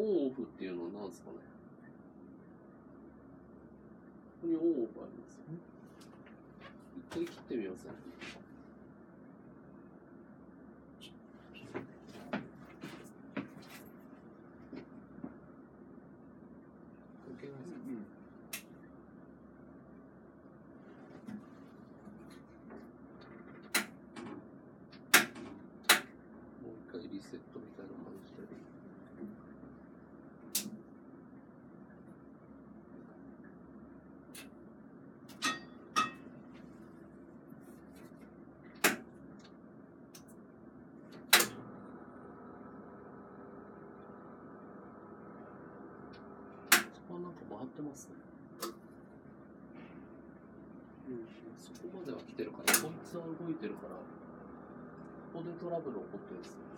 ンオフっていうのは何ですかね。ここにオンオフありますよね。一回切ってみますね。リセットみたいな感じで。そこはなんか回ってますね。そこまでは来てるから、こいつは動いてるから、ここでトラブル起こってるんですね。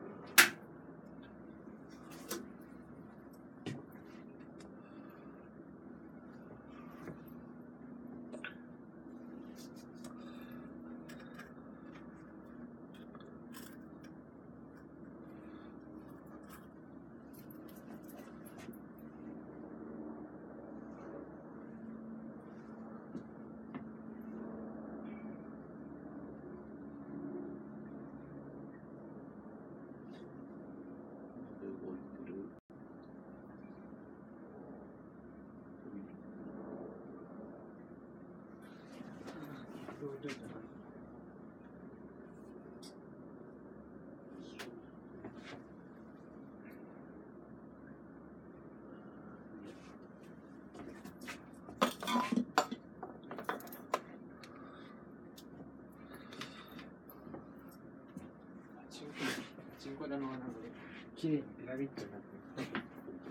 チンコ玉がなんか綺麗にピラミッドになってる。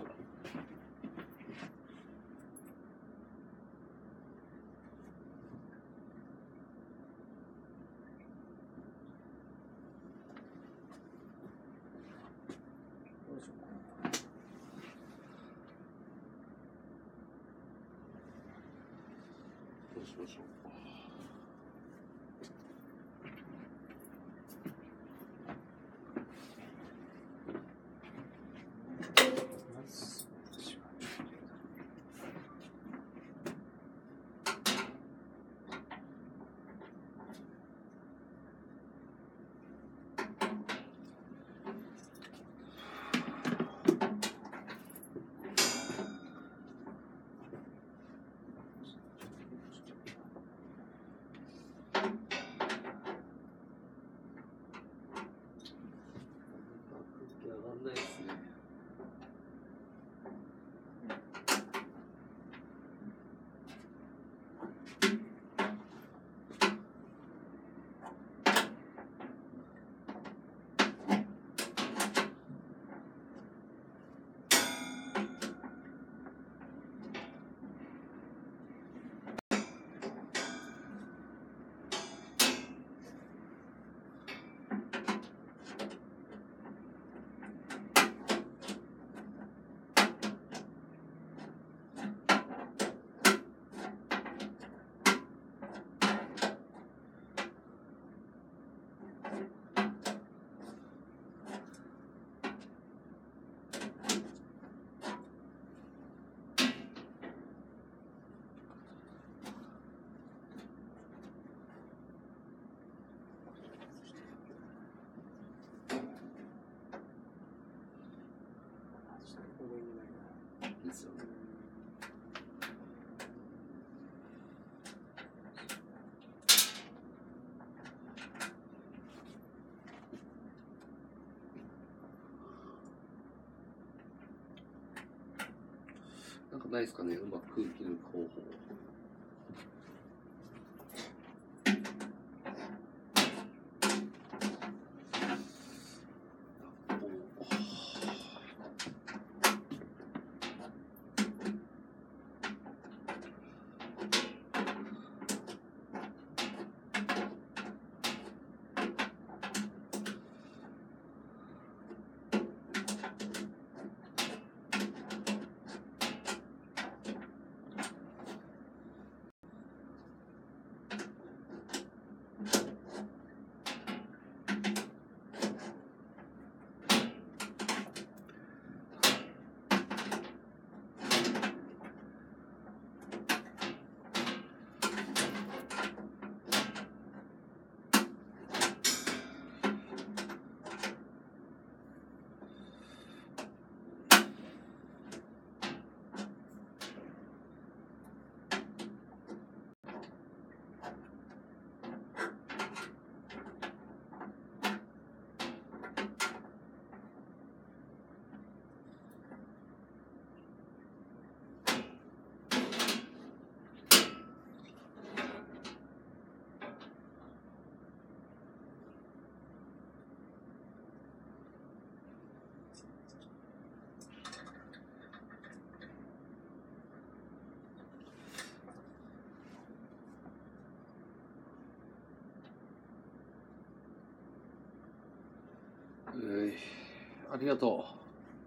どうしましょう。ですよね。なんかないですかね、うまく空気抜く方法。 ありがとう。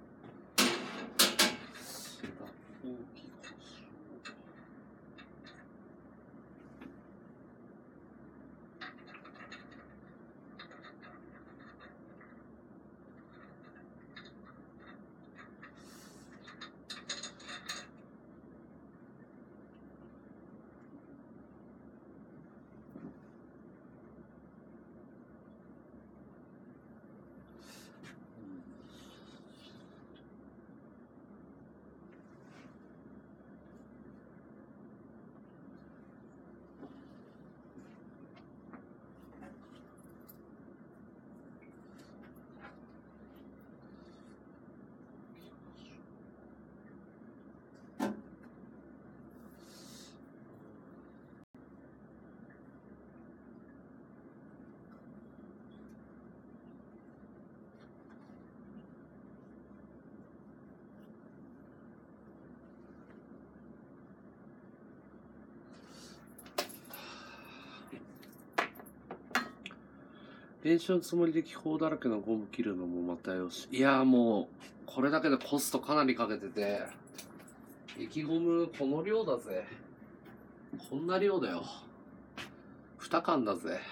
練習のつもりで気泡だらけのゴム切るのもまたよし。いやーもう、これだけでコストかなりかけてて、液ゴムこの量だぜ。こんな量だよ。2缶だぜ。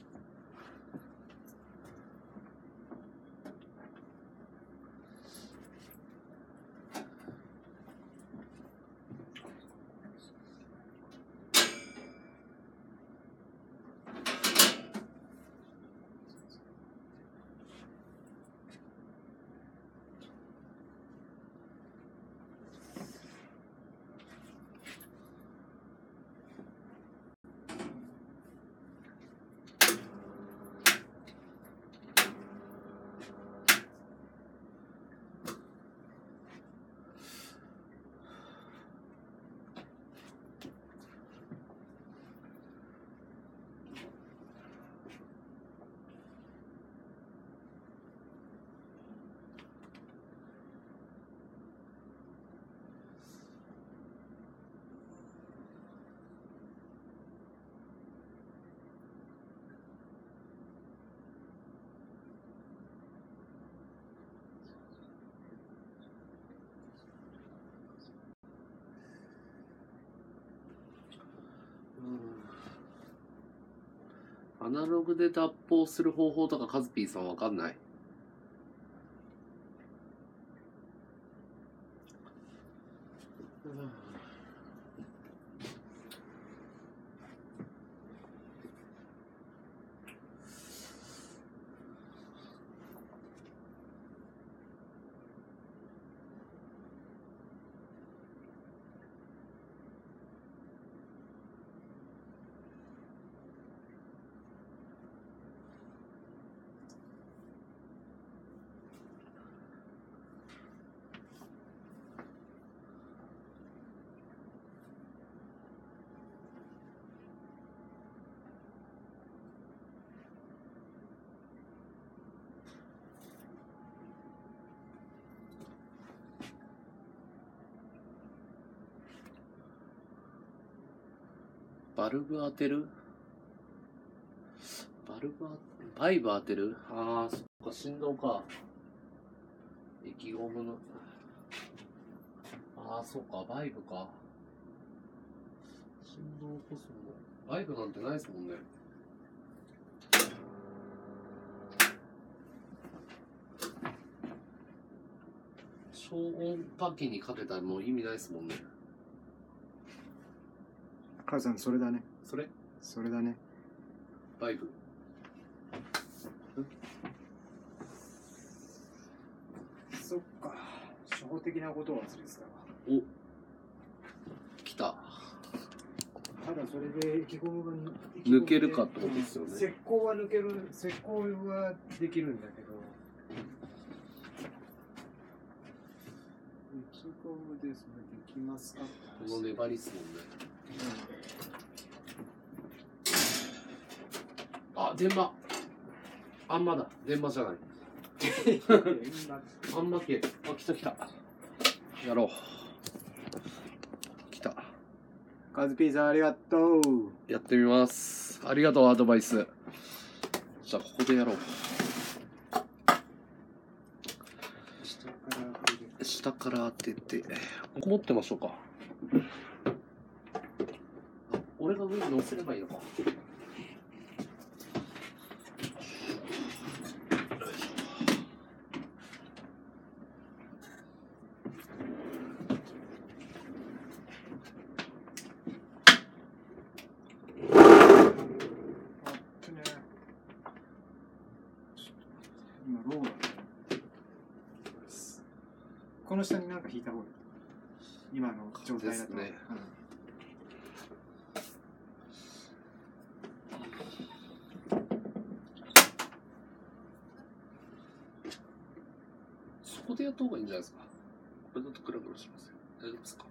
アナログで脱法する方法とかカズピーさんわかんない？バルブ当てる？バイブ当てる？ああ、そっか、振動か。液ゴムの。ああ、そっか、バイブか。振動起こすもの。バイブなんてないですもんね。消音パキにかけたらもう意味ないですもんね。 母さん、それだね。 それだね。 バイブ。 そっか。初歩的なことを忘れてたわ。 お、来た。 ただそれで液ゴムが抜けるかってことですよね。 石膏は抜ける、石膏はできるんだけど。液ゴムでそれできますか？ この粘りっすもんね。あ、電話。あんまだ。電話じゃない。あんま系。あ、来た来た。やろう。来た。 カズピーさんありがとう。 やってみます。ありがとう、アドバイス。じゃあ、ここでやろう。 下から当てて、持ってましょうか。俺が上に乗せればいいのか。 今ローだね。この下になんか引いた方がいい。今の状態だと。 ですね。そこでやった方がいいんじゃないですか。これだとクラクラしますよ。大丈夫ですか。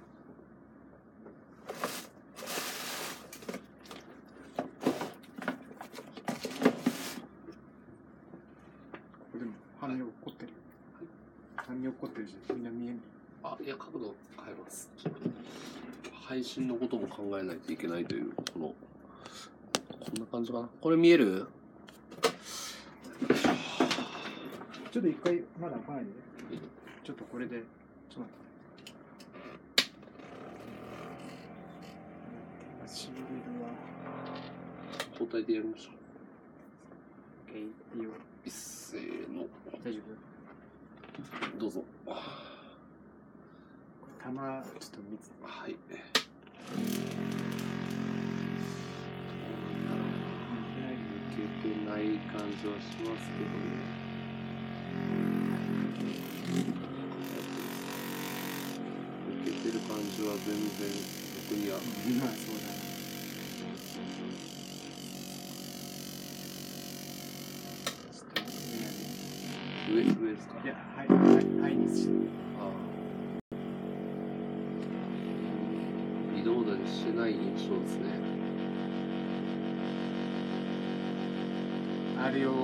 でも半身落っこってる。半身落っこってるし、みんな見えない。 あ、いや、角度変えます。配信のことも考えないといけないという、こんな感じかな。これ見える？ ちょっと一回まだ開かないでね。ちょっとこれで、ちょっと待って。しびれるわ。 交代でやりましょう。 いいよ。 一斉の。 大丈夫？ どうぞ。 玉、ちょっと見つ。 はい。いけてない感じはしますけどね。いけてる感じは全然僕には。 今はそうだね。 上ですか？ いや、はいにし。 微動だにしてない印象ですね。 あるよー。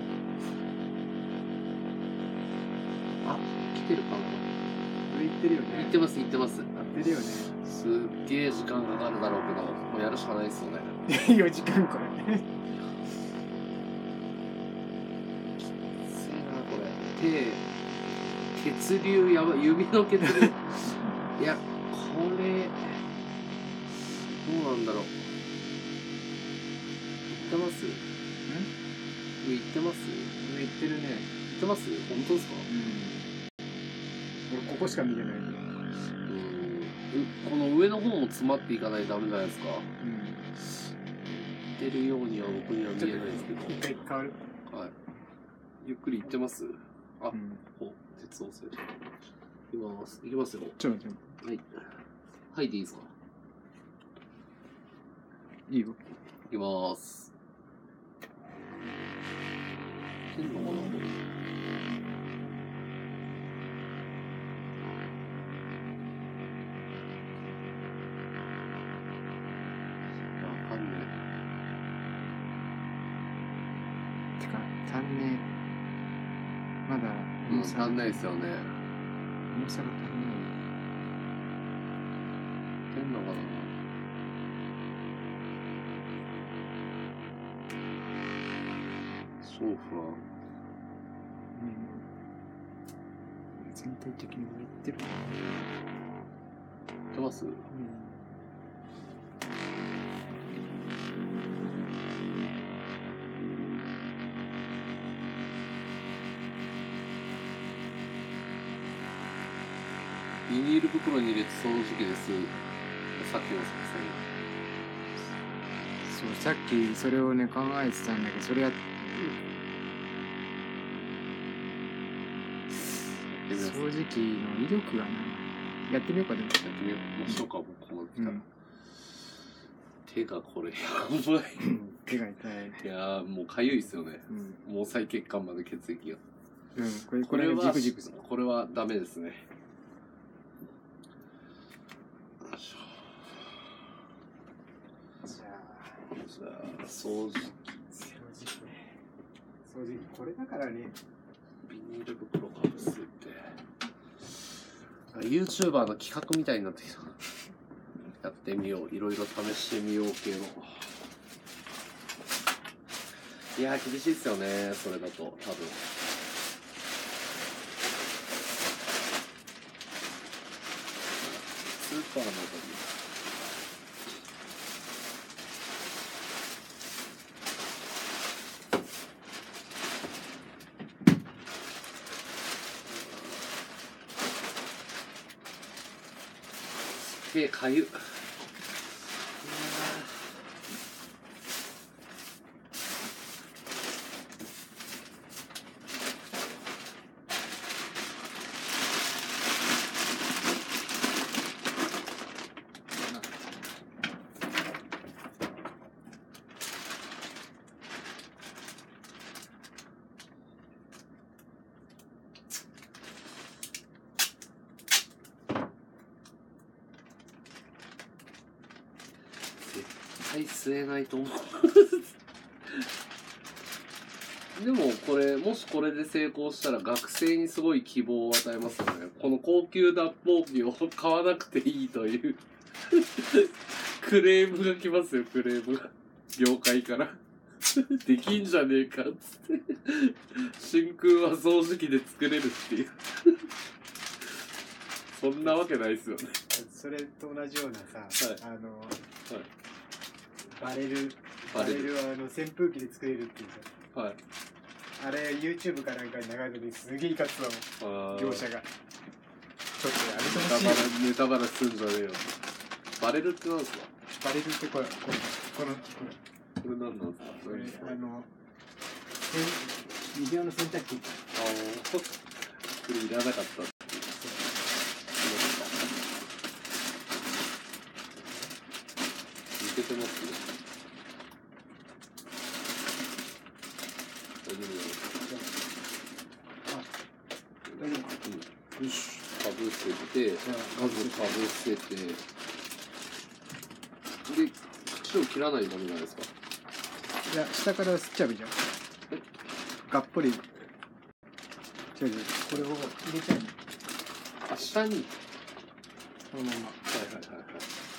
あ、来てるかな？ 上行ってるよね。 行ってます、行ってます。 合ってるよね。 すっげえ時間かかるだろうけど、もうやるしかないですよね。 4時間これ。 血流やばい、指の血流いや、これどうなんだろう。行ってます？上行ってます？ 上行ってるね。 行ってます？本当ですか？ 俺ここしか見てないね。 この上の方も詰まっていかないとダメじゃないですか。行ってるようには僕には見えないですけど。 一回変わる？ はい。ゆっくり行ってます？あ、 お、 鉄押せる。行きますよ。 ちょっと待って。 はい。はいでいいですか？ いいよ。 行きます。いけんのかな、これ。わかんねてか、足んねえ。まだえ。足んないですよね。 重さが足んない。 いけんのかな。そう不安。 全体的に上行ってるな。 行ってます？ビニール袋に入れて掃除機です。さっきの作そう、さっきそれをね、考えてたんだけど、それ掃除機の威力がな。やってみようか、でも。 やってみましょうか、僕ここまで来たら。手がこれ、やばい。 手が痛い。 いやー、もうかゆいっすよね。毛細血管まで血液が。これは、これはダメですね。じゃあ、掃除機。 これだからね。 ビニール袋かぶせて。YouTuber の企画みたいになってきた。やってみよう。いろいろ試してみよう系の。いやー、厳しいっすよね。それだと、多分。 スーパーの時すげえかゆっ。絶対吸えないと思うでもこれもしこれで成功したら学生にすごい希望を与えますよね。この高級脱泡機を買わなくていいというクレームが来ますよ。クレームが業界からできんじゃねえかっつって真空は掃除機で作れるっていうそんなわけないですよね。 それと同じようなさ、 はいバレルは扇風機で作れるっていうさ、 はい、 あれ YouTube かなんかに流れた時すげえいかつたもん、業者が。ちょっとやめてほしいよ。 ネタバラすんじゃねえよ。バレルってなんですか？ バレルってこれ何なんですか？ これ指輪の洗濯機。 これいらなかった。抜けてますね。大丈夫だよ。よし、かぶせて、まずかぶせて、で、口を切らないとダメじゃないですか。 いや、下から吸っちゃうじゃん。がっぽり。違う、これを入れちゃう。 あ、下に。 このまま。 はいはいはいはい。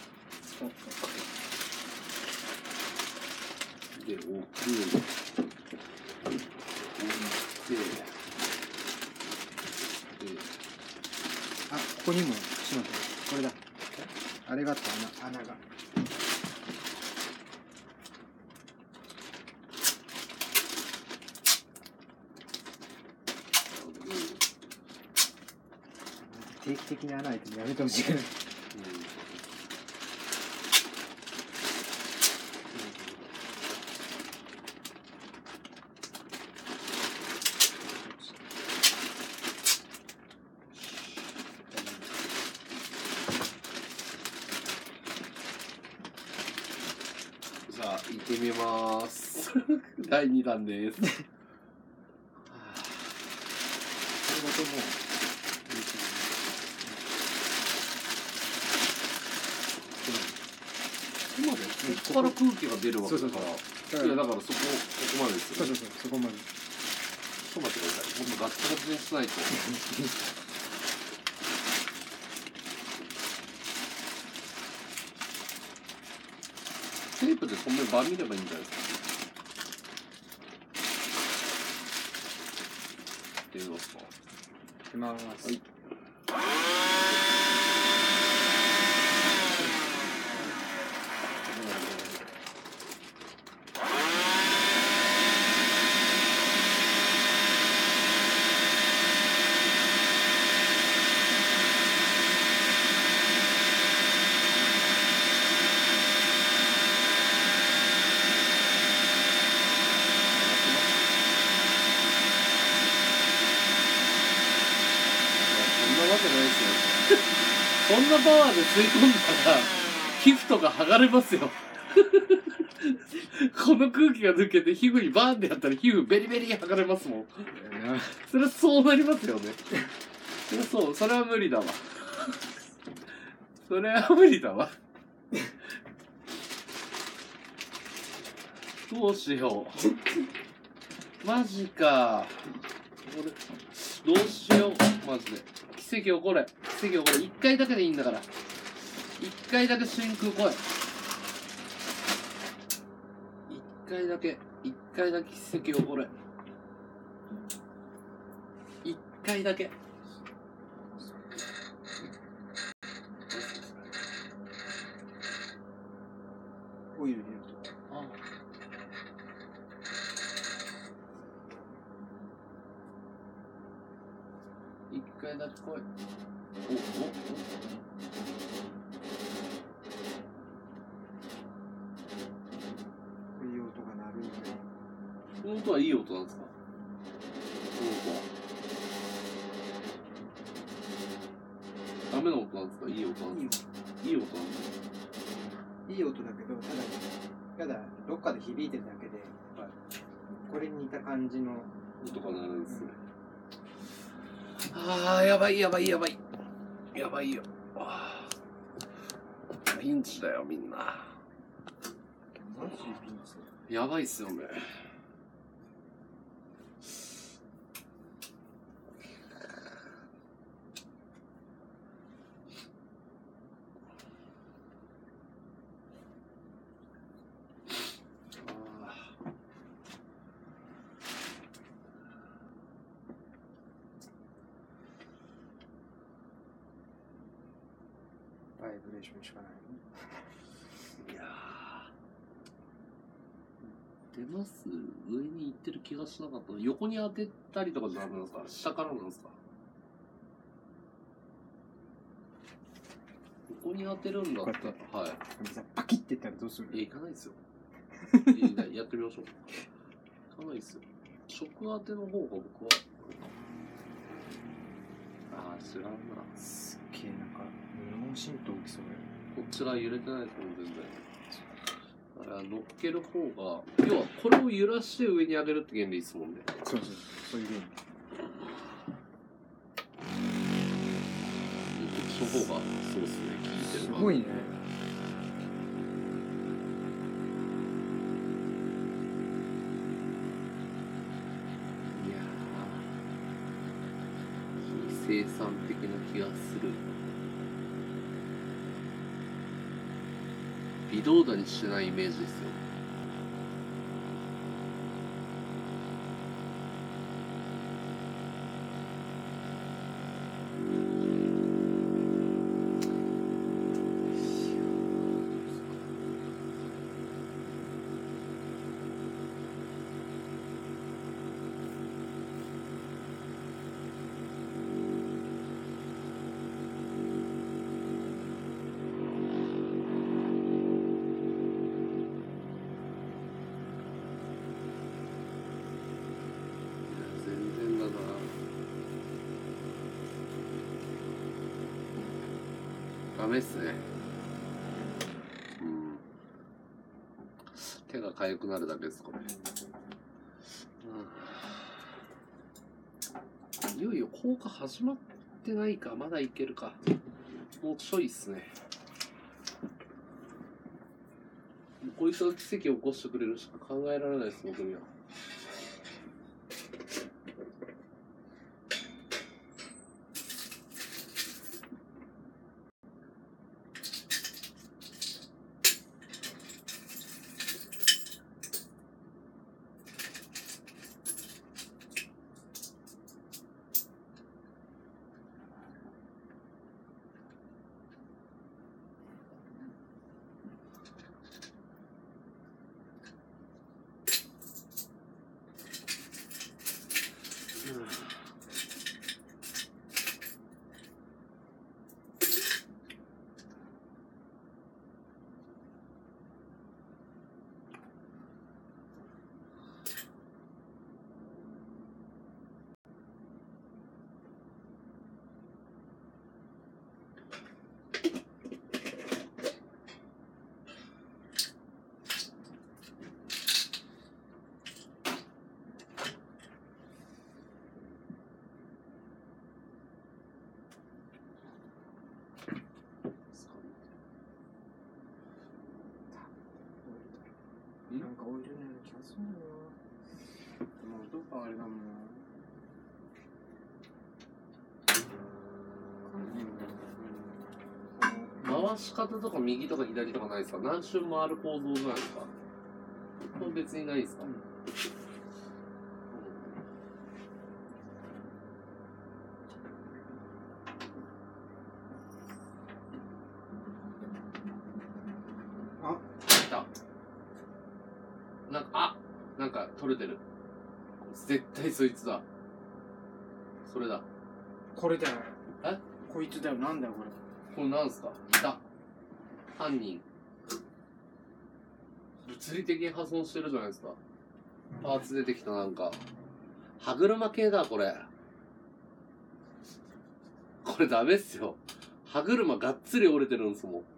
で、置く。 あ、ここにもしまってる。これだ。あれがあった穴が。定期的に穴開いてもやめてほしいから。 さあ、行ってみます。第2弾です。これまたもう、ここから空気が出るわけだから。いや、だからそこまでですよね。 そこまで。 ちょっと待ってください。もっとガッチガチにしないと。テープで留めば見ればいいんじゃないですか。っていうのですか。 いきます。 はい。そんなパワーで吸い込んだら皮膚とか剥がれますよこの空気が抜けて皮膚にバーンってやったら皮膚ベリベリ剥がれますもん。それはそうなりますよね。それは無理だわそれは無理だわどうしようマジか。俺どうしようマジで。奇跡起これ。奇跡起これ。一回だけでいいんだから。一回だけ真空来い。一回だけ奇跡起これ。一回だけ。 オイル入れると。 あ一回だけ来い。おいい音が鳴るんで。 この音はいい音なんですか？この音はダメな音なんですか？いい音なんですか？いい音なんですか？ いい音だけど、ただどっかで響いてるだけで、 はい、 これに似た感じの音が鳴るんですね。ああ、やばいやばいやばい。やばいよ。ピンチだよ、みんな。 マジでピンチ。 やばいっすよね。 バイブレーションしかない。 いやー、出ます？上に行ってる気がしなかった。横に当てたりとかじゃダメなんですか？下からなんですか？横に当てるんだったら、はい。 パキッていったらどうする？ いや、行かないですよ。やってみましょう。行かないですよ。直当ての方が僕は。ああ、知らんな。 すっげえ、なんか、脳震盪起きそうだよ。 こっちが揺れてないですもん、全然。だから乗っける方が、要はこれを揺らして上に上げるって原理ですもんね。 そうそういう原理。 こっちの方が、そうですね、効いてる。 すごいね。 いやー、非生産的な気がする。微動だにしてないイメージですよ。ダメっすね。うん。手が痒くなるだけです、これ。うん、いよいよ効果始まってないか、まだいけるか。もうちょいっすね。こいつが奇跡を起こしてくれるしか考えられないです、僕には。 なんかオイルのような気がするんだよな。もうどっかあれだもん回し方とか右とか左とかないですか？何周回る構造なんですか？これ別にないですか？ あ、 来た。 なんか取れてる。絶対そいつだ。それだ。 これだよ。 え？ こいつだよ。なんだよこれ。 これなんすか？いた。犯人。物理的に破損してるじゃないですか。パーツ出てきたなんか。歯車系だ、これ。これダメっすよ。歯車がっつり折れてるんですもん。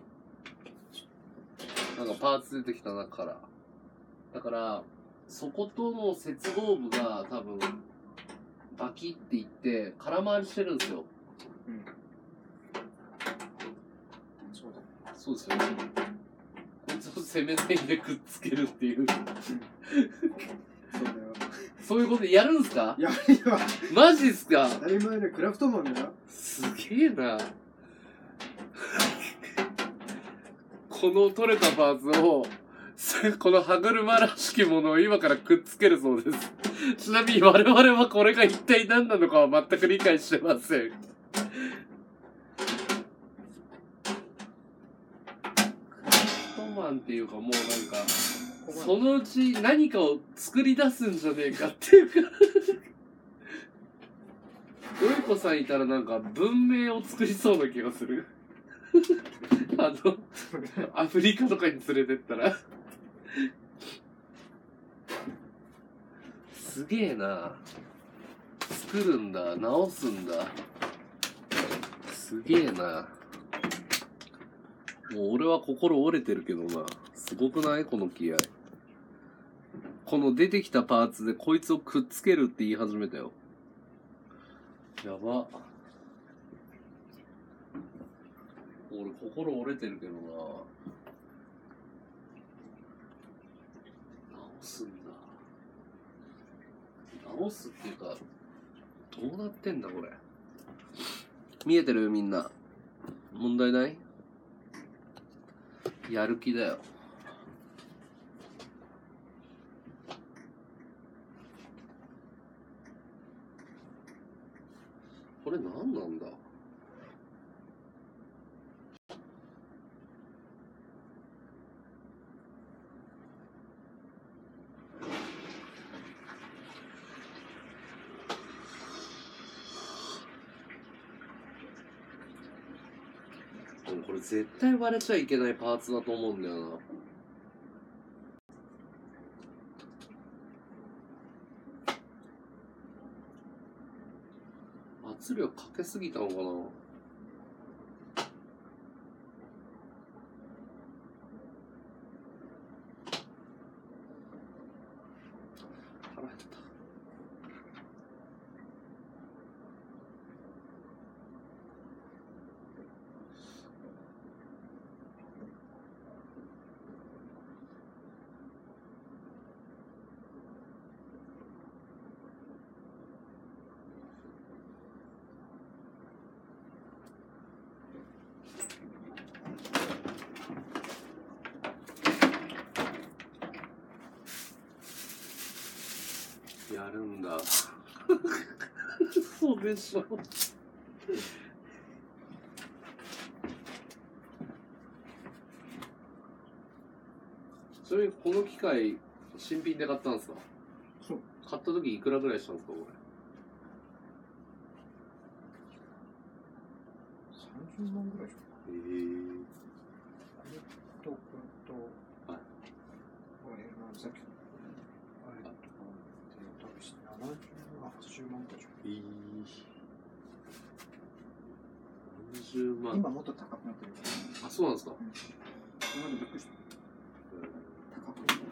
なんかパーツ出てきた中から。だから、そことの接合部が多分、バキっていって空回りしてるんですよ。 うん。そうだ。 そうですよね。こいつを攻めないでくっつけるっていう。 そうだよ。 そういうことやるんすか？ やるよ。 マジっすか？ 当たり前でクラフトマンだよ。 すげえな。この取れたパーツを、この歯車らしきものを今からくっつけるそうです。ちなみに我々はこれが一体何なのかは全く理解してません。クラフトマンっていうかもうなんか、そのうち何かを作り出すんじゃねえかっていうかドイコさんいたらなんか文明を作りそうな気がするアフリカとかに連れてったらすげえな。作るんだ、直すんだ。すげえな。もう俺は心折れてるけどな。すごくない？この気合。この出てきたパーツでこいつをくっつけるって言い始めたよ。やば。俺心折れてるけどな。直すんだ。直すっていうか、どうなってんだこれ。見えてる？みんな。問題ない？やる気だよ。これ何なんだ？でもこれ絶対割れちゃいけないパーツだと思うんだよな。圧力かけすぎたのかな。腹減った。やるんだ。そうでしょ。ちなみにこの機械新品で買ったんですか？ そう。 買った時いくらぐらいしたんですかこれ。30万ぐらいでしょ。これとこれと、 はい。 さっきのあれとかで多分70万80万ぐらいでしょ。 70万。 今もっと高くなってる。 あ、そうなんですか？ 今までびっくりした。高くなってます。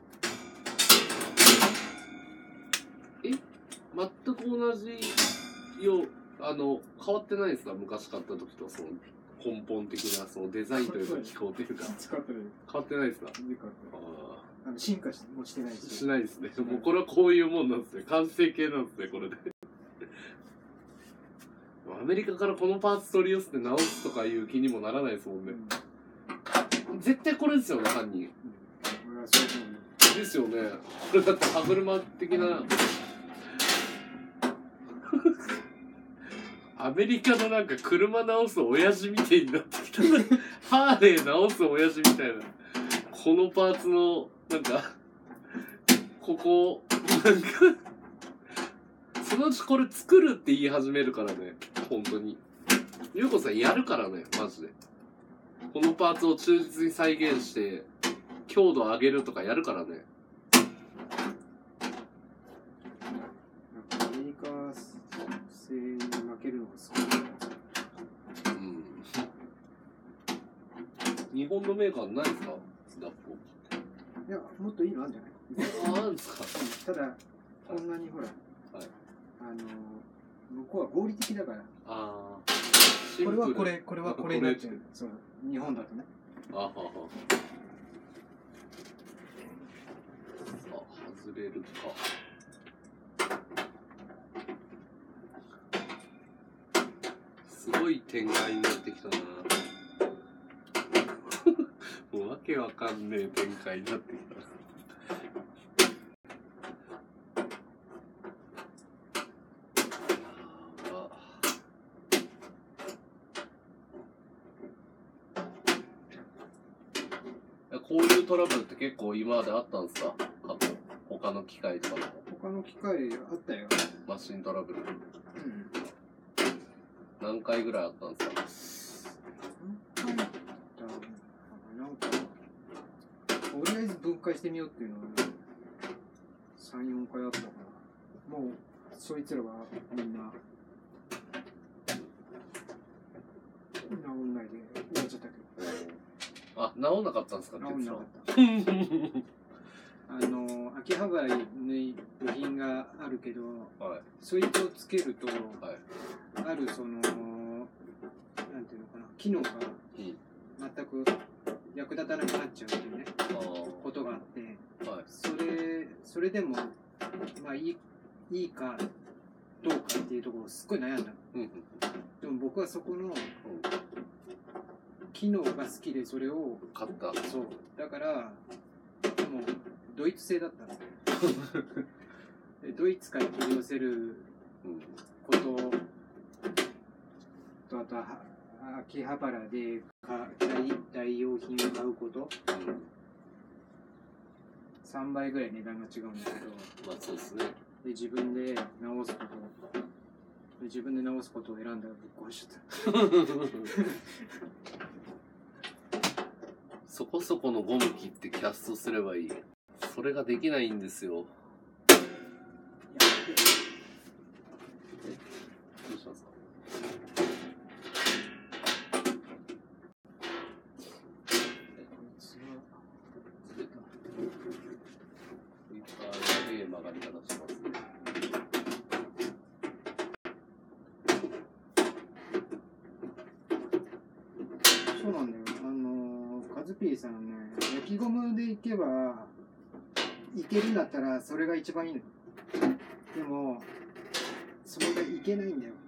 全く同じよう、変わってないですか？昔買った時とその根本的なそのデザインというか機構というか変わってない。 変わってないですか？ 進化もしてないしないですね。もうこれはこういうもんなんですね。完成形なんですね、これで。アメリカからこのパーツ取り寄せて直すとかいう気にもならないですもんね。絶対これですよね、犯人。 俺はそうですよね。これだって歯車的な。アメリカのなんか車直す親父みたいになってきた。ハーレー直す親父みたいな。このパーツのなんかここなんかそのうちこれ作るって言い始めるからね、本当に。ゆうこさんやるからね、マジで。このパーツを忠実に再現して強度を上げるとかやるからね。 アメリカ製に負けるのがすごい。 日本のメーカーないですか、スナップ。 いや、もっといいのあるんじゃない？ あるんですか。 ただ、こんなにほら、 はい、 向こうは合理的だから。 ああ。 これはこれ、これはこれになっちゃう。そう、日本だとね。 あはは。外れるか。すごい展開になってきたな。もうわけわかんねえ展開になってきた。こういうトラブルって結構今まであったんですか？過去他の機械とかでも。 他の機械あったよ。 マシントラブル。 うん。 何回ぐらいあったんですか？ 何回あったなんか、とりあえず分解してみようっていうのは、3、4回あったから、もう、そいつらはみんな、治んないで終わっちゃったけど。 あ、治んなかったんですか？ 治んなかった。秋葉原に部品があるけど、 はい、 そいつをつけると、 はい、 あるその、なんていうのかな、機能が全く役立たなくなっちゃうっていうね、ことがあって、はい、それでも、まあいいかどうかっていうところをすっごい悩んだ。でも僕はそこの、機能が好きでそれを買った。 そうだからでもドイツ製だったんですよ。でドイツから取り寄せることと、あとは秋葉原で代用品を買うこと、3倍ぐらい値段が違うんだけど、 まあそうですね。 で自分で直すことを選んだらぶっ壊しちゃった。 そこそこのゴム切ってキャストすればいい。それができないんですよ。どうしますか？やべえ曲がり方しますね。 そうなんだよ。カズピーさんね、焼きゴムでいけばいけるんだったらそれが一番いいの。でもそれがいけないんだよ。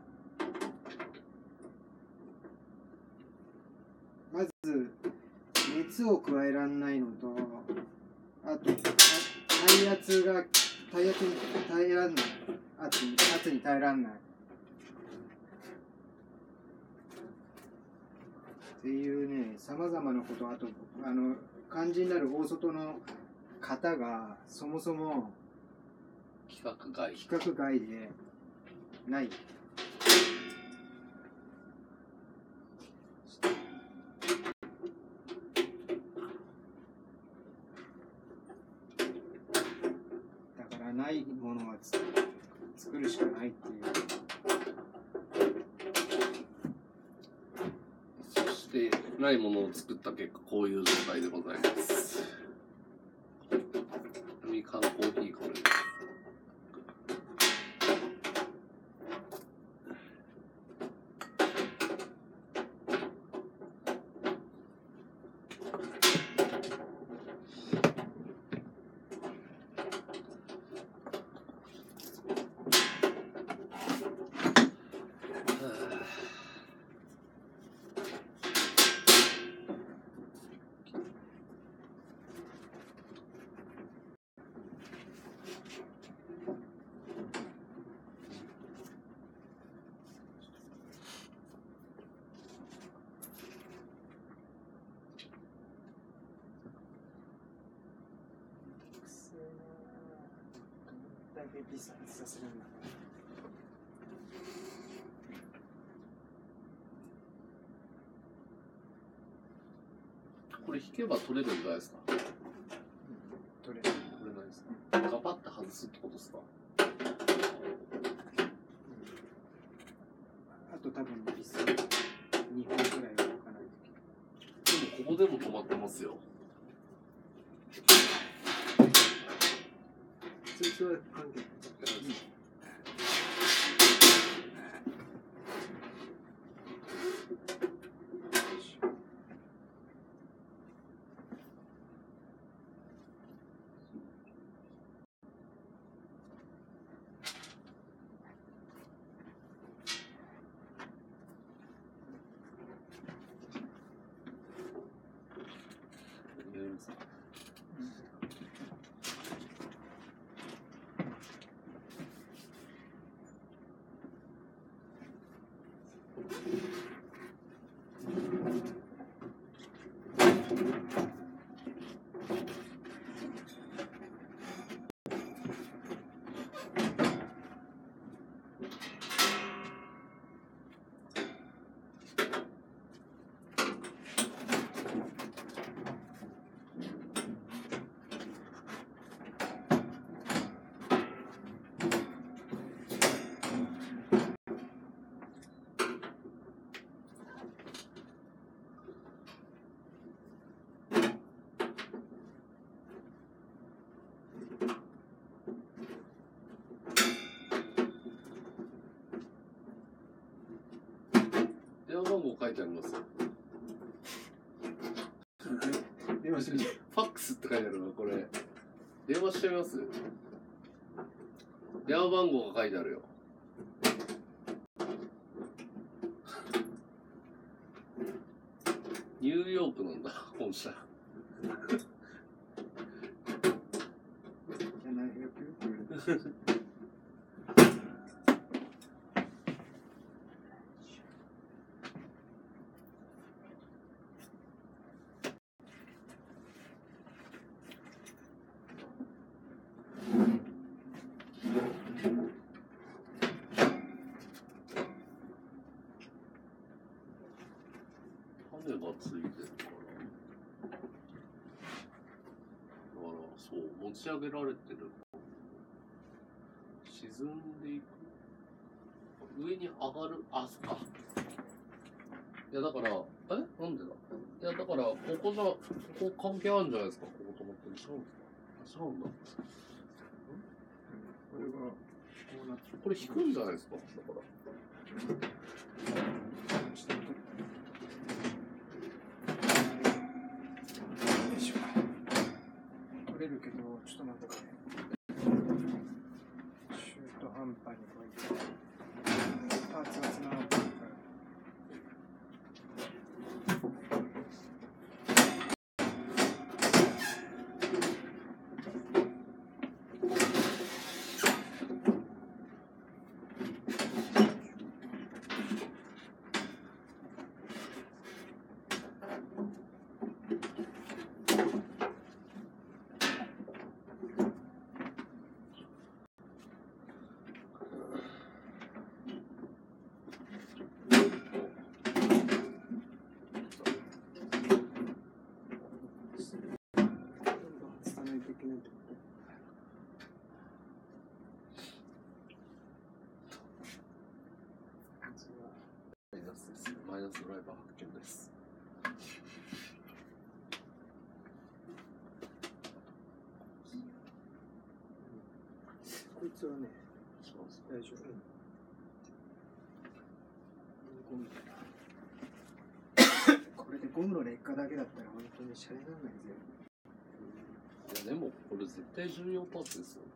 まず熱を加えらんないのと、あと耐圧に耐えらんない、圧に耐えらんないっていうね、さまざまなこと。あと肝心なる大外の型がそもそも規格外でない。だからないものは作るしかないっていう。 そしてないものを作った結果こういう状態でございます。みかんコーヒーこれです。 けピース外させるんだ。 これ引けば取れるんじゃないですか。 取れないですか。ガパッて外すってことですか。 あと多分ピース2本くらいは置かないと。 でもここでも止まってますよ。 そいつは関係ない。 電話番号書いてありますよ。 電話してみて。 ファックスって書いてあるのこれ。電話してみます？電話番号が書いてあるよ。ニューヨークなんだ、本社。種がついてるから。だからそう持ち上げられてる。沈んでいく。上に上がる。あ、そっか。いやだから、なんでだ。いやだからここじゃここ関係あるんじゃないですか。ここと思ってる。違うんですか。違うんだ。 これがこうなってこれ引くんじゃないですか。だから。 取れるけど、ちょっと待ってくれ。中途半端にこういったパーツがつながってるから。 マイナスドライバー発見です。 こいつはね、大丈夫。これでゴムの劣化だけだったら本当にシャレにならないぜ。 いやでもこれ絶対重要パーツですよ。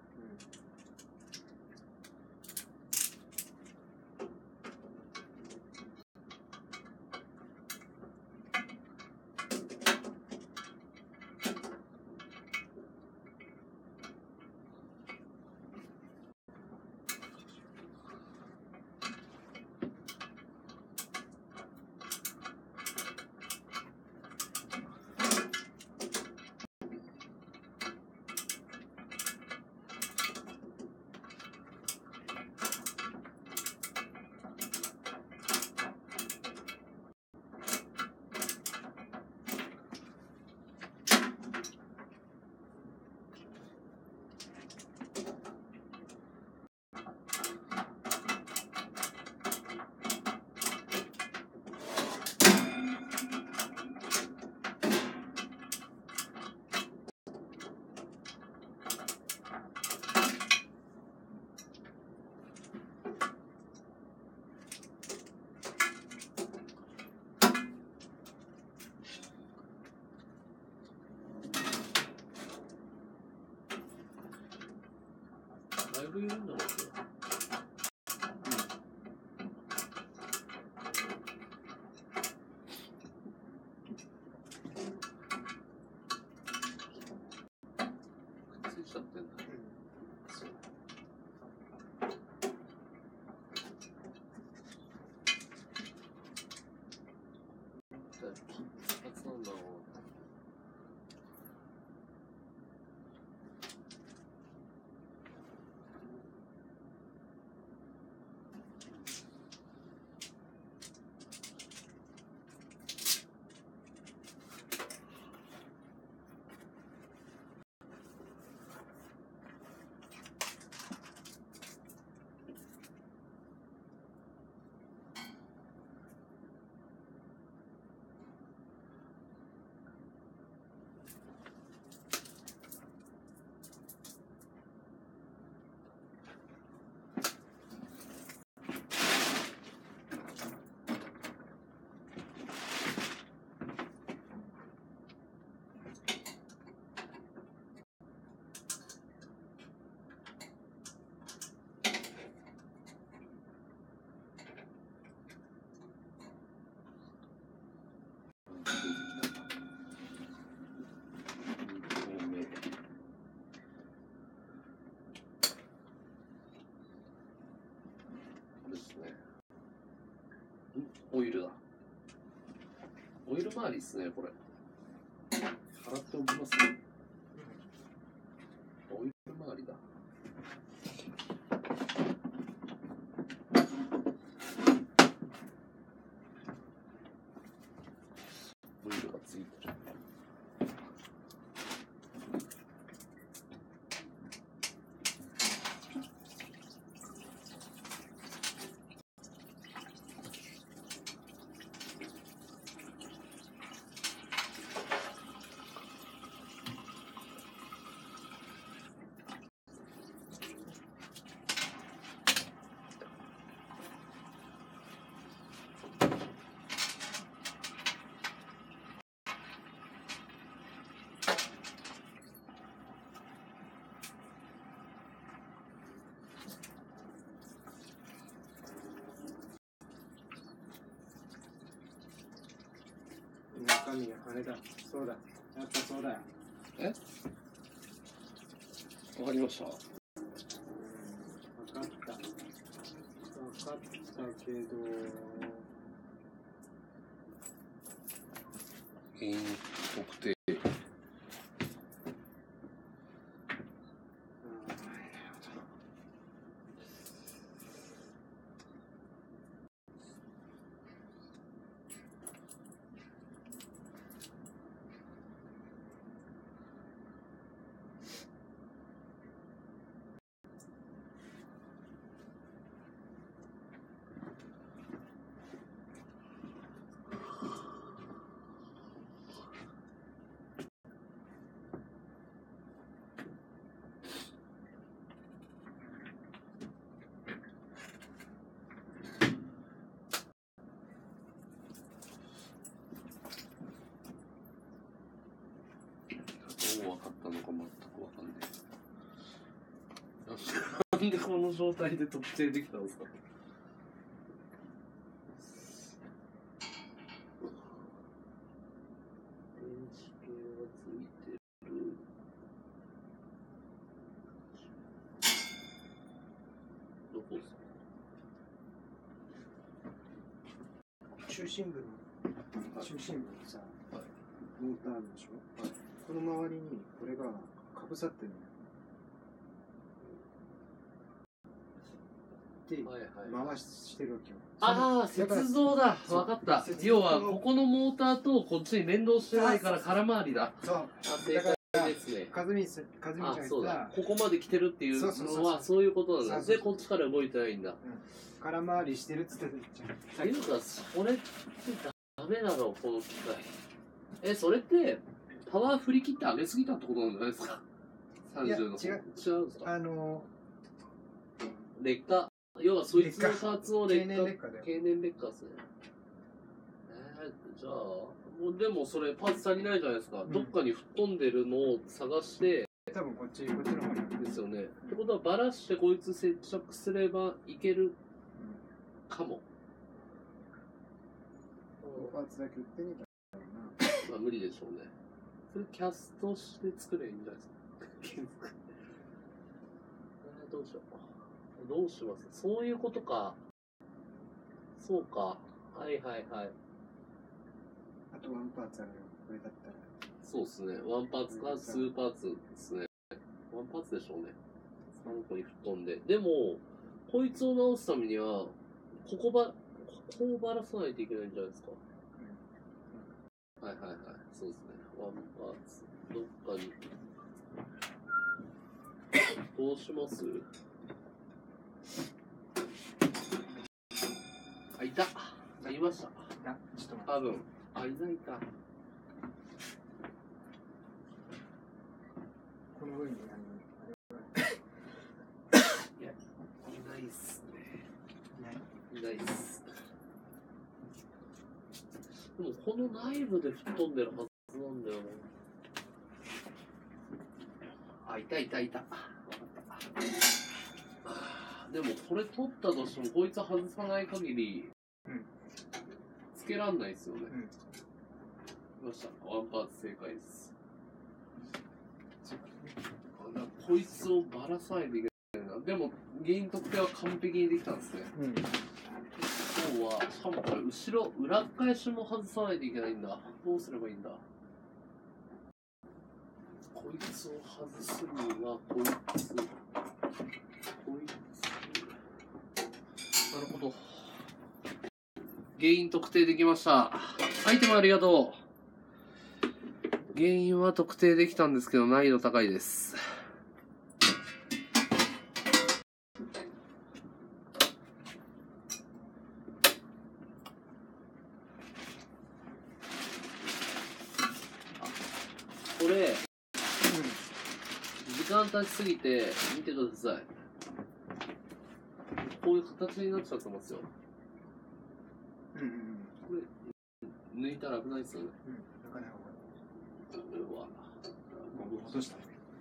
だいぶ緩んでますよ。くっついちゃってんだ。なんだろう。オイルだ。オイル周りですね、これ。払っておきますね。オイル周りだ。オイルがついてる。 中身あれだ、そうだ、やっぱそうだよ。 え？わかりました。 分かった。分かったけど。 原因特定。どう分かったのか全く分かんない。なんでこの状態で特定できたんですか？電子系がついてる。どこですか？ 中心部のさ、はい、モーターあるでしょ、はい、この周りにこれがかぶさってるのよ。で、回してるわけよ。 ああ、接像だ。分かった。要は、ここのモーターとこっちに連動してないから空回りだ。 そう。 正解ですね。 かずみちゃんがそうだ。ここまで来てるっていうのはそういうことなんだ。で、こっちから動いてないんだ。 空回りしてるっつってたじゃん。 っていうか、それってダメだろ、この機械。それって、パワー振り切って上げすぎたってことなんじゃないですか？ 30 の。違うんですか？劣化。要はそいつのパーツを経年劣化ですね。じゃあもうでもそれパーツ足りないじゃないですか、どっかに吹っ飛んでるのを探して多分こっちの方にですよね。ってことはバラしてこいつ接着すればいけるかも。 パーツだけ売ってみたらまあ無理でしょうね。それキャストして作ればいいんじゃないですか。どうしよう。どうします？そういうことか。そうか。はいはいはい。 あとワンパーツあるよ。これだったら。 そうですね。ワンパーツか2パーツですね。ワンパーツでしょうね。3個に吹っ飛んで。でも、こいつを直すためには、ここをばらさないといけないんじゃないですか。はいはいはい。そうですね。ワンパーツ。どっかに。どうします？あ、いた。あ、いました。 ちょっと待って。 多分。あ、いないか。 この上にいや、いないっすね。いないっす。でも、この内部で吹っ飛んでるはずなんだよな。あ、いた。わかった。でも、これ取ったとしても、こいつ外さない限り、つけらんないっすよね。いました。ワンパーツ正解です。こいつをばらさないといけないな。でも、原因特定は完璧にできたんですね。今日は、しかもこれ、裏返しも外さないといけないんだ。どうすればいいんだ。こいつを外すには、こいつ。なるほど。原因特定できました。アイテムありがとう。原因は特定できたんですけど、難易度高いです。これ、時間経ちすぎて、見てください。こういう形になっちゃってますよ。これ、抜いたら危ないですよね。 なかなかこれは。 落とした。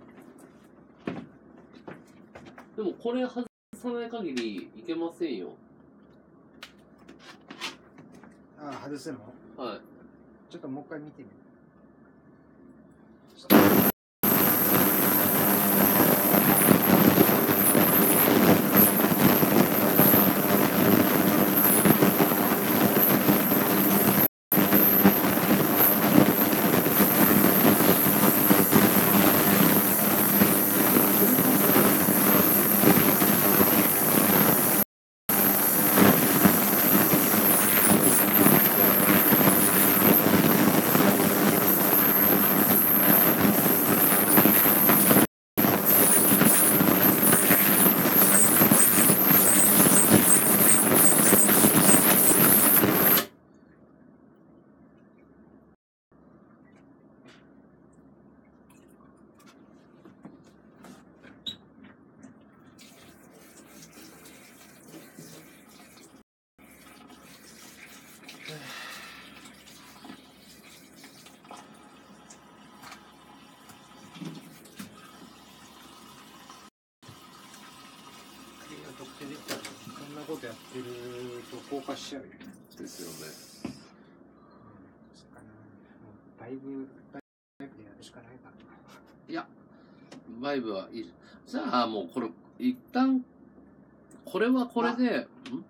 でもこれ外さない限りいけませんよ。 ああ、外すの？ はい。 ちょっともう一回見てみる。そんなことやってると硬化しちゃうよ。 ですよね。 バイブでやるしかないかな。 いや、バイブはいい。じゃあもうこれ、一旦、これはこれで、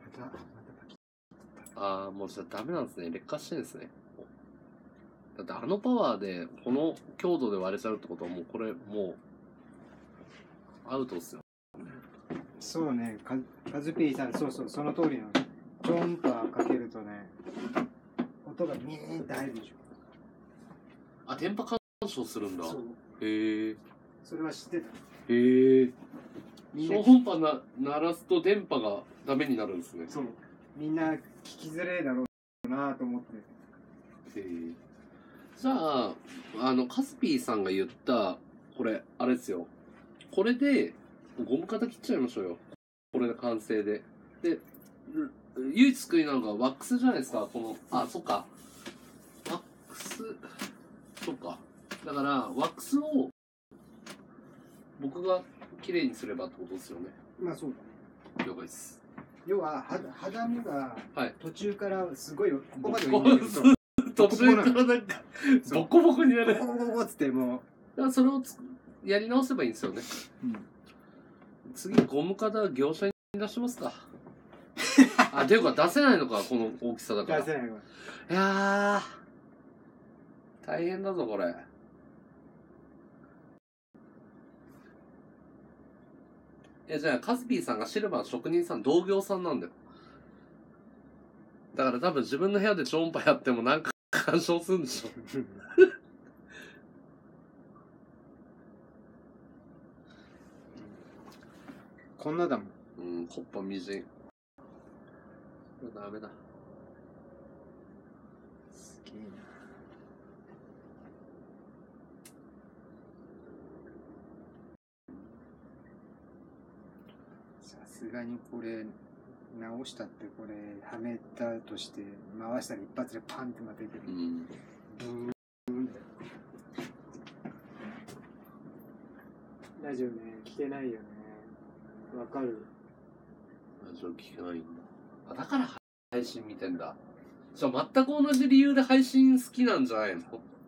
ああ、もうじゃあダメなんですね。劣化してるんですね。だってあのパワーで、この強度で割れちゃうってことはもうこれ、もう、アウトっすよ。 そうね、カズピーさん、そう、その通りなの。チョンとかけるとね、音がミーンって入るでしょ。 あ、電波干渉するんだ。 そう。 へえ。 それは知ってた。 へえ。超音波鳴らすと電波がダメになるんですね。 そう。みんな聞きづれえだろうなと思って。 へえ。じゃあ、カスピーさんが言った、これ、あれですよ。これで、ゴム型切っちゃいましょうよ。これで完成で。で、唯一作りなのがワックスじゃないですか。この、あ、そっか。ワックス、そっか。だから、ワックスを、 僕が綺麗にすればってことですよね。 まあそうだね。 了解です。 要は肌身がはい途中からすごいここまで途中からなんかボコボコになる。 ボコボコボコっつってもだからそれをやり直せばいいんですよね。次ゴム型業者に出しますか。あ、ていうか出せないのか、この大きさだから。 出せないわ。 いやー、大変だぞこれ。じゃあカズピーさんがシルバーの職人さん、同業さんなんだよ。だから多分自分の部屋で超音波やってもなんか干渉するんでしょ。 こんなだもん。 うん、コッパみじん。ダメだ。 すげえな。さすがにこれ直したってこれはめたとして回したら一発でパンってまた出てる。 うん。 ブーンだよ。ラジオね聞けないよね。わかる。 ラジオ聞けないんだ。あ、だから配信見てんだ。じゃあ全く同じ理由で配信好きなんじゃないの？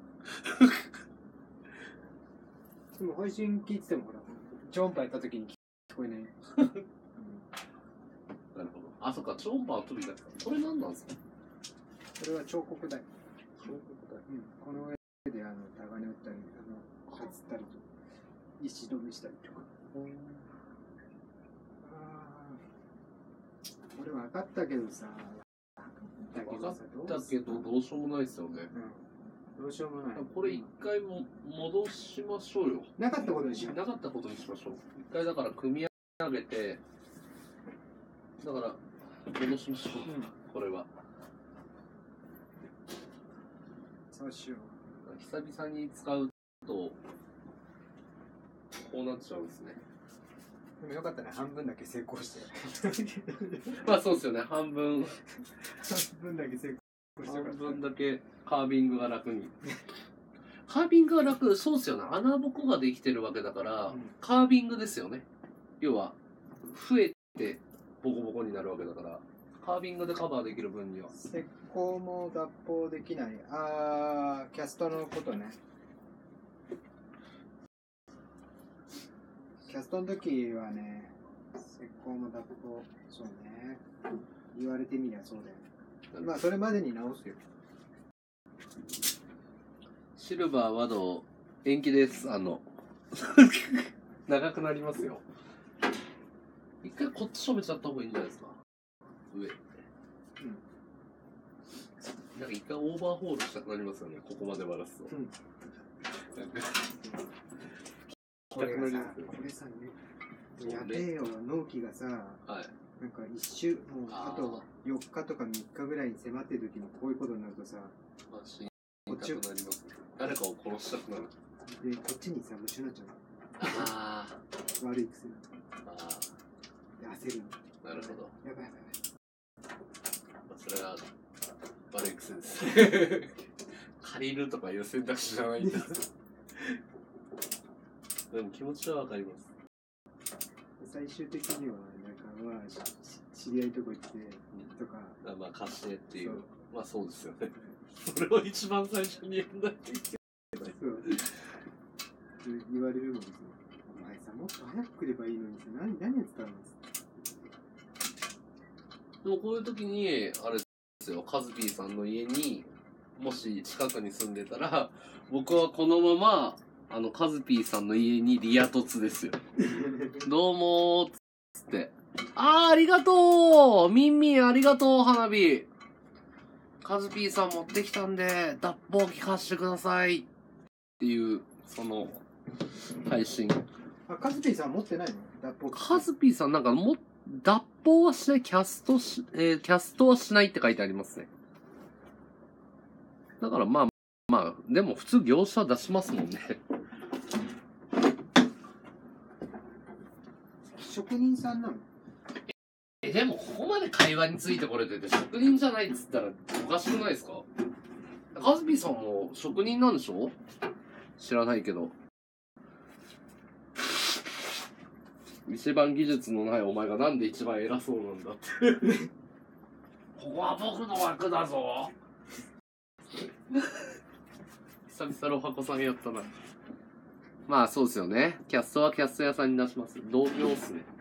でも配信聞いててもほら、超音波やった時に聞こえない。 なるほど。あ、そっか、超音波は取りだった。これ何なんですか？ これは彫刻台。 彫刻台。 うん。この上でタガネ打ったり、かつったりと、石止めしたりとか。これ分かったけどさ。 分かったけどどうしようもないですよね。 うん。どうしようもない。 これ一回も戻しましょうよ。 なかったことにしよう。 なかったことにしましょう。一回だから組み上げて、だから戻しましょう。これは。 そうしよう。久々に使うとこうなっちゃうんですね。 でもよかったね、半分だけ成功して。 まあそうですよね、半分だけ成功して。 半分だけカービングが楽に。カービングが楽、そうですよね。穴ぼこができてるわけだから、カービングですよね。要は、増えてボコボコになるわけだから、カービングでカバーできる分には。 石膏も脱法できない。あー、キャストのことね。キャストの時はね、石膏も脱法、そうね。言われてみりゃそうだよね。まあ、それまでに直すよ。 シルバーワド延期です。長くなりますよ。一回こっち止めちゃった方がいいんじゃないですか。上。なんか一回オーバーホールしたくなりますよね。ここまで割らすと。 これさ、やべえよ、納期がさ、 はい。 なんか一週、もうあと4日とか3日ぐらいに迫ってる時にこういうことになるとさ、 こっちなります。誰かを殺したくなる。 で、こっちにさ、無臭になっちゃうの。 ああ。 悪い癖になっちゃう。 ああ。で、焦るの。 なるほど。 やばい。 それは悪い癖です。借りるとかいう選択肢じゃないんです。でも気持ちはわかります。 最終的には、なんか、知り合いとこ行って、とか。 まあ、貸してっていう。まあ、そうですよね。それを一番最初にやんないといけない。そう。 言われるもんですよ。お前さ、もっと早く来ればいいのにさ、何やってたんですか。 でもこういう時に、あれですよ、カズピーさんの家に、もし近くに住んでたら、僕はこのまま、カズピーさんの家にリア突ですよ。どうもーっつって。ありがとうミンミンありがとう花火カズピーさん持ってきたんで、脱法聞かせてください。っていう、配信。 あ、カズピーさん持ってないの脱法。 カズピーさんなんか脱法はしない、キャストはしないって書いてありますね。だからまあ、でも普通業者出しますもんね。 職人さんなの？ でもここまで会話についてこれてて職人じゃないっつったらおかしくないですか？カズピーさんも職人なんでしょ？知らないけど。 一番技術のないお前がなんで一番偉そうなんだってここは僕の枠だぞ久々の箱さんやったな。まあそうですよね。キャストはキャスト屋さんに出します。同業っすね。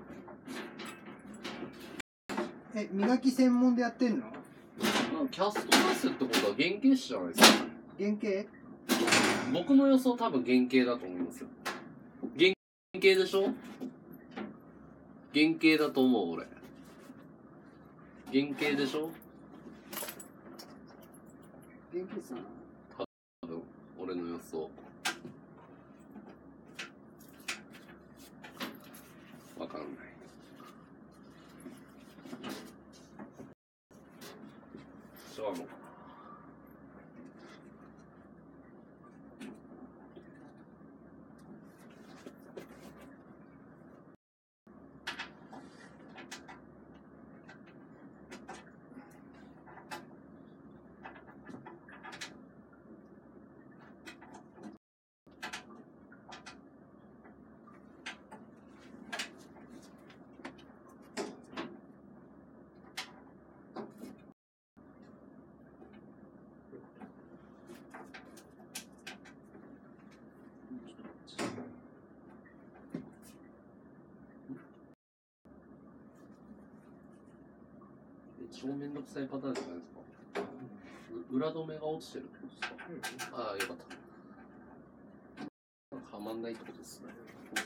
磨き専門でやってんの？ キャスト出すってことは原型師じゃないですか。 原型？ 僕の予想多分原型だと思いますよ。原型でしょ？原型だと思う俺。原型でしょ？ 原型さん？ 多分俺の予想。わかんない。違うのかな。超めんどくさいパターンじゃないですか。裏止めが落ちてるってことですか。ああ、よかった。はまんないってことですね。あ、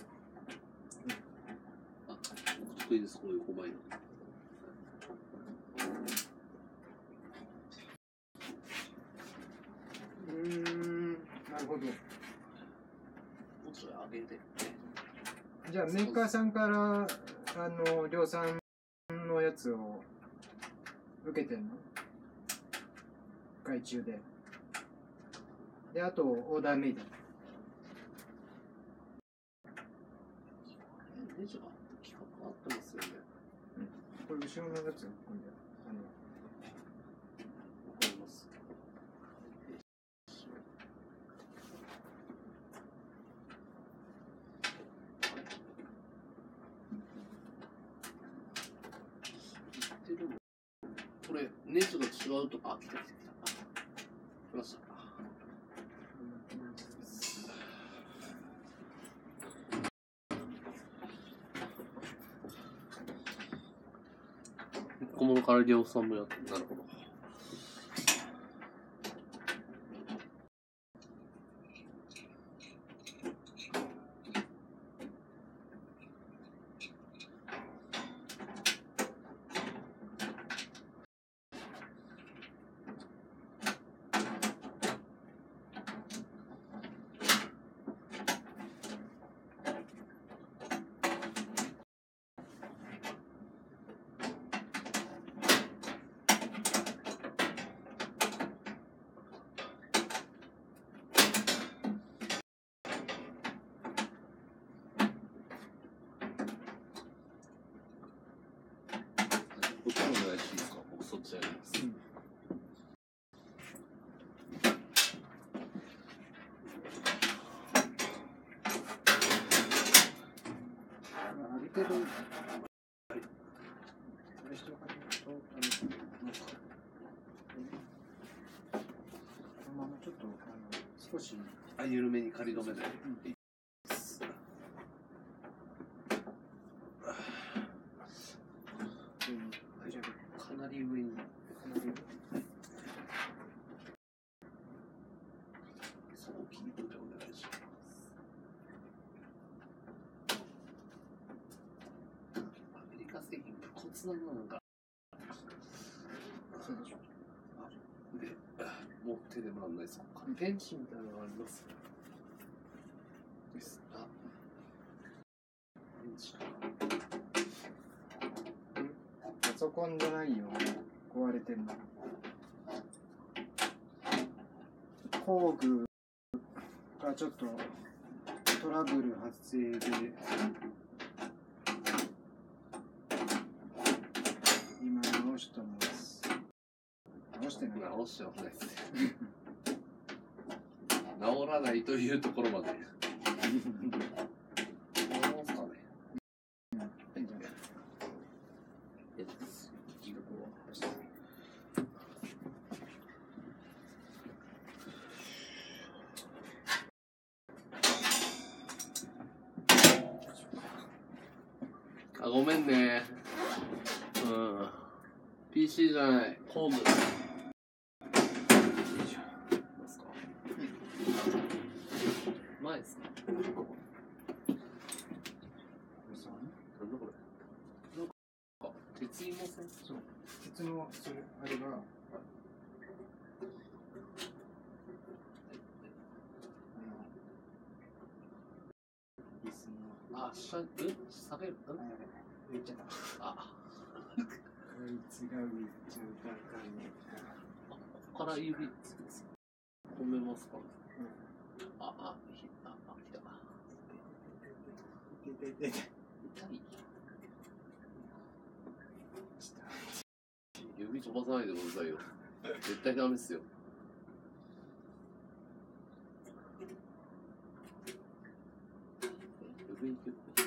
僕得意です、こういう細いの。 なるほど。 もうちょい上げて。 じゃあメーカーさんから量産のやつを受けてんの？外注で。で、あとオーダーメイド。 ネジが企画あってますよね。 これ後ろのやつ、これわかります。これネジが違うとか、来た。来ました。小物から量産もやって、なるほど。僕もお願いしていいですか？僕そっちやります。 ある程度、ちょっと少し緩めに仮止めで。かなり上に。そうキープでお願いします。アメリカ製品武骨なのなんか。 そうでしょ。 で、もう手で回んないですか。ペンチみたいなのがあります。ですが、ペンチか。 パソコンじゃないよ。壊れてるの。工具がちょっとトラブル発生で、今直してます。直してない。 直してはないですね。直らないというところまで。 あ、ごめんね。うん。PC じゃない、ホーム。前ですか。なんだこれ。なんか鉄印もせん。 そう。鉄のそれあれが。 あ、下げる。 言っちゃった。 あ。 こいつがめっちゃバカね。 ここから指つけます込めますか。あ、来た。痛い。指飛ばさないでくださいよ。絶対ダメっすよ。指ギュッと。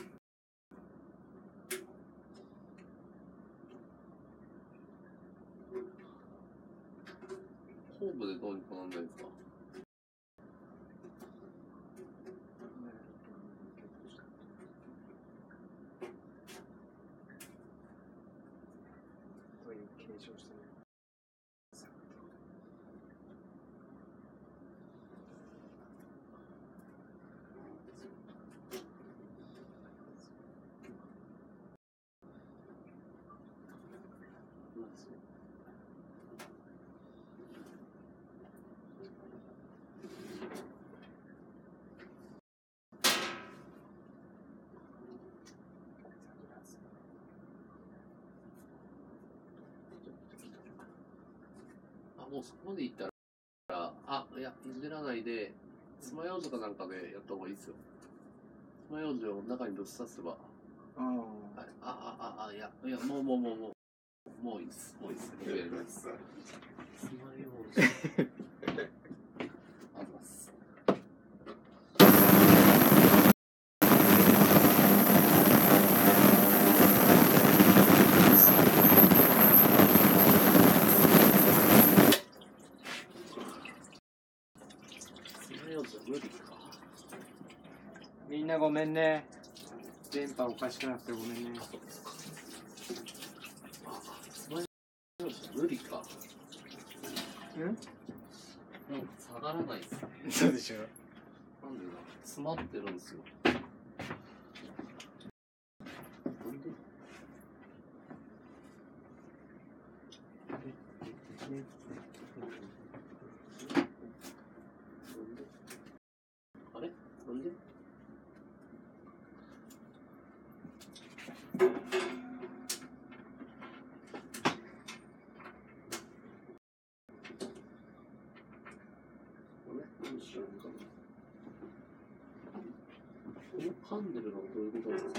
ホームでどうにかなんないですか。 どういう継承してる。 もうそこまで行ったら、いや、いじらないで、爪楊枝かなんかでやった方がいいですよ。爪楊枝を中にぶっ刺せば。いや、もういいです。もうやります。爪楊枝。あります。無理か。 みんなごめんね。電波おかしくなってごめんね。 無理か。 うん？ なんか下がらないっすね。 そうでしょ。 なんでだ。詰まってるんですよ。あれ？なんで？この噛んでるのはどういうことですか？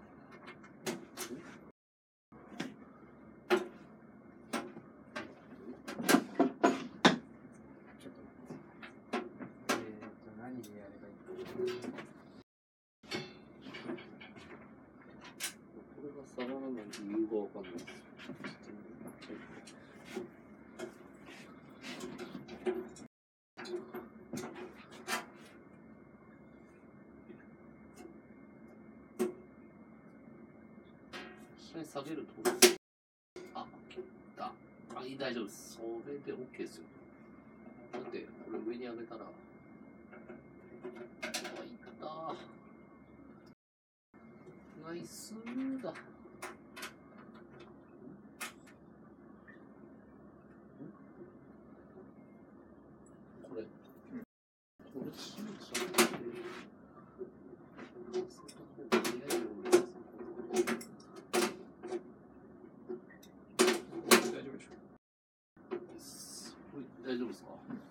何でやればいいか。 これが下がらない理由がわかんないです。下げると大丈夫です。それで OK ですよ。だってこれ上に上げたらいったナイスだ。これ閉めちゃって大丈夫ですか？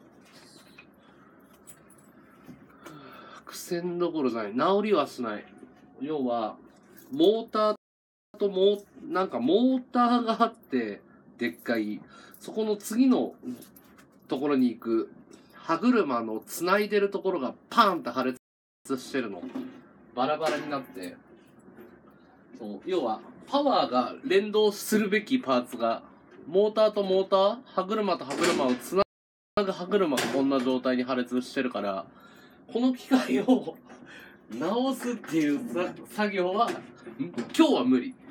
苦戦どころじゃない。治りはしない。要は、モーターとなんかモーターがあって、でっかい。そこの次のところに行く歯車の繋いでるところがパーンって破裂してるの。バラバラになって。そう。要は、パワーが連動するべきパーツが、モーターとモーター、歯車と歯車を繋ぐ歯車がこんな状態に破裂してるから、この機械を直すっていう作業は今日は無理。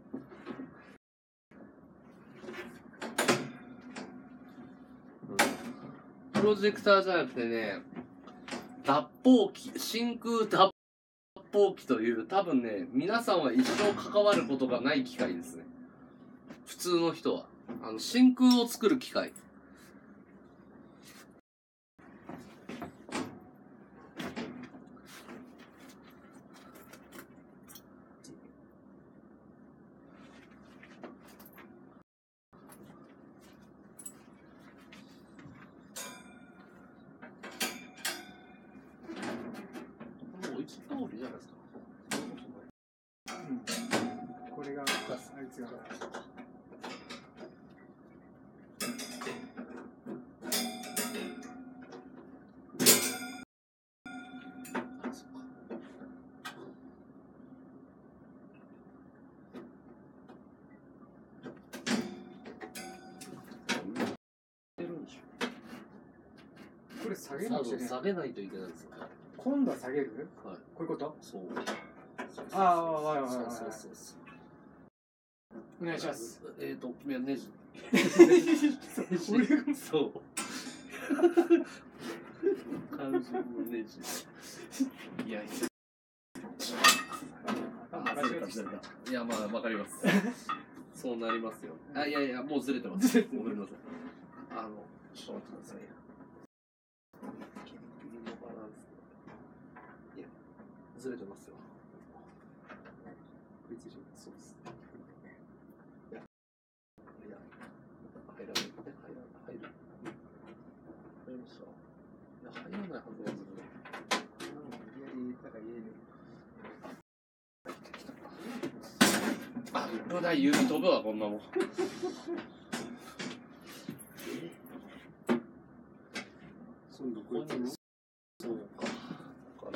プロジェクターじゃなくてね、脱泡機、真空脱泡機という多分ね、皆さんは一生関わることがない機械ですね。普通の人は真空を作る機械。 これがあいつがこれ下げないといけない。 下げないといけないんですよ。 今度は下げる？はい。こういうこと？ そう。 ああ、はいはいはい。そう。お願いします。 ネジ。そう。肝心のネジ。いや、いや、まあ、わかります。そうなりますよ。あ、いや、もうずれてます。ごめんなさい。ちょっと待ってください。ずれてますよ。そうです。いや、入らない。入りました。いや、入らないはずなんですけど。あ、危ない、指飛ぶわ、こんなもん。今度こいつも。そうか。だから。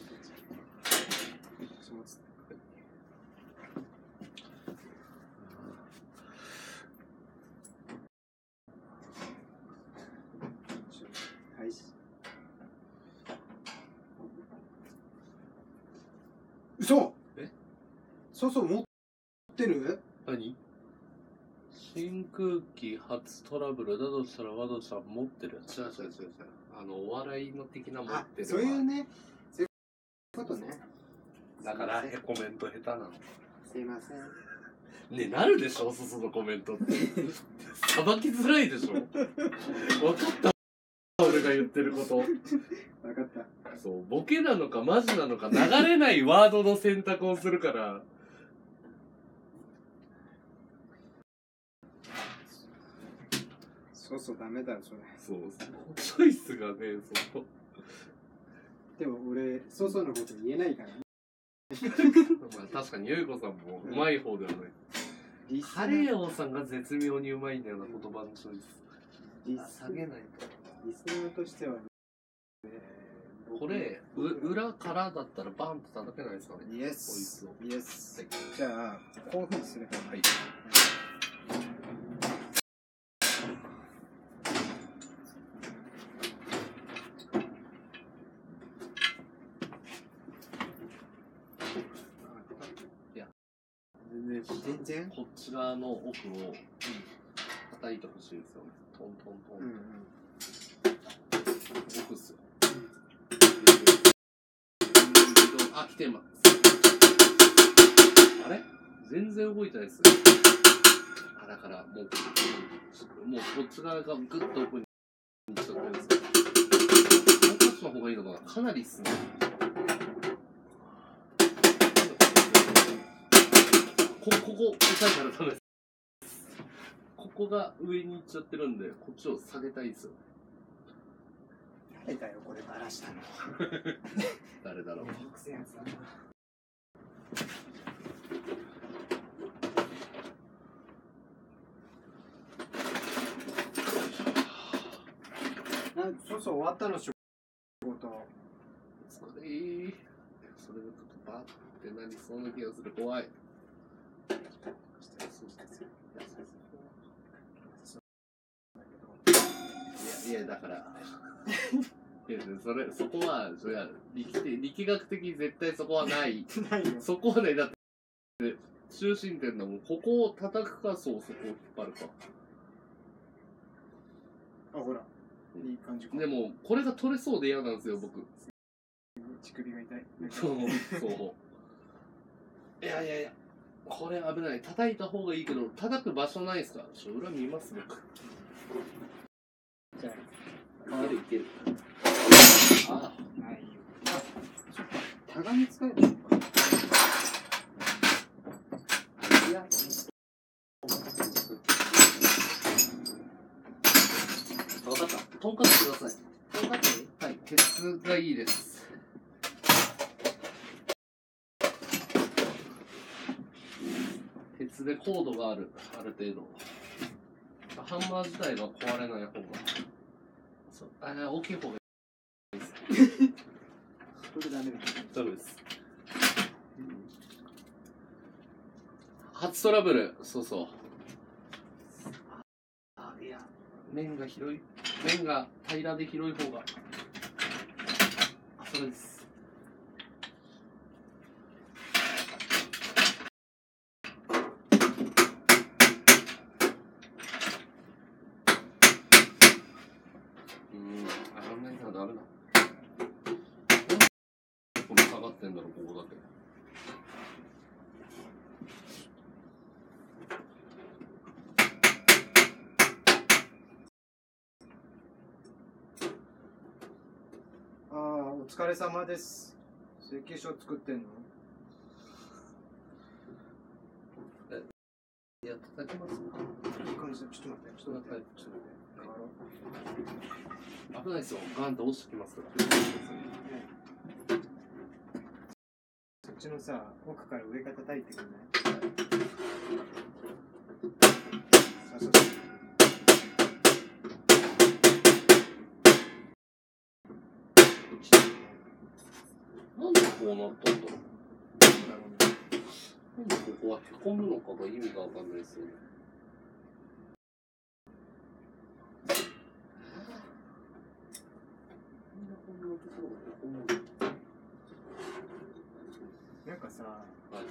嘘。そう持ってる？ 何？真空機初トラブルだとしたらワドさん持ってるやつ。違う。お笑いの的な持ってる。 そういうね。そういうことね。 だからコメント下手なの。 すいません。 ね、なるでしょ、そのコメントって。さばきづらいでしょ。分かった俺が言ってること。 分かった。 そう、ボケなのかマジなのか流れないワードの選択をするから。 そうダメだよそれ。 そう、チョイスがね、そう。 でも俺そうのこと言えないからね。 まあ確かにゆいこさんもうまい方ではない。カレー王さんが絶妙にうまいんだよな、言葉のチョイス。下げないと。 リスナーとしてはね。 これ裏からだったらバンと叩けないですかね。 イエス。じゃあこういうふうにすれば。はい。全然こっち側の奥を叩いてほしいんですよね。トントントン。奥っすよ。あ、来てます。あれ？全然動いてないっすね。だからもうこっち側がグッと奥に行っちゃってるんですよ。もうこっちの方がいいのかな。かなりっすね。ここ押さえたらダメです。ここが上に行っちゃってるんで、こっちを下げたいですよ。 誰だよこれバラしたの。 誰だろう。 そう終わったの仕事。 それでちょっとバッってなりそうな気がする。怖い。いやだからいや、そこは、それは力学的に絶対そこはない。 ないよ。 そこはね、だって、中心点だもん。ここを叩くか、そこを引っ張るか。 あ、ほら。いい感じか。 でも、これが取れそうで嫌なんですよ、僕。 乳首が痛い。 そう。いやいやいや、これ危ない。叩いた方がいいけど、叩く場所ないですか？裏見ます、僕。 じゃあ、いける。ああ、ないよ。あ、そっか。タガに使えばいいのか。いや、 わかった。とんかつください。とんかつ？はい、鉄がいいです。鉄でコードがある程度。ハンマー自体が壊れない方が。大きい方がいいです。 これダメだ。 ダメです。初トラブル、そうそう。いや、面が平らで広い方が。それです。上がんないな、ダメだ。これ下がってんだろ、ここだけ。 ああ、お疲れ様です。請求書作ってんの？ いや、叩きます。 いい感じだ。ちょっと待って。 危ないですよ。ガンと落ちてきますから。 そっちのさ、奥から上から叩いてくんない？そう。 なんでこうなったんだろう。なんでここはへこむのかが意味がわかんないですよね。 なんかさ、 はい。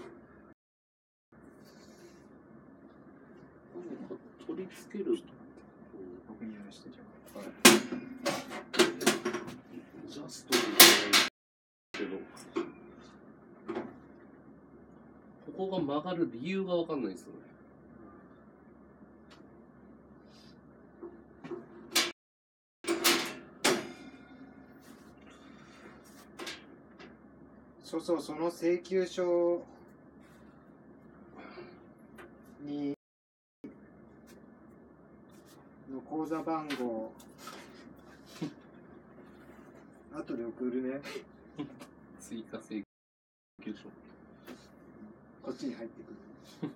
取り付ける。 僕にやらしてじゃん。 はい。ジャストでいけないけど、ここが曲がる理由がわかんないですよね。 そう、その請求書にの口座番号後で送るね。 追加請求書。 こっちに入ってくる。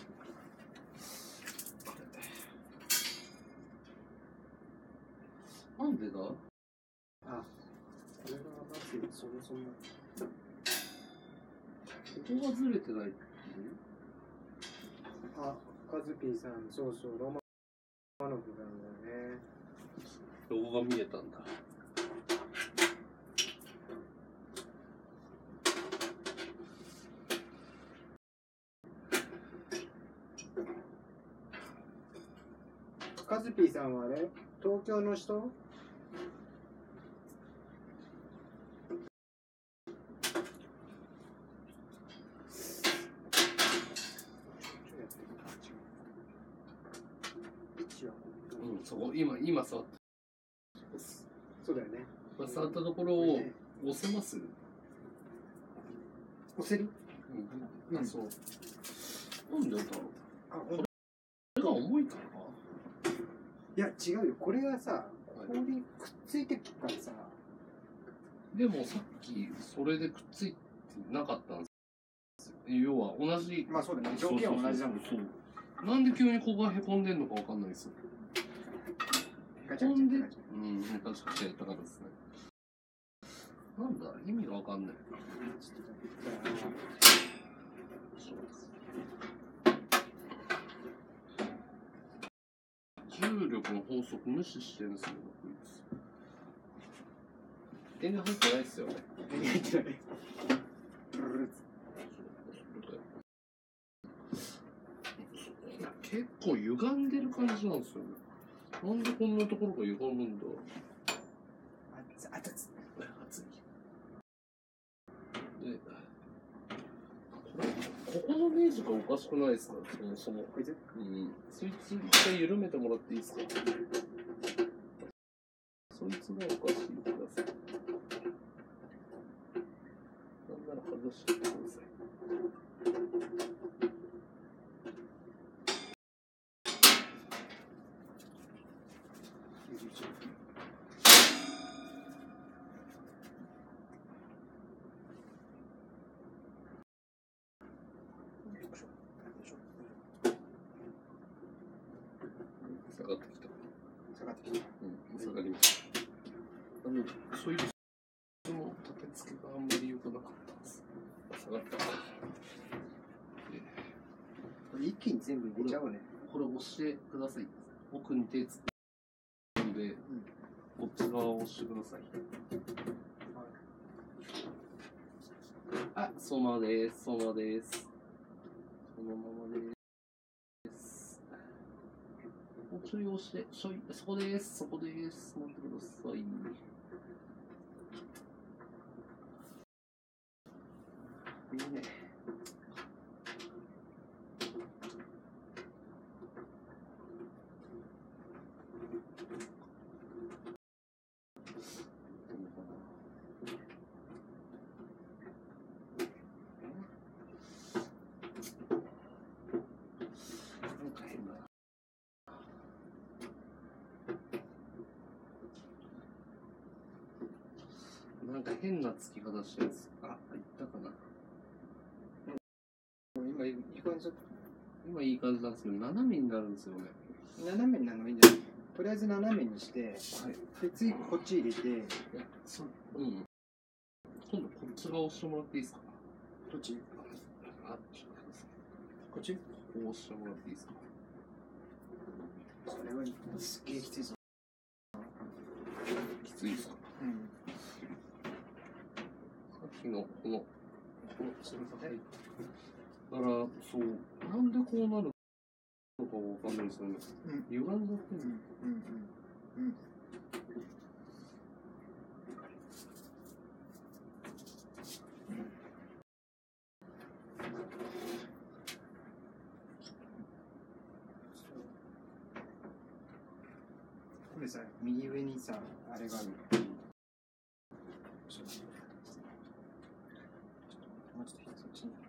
なんでだ？ あ、これがまずそもそも。 ここがずれてないっていう？ あ、カズピーさん、そう、ロマノフなんだよね。 ロゴが見えたんだ。 カズピーさんはあれ？東京の人？ そこ今触った。 そうだよね。 触ったところを押せます？ 押せる？ うん、そう。なんでだろう。これが重いからか。 いや違うよ。これがさ、ここにくっついてくからさ。 でもさっきそれでくっついてなかったんですよ。要は同じ。 まあそうだね。条件は同じだもん。 そうなんで急にここがへこんでんのかわかんないですよ。へこんで、確かにやったからですね。なんだ意味がわかんない。重力の法則無視してるんですよ。 電源入ってないっすよね。 電源入ってない。 結構歪んでる感じなんですよね。なんでこんなところが歪むんだ。 熱い。 で、ここのネジがおかしくないですか、そもそも。 こいつ？ うん。そいつ一回緩めてもらっていいですか。そいつがおかしいでください。なんなら外してください。下がってきた。うん、下がりました。そういうその立て付けがあんまり良くなかったんです。下がった。 これ一気に全部入れちゃうね。 これ押してください。奥に手つけるんで、こっち側を押してください。あ、そのままです。そのままです。そのままです。もうちょい押して、そこです。そこです。待ってください。いいね。なんか変な付き方してるんです。あ、いったかな。 今いい感じ。 今いい感じなんですけど、斜めになるんですよね。 斜めになるのがいいんじゃない？とりあえず斜めにして、はい、で次こっち入れて、うん。 今度こっち側押してもらっていいですか？ どっち？ あ、こっち？こう押してもらっていいですか？ それはすげえきついぞ。 きついですか？うん。さっきのこのそれが入ってだから、そう、なんでこうなるのかわかんないですよね。歪んじゃってる。 これさ、右上にさ、あれがある。もうちょっとそっちに。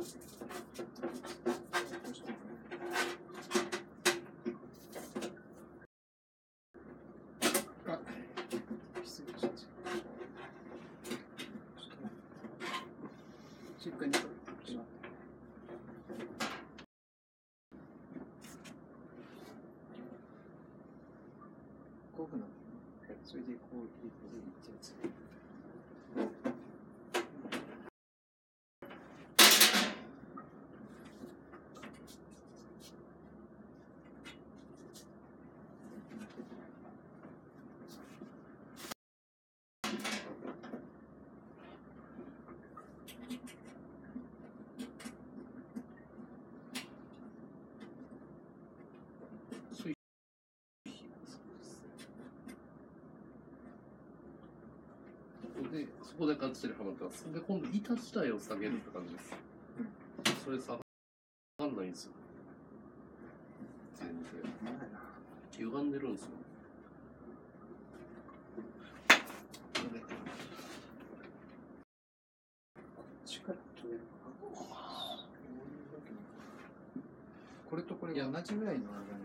それでこう入れていっちゃうやつ。 で、そこで感じてるハマってます。で、今度板自体を下げるって感じです。それ下がんないんですよ。全然。歪んでるんですよ。 これとこれ同じぐらいのあれ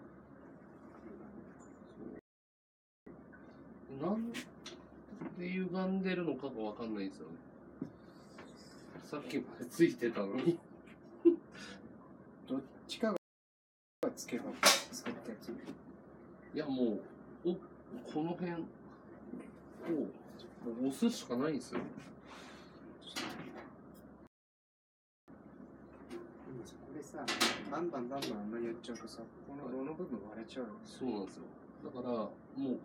だね。 なんで歪んでるのかがわかんないんですよね。さっきまでついてたのに。 どっちかがつけば作ったやつ。 いやもう、この辺を押すしかないんですよ。 これさ、バンバンあんまりやっちゃうとさ、この炉の部分割れちゃうよね。 そうなんですよ。だからもう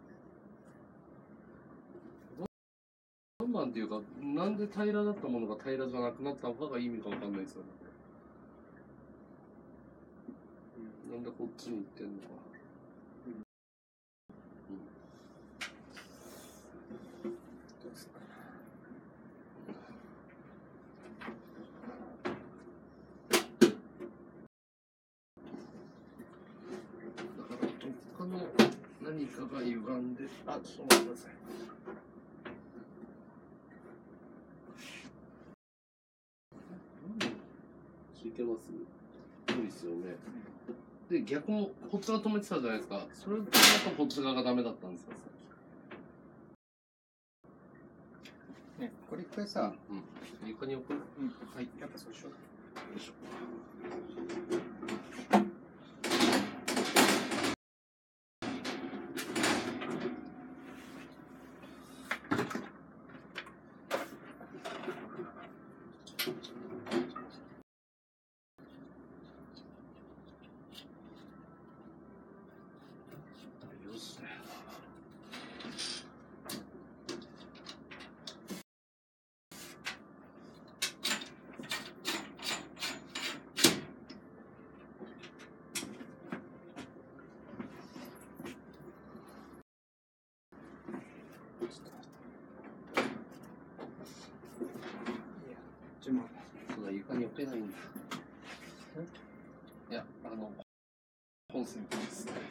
バンバンっていうか、なんで平らだったものが平らじゃなくなったのかが意味がわかんないですよね。なんでこっちに行ってんのか。 どうするかな。 だからどっかの何かが歪んで、あ、ちょっと待ってください。いけます？無理ですよね。で、逆もこっちが止めてたじゃないですか。それだとこっち側がダメだったんですよ、さっき。 ね、これ一回さ、 床に置く？ はい、やっぱそうしよう。よいしょ。 そうだ、床に置けないんだ。いや、コンセントですね。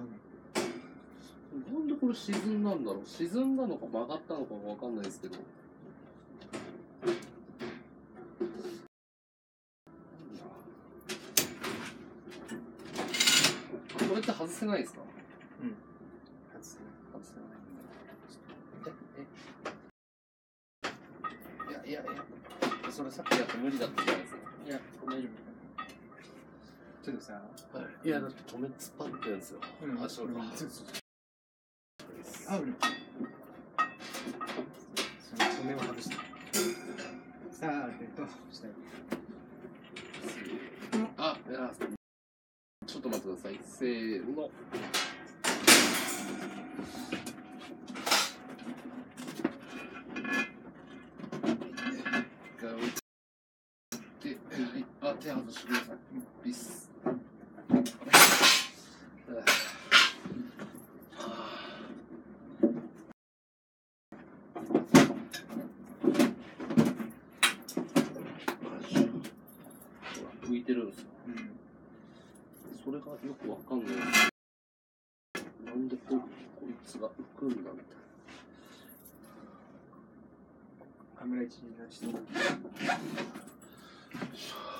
なんでこれ沈んだんだろう。沈んだのか曲がったのかわかんないですけど。これって外せないですか？ うん。外せない。 いや、それさっきやって無理だったじゃないですか。 いや、大丈夫。ちょっとさ、 いや、だって止め突っ張ってるんですよ。足を。 あ、うる。その止めを外して。さあ、したい。 あ、いや、ちょっと待ってください。せーの。あ、手外してください。ビス。浮いてるんですよ。それがよくわかんない。なんでこいつが浮くんだみたいな。 カメラ位置に出して。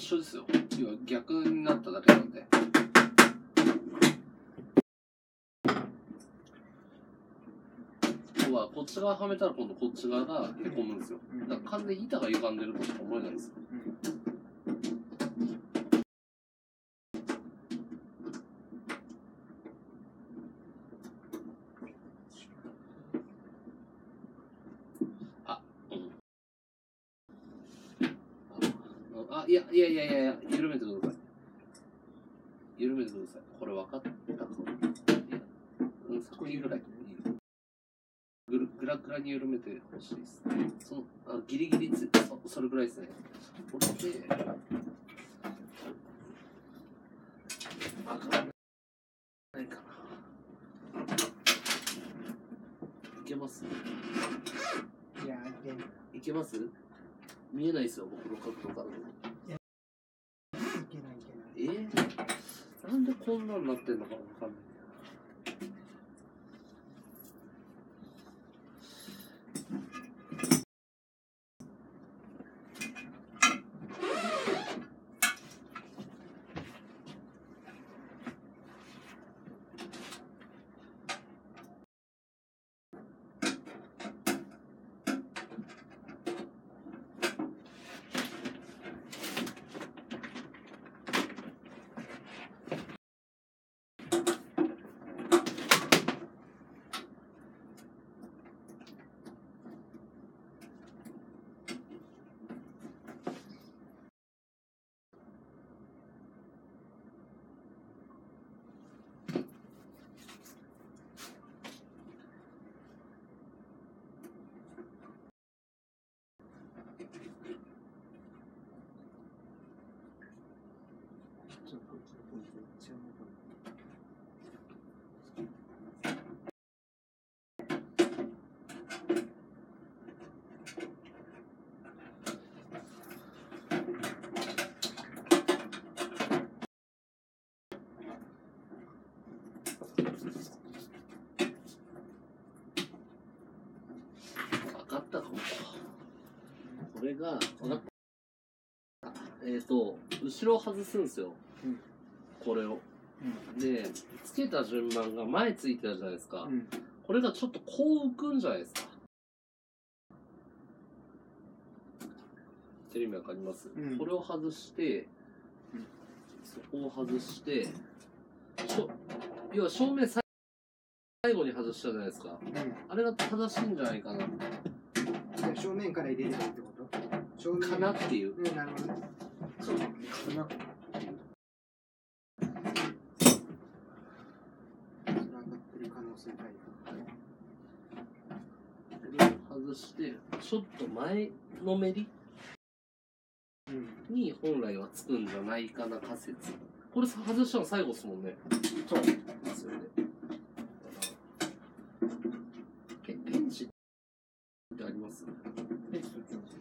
緒ですよ。要は逆になっただけなんで。要はこっち側はめたら今度こっち側がへこむんですよ。だから完全に板が歪んでるとしか思えないんですよ。いや、緩めてください。緩めてください。これ分かったかな。先ぐらい。グラグラに緩めてほしいです。ギリギリそれぐらいですね。これで、分かんないかな。いけます？ いや、 いけます？見えないですよ、僕の角度から。なんでこんなんなってんのかわかんない。分かったかも。これが分かった。後ろを外すんですよ。これを。で、つけた順番が前ついてたじゃないですか。これがちょっとこう浮くんじゃないですか。テレビわかります？これを外して、そこを外して、要は正面最後に外したじゃないですか。あれが正しいんじゃないかな。 正面から入れるってこと？正面かなっていう。 なるほどね。そうかな。 外してちょっと前のめりに本来はつくんじゃないかな仮説。これ外したの最後ですもんね。 そうですよね。ペンチってあります？ ペンチ。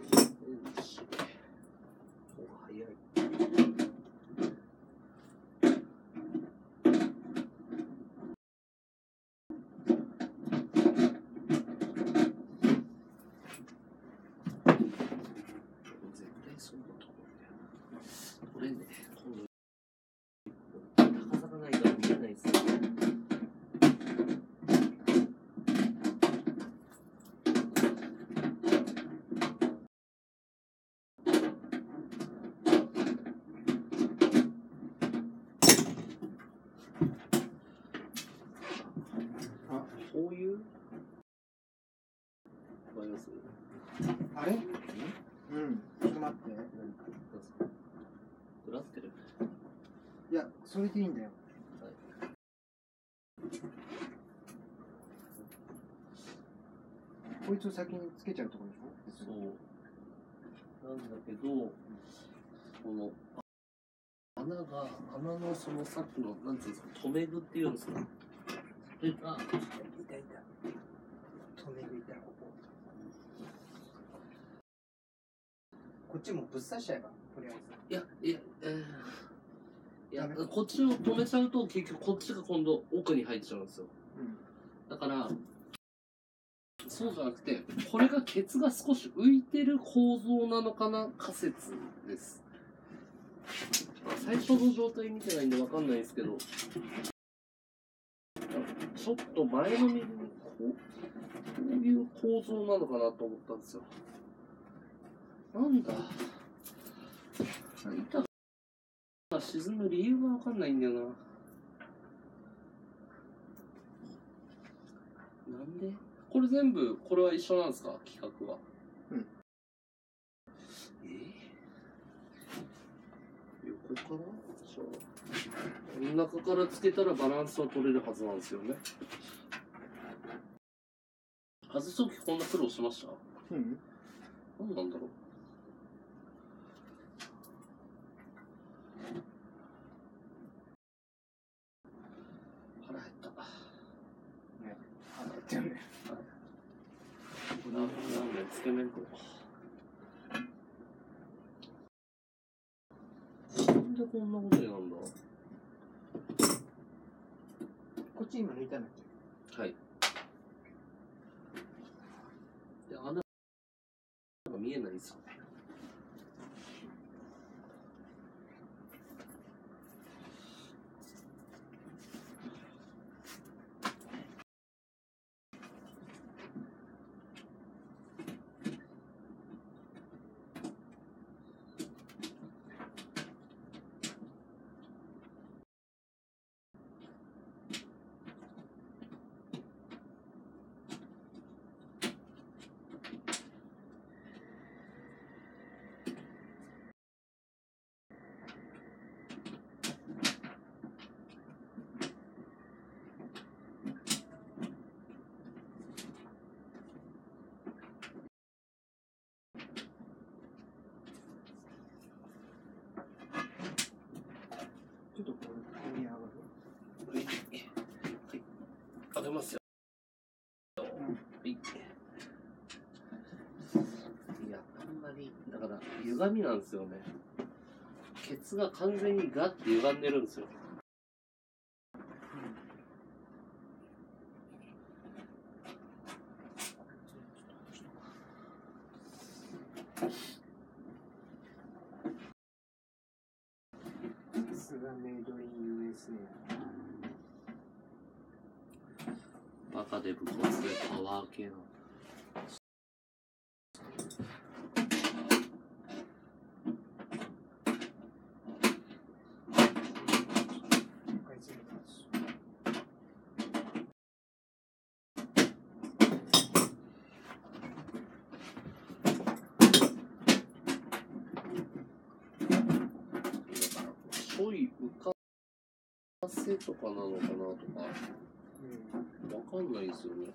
お、早い。これね、高さがないから見えないですよ。こういうわかります？ あれ？ちょっと待って。 ずらってる？ いや、それでいいんだよ。こいつを先につけちゃうところでしょ？ そうなんだけど、この穴のそのさっきのなんていうんですか、留め具っていうんですか。それが止め具いたらこっちもぶっ刺しちゃえば、とりあえず。 いや、こっちを止めちゃうと結局こっちが今度奥に入っちゃうんですよ。だからそうじゃなくて、これがケツが少し浮いてる構造なのかな仮説です。 最初の状態見てないんでわかんないですけど、ちょっと前のめりにこういう構造なのかなと思ったんですよ。なんだ、板が沈む理由がわかんないんだよな。なんでこれ全部、これは一緒なんですか、企画は。 うん。 横からそう。真ん中からつけたらバランスは取れるはずなんですよね。外すときこんな苦労しました？ うん。 何なんだろう。腹減った。 ね、腹減ってるね。 ラーメン、つけ麺と。なんでこんなことになるんだ。 こっち今抜いたんだっけ？ はい。で、穴が見えないんですよね。 ちょっとこれ上に上がる。 はい。上げますよ。はい。いや、あんまり、だから、歪みなんですよね。ケツが完全にガッて歪んでるんですよ。 さすがメイドイン USA。 バカで武骨でパワー系の。ちょい浮かせとかなのかなとか、わかんないですよね。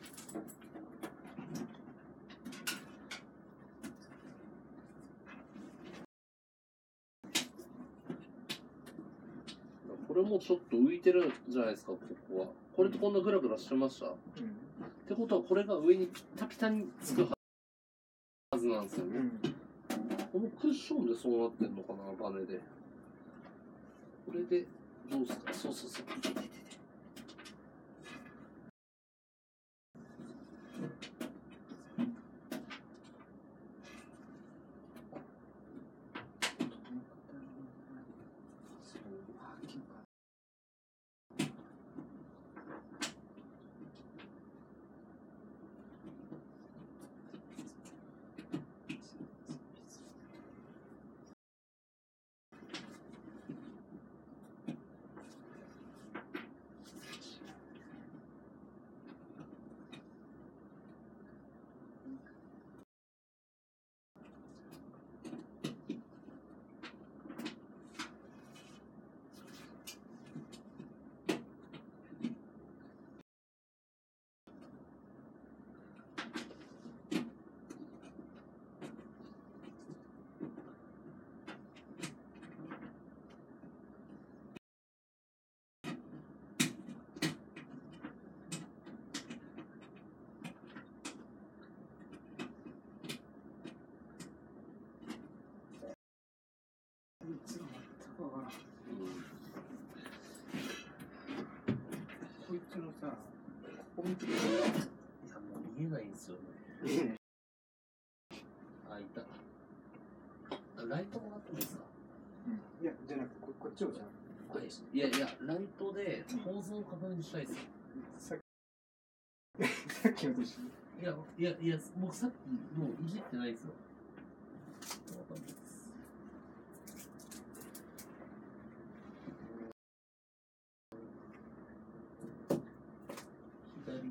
これもちょっと浮いてるじゃないですか、ここは。これとこんなグラグラしてました、ってことはこれが上にピッタピタにつくはずなんですよね。このクッションでそうなってんのかな、バネで。これで、どうすか、そうそうそう。 こいつのさ、ここ見てる。いや、 もう見えないんですよね。あ、いた。ライトもらってもいいですか？ いや、じゃなくて、こっちをじゃあ。 いやいや、ライトで構造を確認したいですよ。 さっきのと一緒に。 いや、僕さっきもういじってないですよ。わかんないです。左。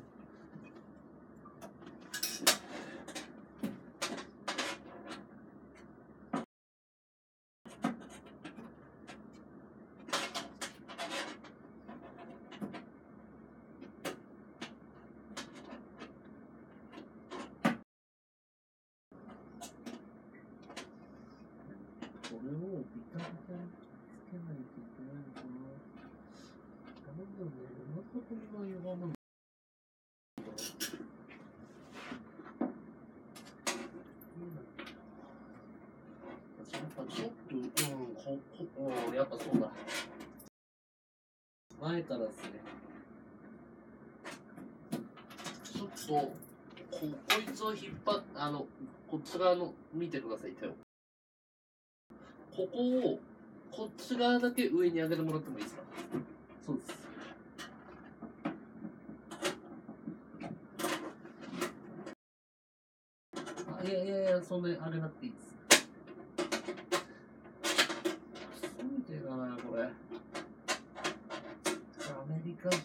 これをビタビタにつけないといけないのかな。多分ね、またこれが歪むんだ。ちょっと、やっぱそうだ。前からですね。ちょっと、こいつを引っ張っ、こっち側の、見てください、手を。ここを、こっち側だけ上に上げてもらってもいいですか？そうです。いや、そんなに上げなくていいです。見てかな、これ。アメリカ人。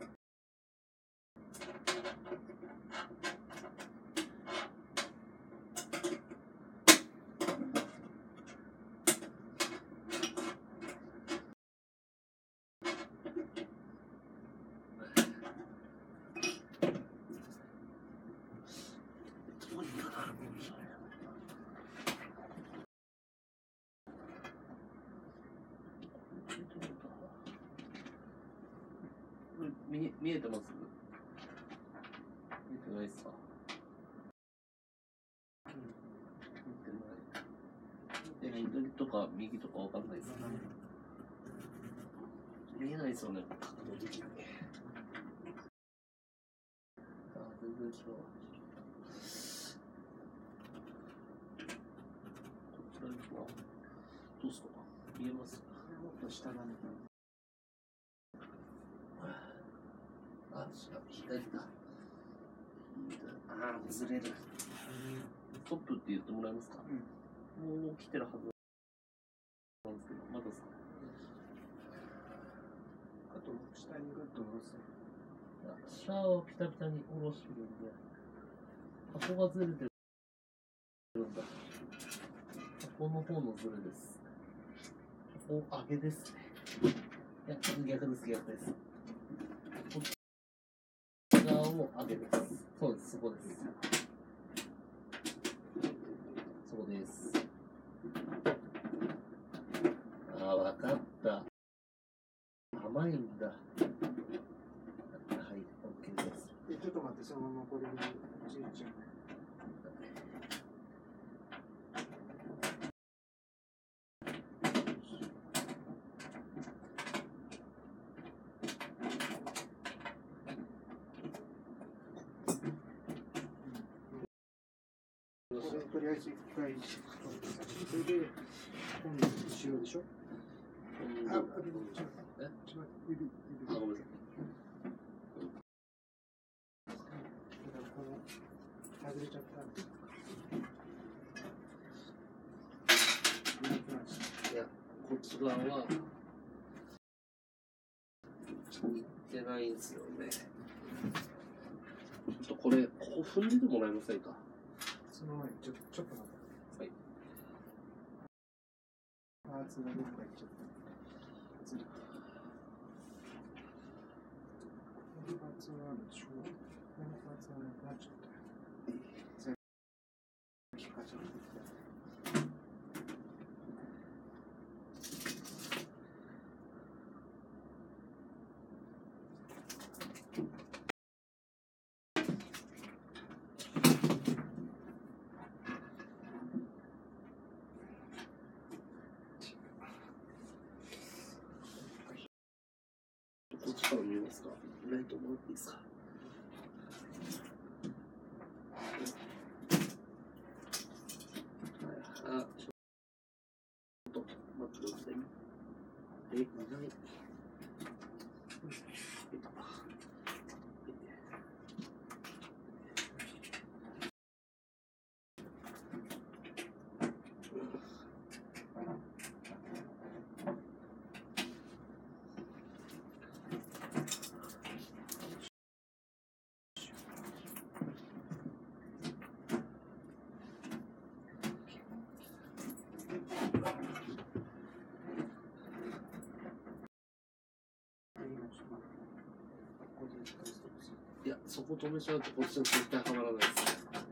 見えてます？見えてないっすか？見てない。左とか右とかわかんないっすね。見えないっすよね、角度的に。全然違う。こちらにはどうっすか？見えます？ もっと下だね。 左だ。ずれる。ストップって言ってもらえますか？もう来てるはずなんですけど、まだですか？ あと、下にグッと下ろす。 シャワーをピタピタに下ろしてるんで、箱がずれてるんだ。箱の方のずれです。箱上げですね。いや、逆です。側を上げです。そうです、そこです。そうです。わかった。甘いんだ。はい、OK です。 ちょっと待って、そのままこれについちゃう。とりあえず一回それで今度しようでしょ。ちょっと待って指ごめんなさい。 この外れちゃった。 いや、こっち側はいってないんですよね。ちょっとこれ、ここ踏んでてもらえませんか？ その前にちょっと待って。 はい。 パーツがどっか行っちゃった。このパーツはあるでしょ。このパーツはなくなっちゃった。さっきかちゃった。 こっちから見えますか？ライトもらっていいですか？ちょっと意外。いや、そこ止めちゃうとこっちは絶対はまらないですね。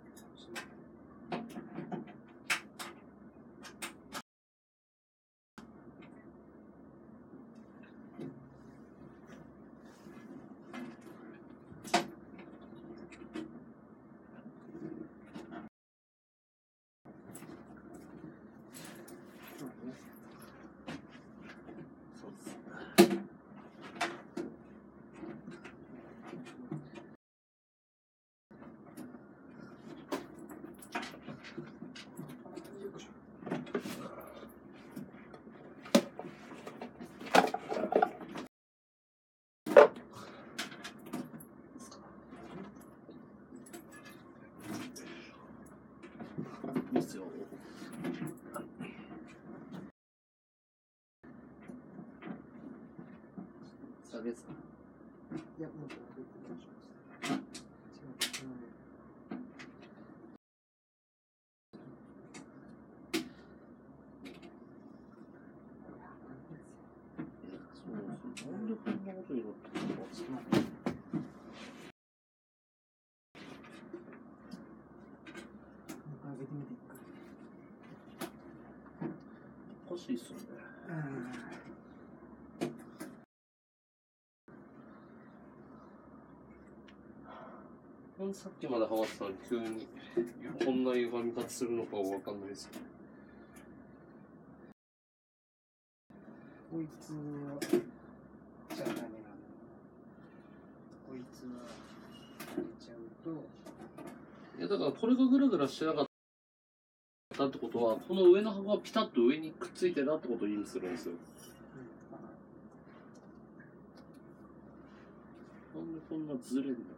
ですよ。下げですか？ いや、もう上げてみましょう。違う。 そう、なんでこんなことになってるのか。 上げてみていいか。 おかしいっすよね。なんでさっきまでハマってたのに急にこんな歪み方するのかわかんないですよ。 こいつはじゃあダメなの。こいつは入れちゃうと。 いやだからこれがグラグラしてなかったってことは、この上の箱がピタッと上にくっついてたってことを意味するんですよ。なんでこんなずれんだ。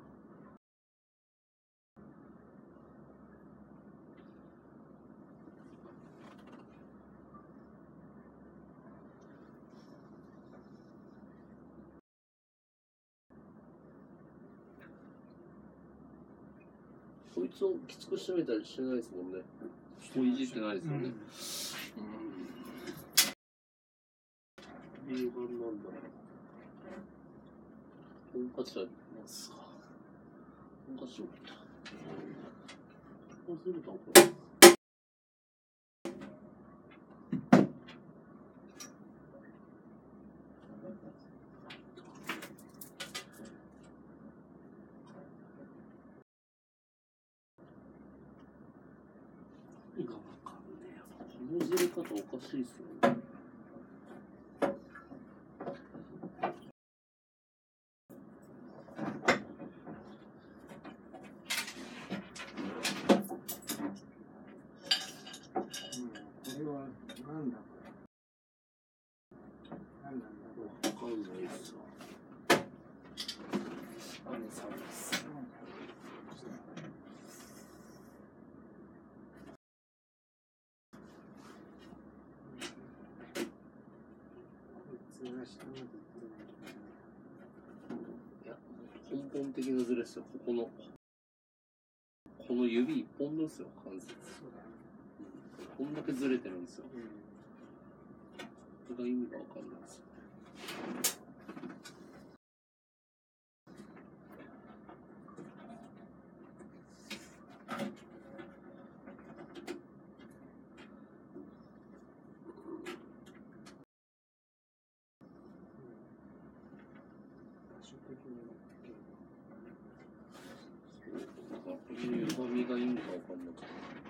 こいつをきつくしてみたりしてないですもんね。もういじってないですよね。理由がなんだろう。トンカチありますか。トンカチを見た。こうするとこれ。何がわかんねえよ。このずれ方おかしいっすよね。 これはなんだこれ。何なんだろう。 わかんないっすよ。 あれさです。 いや、根本的なズレですよ。この指一本分ですよ、関節。こんだけずれてるんですよ。それが意味がわかんないですよ。この歪みが意味がわかんなくて。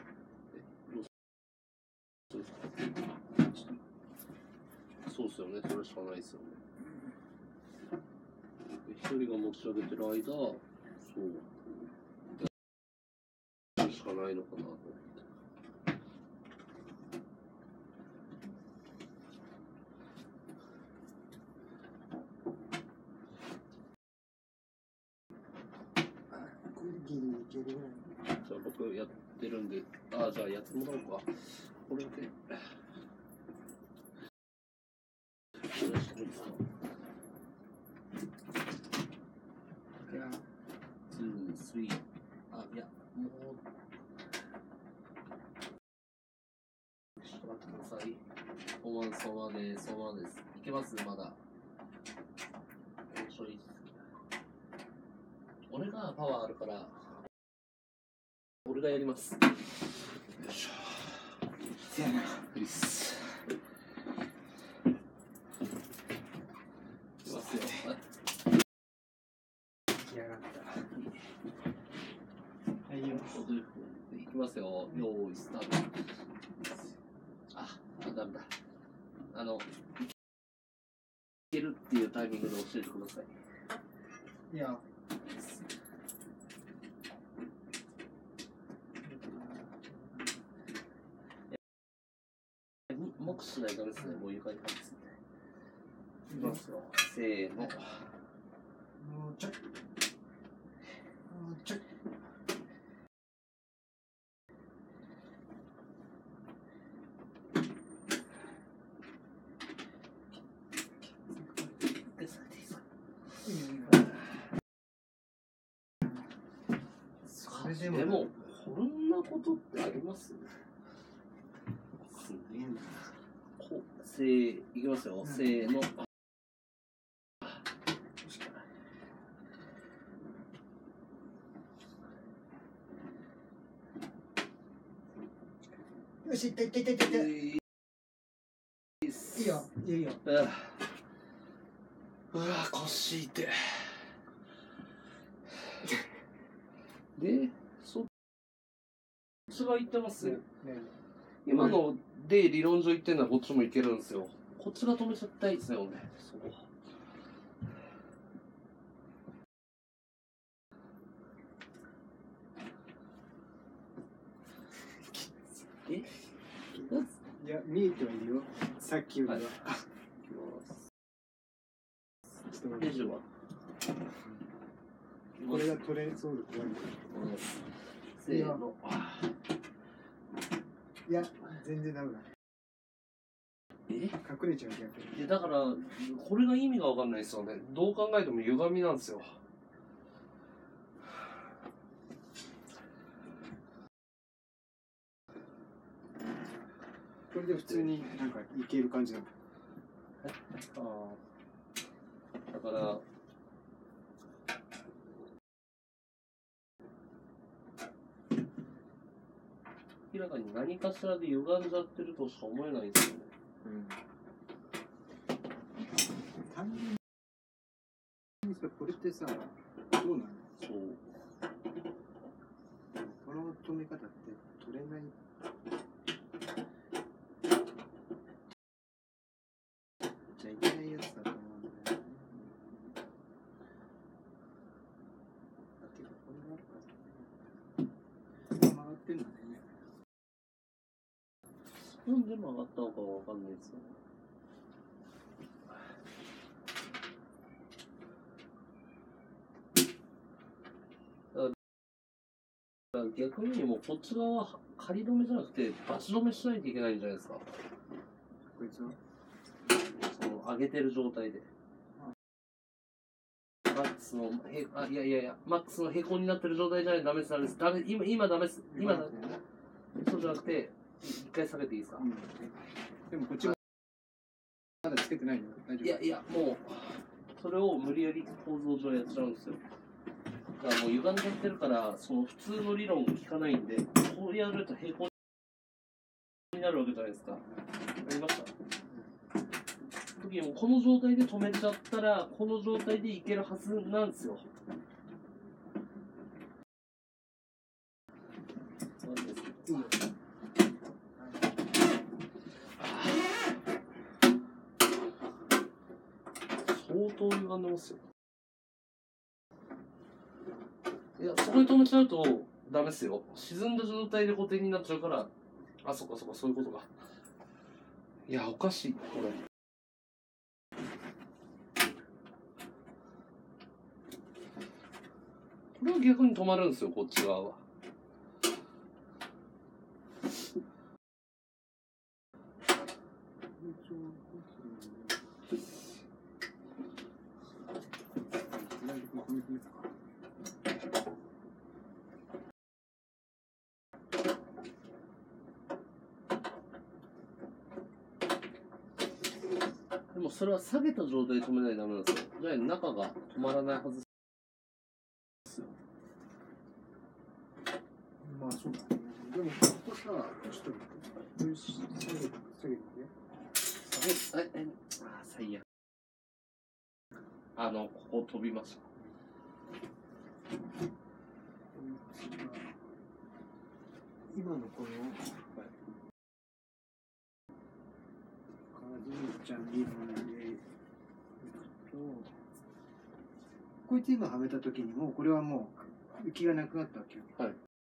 そうっすよね、それしかないですよね。一人が持ち上げてる間、そう。しかないのかなと思って。 けるぐらい。 じゃあ僕やってるんで、じゃあやってもらおうか。これで。2、3。いや、もう。ちょっと待ってください。そのままです。いけますまだ。俺がパワーあるから、俺がやります。よいしょ。 せやな。 いいっす。いきますよ。 やがった。はいよ。 いきますよ。用意スタート。ダメだ。いけるっていうタイミングで教えてください。 いや。 目視しないとダメですね。もう床に入ってますね。いきますよ。せーの。 もうちょい。 でも、こんなことってあります？いきますよ。せーの。 よし、いった。いいよ。 うわ、腰痛い。で、そっちが言ってますね。今ので理論上言ってるのはこっちもいけるんですよ。こっちが止めちゃったいですよね。 いや、見えてはいるよ。さっきよりは。ちょっと待って。これが取れそうで怖い。 せーの。 いや、全然ダメだ。隠れちゃう逆に。 だから、これが意味がわかんないですよね。どう考えても歪みなんですよ。 これで普通になんかいける感じなの。 だから、明らかに何かしらで歪んじゃってるとしか思えないんですよね。 単純にさ、これってさ、どうなの？ そう。 この止め方って取れない。じゃいけないやつだと思うんだよね。てか、これがあるから曲がってんだね。 なんで曲がったのかわかんないですよね。逆にもうこっち側は仮止めじゃなくてバチ止めしないといけないんじゃないですか。 こいつは上げてる状態で。マックスのマックスの平行になってる状態じゃないとダメです。今ダメです。今だ。そうじゃなくて一回下げていいですか。 でもこっちもまだつけてないの？大丈夫？ いやもうそれを無理やり構造上やっちゃうんですよ。だからもう歪んじゃってるから、その普通の理論聞かないんで、こうやると平行になるわけじゃないですか。わかりました？時にもこの状態で止めちゃったら、この状態でいけるはずなんですよ。相当歪んでますよ。いや、そこに止めちゃうとダメですよ。沈んだ状態で固定になっちゃうから、そっか、そういうことか。いや、おかしい、これ。 これは逆に止まるんですよ、こっち側は。でもそれは下げた状態で止めないとダメなんですよ。じゃあ中が止まらないはずですよ。 まあそうだね。でもここさ、ちょっとよし下げて最悪。ここ飛びました。 今のこのカズミちゃんリボンでこいつ今はめた時にもうこれはもう浮きがなくなったわけよ。 はい。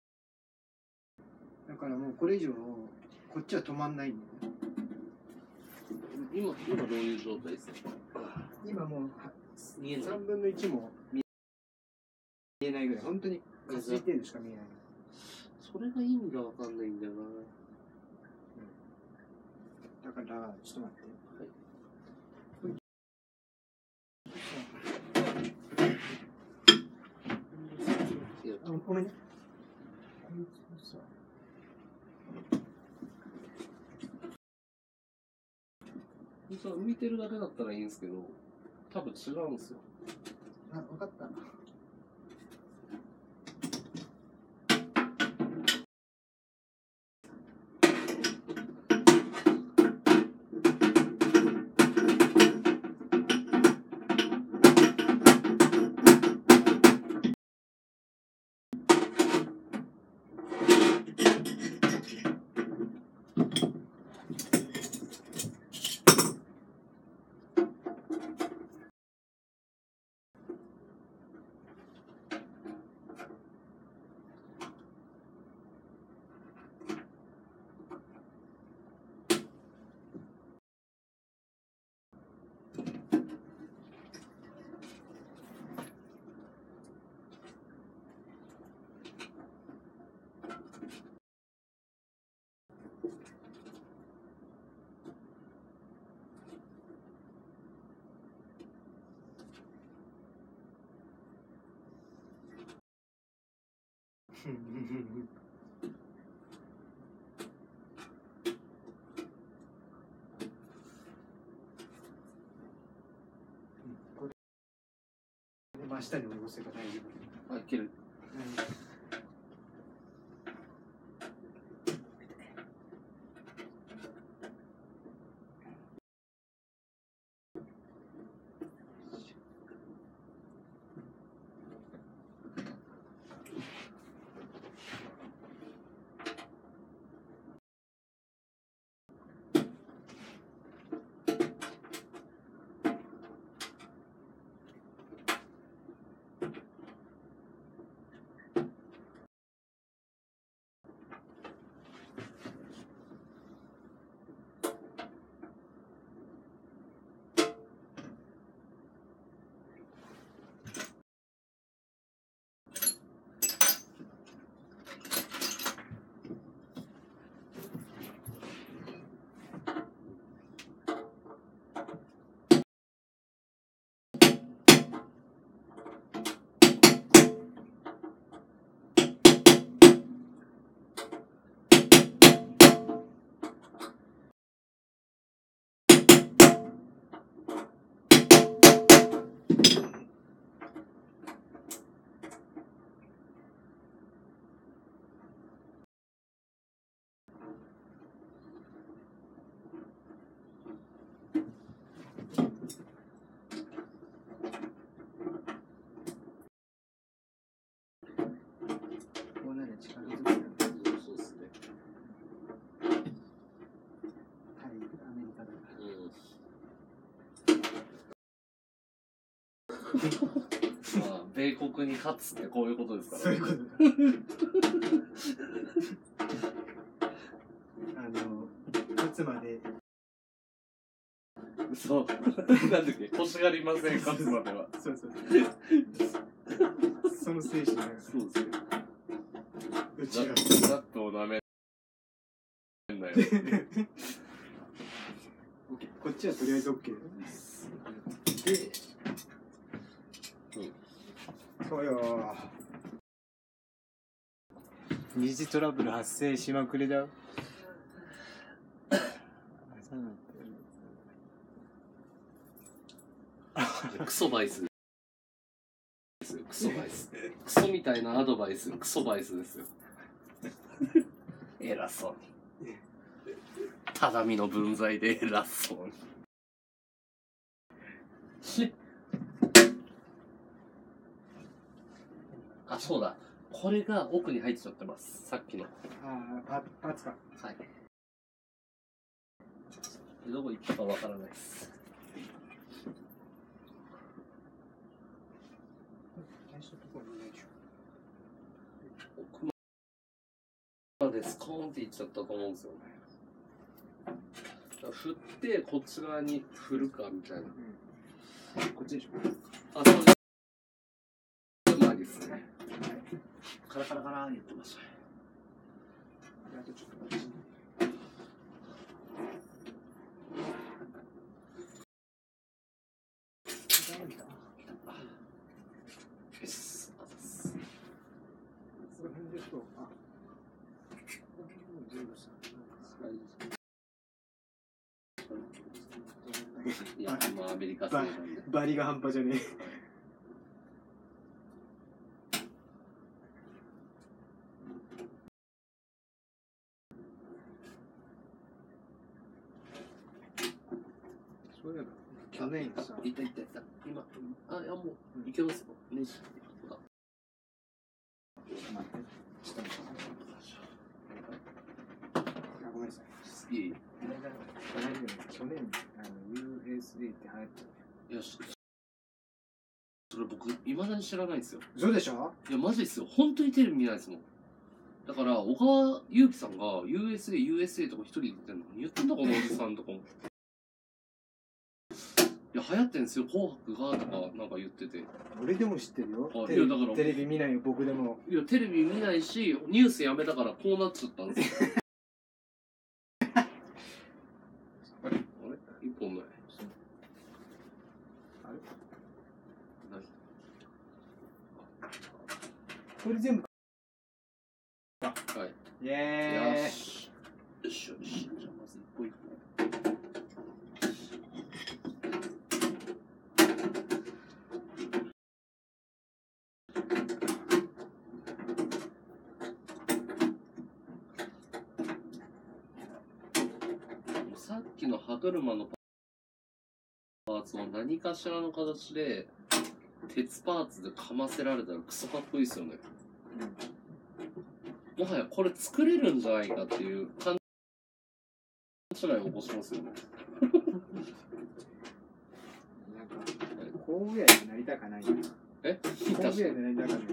だからもうこれ以上こっちは止まんないんだよね。 今どういう状態ですか？ 今もう見えない。 3分の1も見えないぐらい、本当にかすり程度しか見えない。 それが意味がわかんないんだよな。 だからちょっと待って。はい。ごめんね。 浮いてるだけだったらいいんですけど、多分違うんですよ。 あ、分かった。真下に下ろせば大丈夫。 あ、いける。まあ、米国に勝つってこういうことですから、ね。そういうこと勝つまで。 そう。なんだっけ、欲しがりません、勝つまでは。 そうそう。 その精神だよ。 そうですよ。 うちはザッとを舐めんなよ。 こっちはとりあえず OK で、 そうよ。二次トラブル発生しまくりだよ。 クソバイス。クソバイス。クソみたいなアドバイス、クソバイスですよ。偉そうに。ただみの分際で偉そうに。あ、そうだ。これが奥に入っちゃってます。さっきの。 パーツか。 はい。どこ行ったかわからないです。奥までスコーンって行っちゃったと思うんですよね。振ってこっち側に振るかみたいな。 こっちでしょ。 あ、そうです。まあですね。カラカラカラー言ってました。 あとちょっとこっちに。 いや、まあアメリカ製なんで。 バリが半端じゃねえ。そういえば去年さ、 いた。今、あ、いやもういけますよ。ネジ。 待って、下に。ごめんなさい。 いい。 去年USA って流行った。 いや、それ僕いまだに知らないんですよ。 そうでしょ。 いやマジですよ。本当にテレビ見ないですもん。だから小川祐希さんが USA とか一人で言ってんの言ってんのかな、おじさんとかも。いや流行ってんですよ。紅白がとかなんか言ってて。 俺でも知ってるよ。 いやだからテレビ見ないよ、僕でも。 いやテレビ見ないしニュースやめたからこうなっちゃったんですよ。あれ一本ない。 あれ何これ全部。 はい。 イエーイ。 よし。よし。じゃあまず一個一個。さっきの歯車のパーツを何かしらの形で鉄パーツでかませられたらクソかっこいいですよね。もはやこれ作れるんじゃないかっていう勘違いを起こしますよね。 なんか工具屋になりたかない。 え？ 工具屋になりたかない。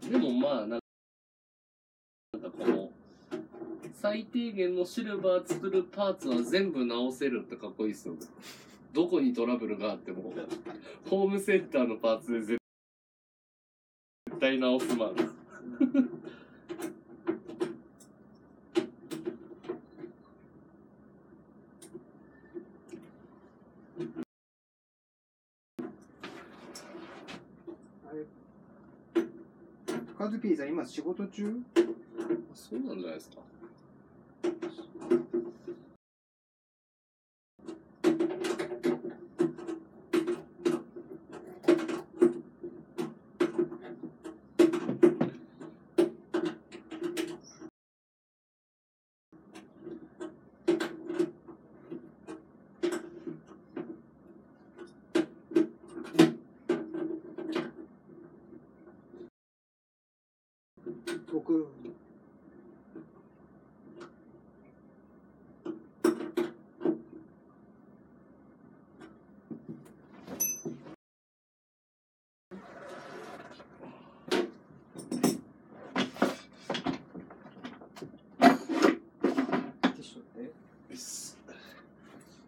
でもまあなんかこの最低限のシルバー作るパーツは全部直せるってかっこいいですよね。どこにトラブルがあってもホームセンターのパーツで絶対直すまん。 カズピーさん今仕事中？ そうなんじゃないですか。 僕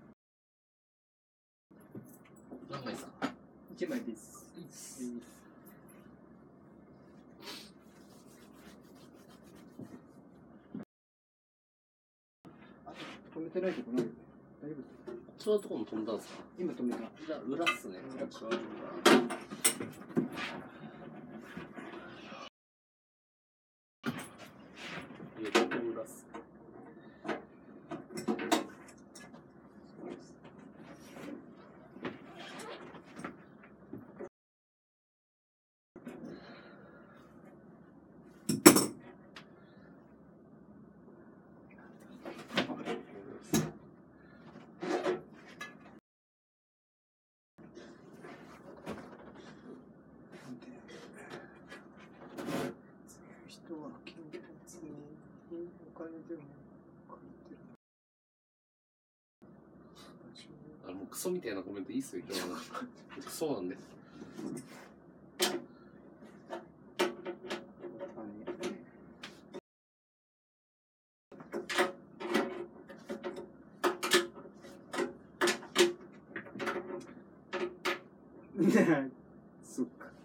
何枚さん？ 1枚です。 ってないとこないよね。大丈夫？ 違うところも飛んだんですか？ 今止めた。 じゃあ裏っすね。いや、ここ裏っす。 人は金欠にお金でも借りてる。 もうクソみたいなコメントいいっすよ、今日は。クソなんで。 そっか。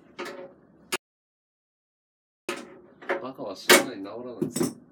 バカは知らないに治らないんですよ。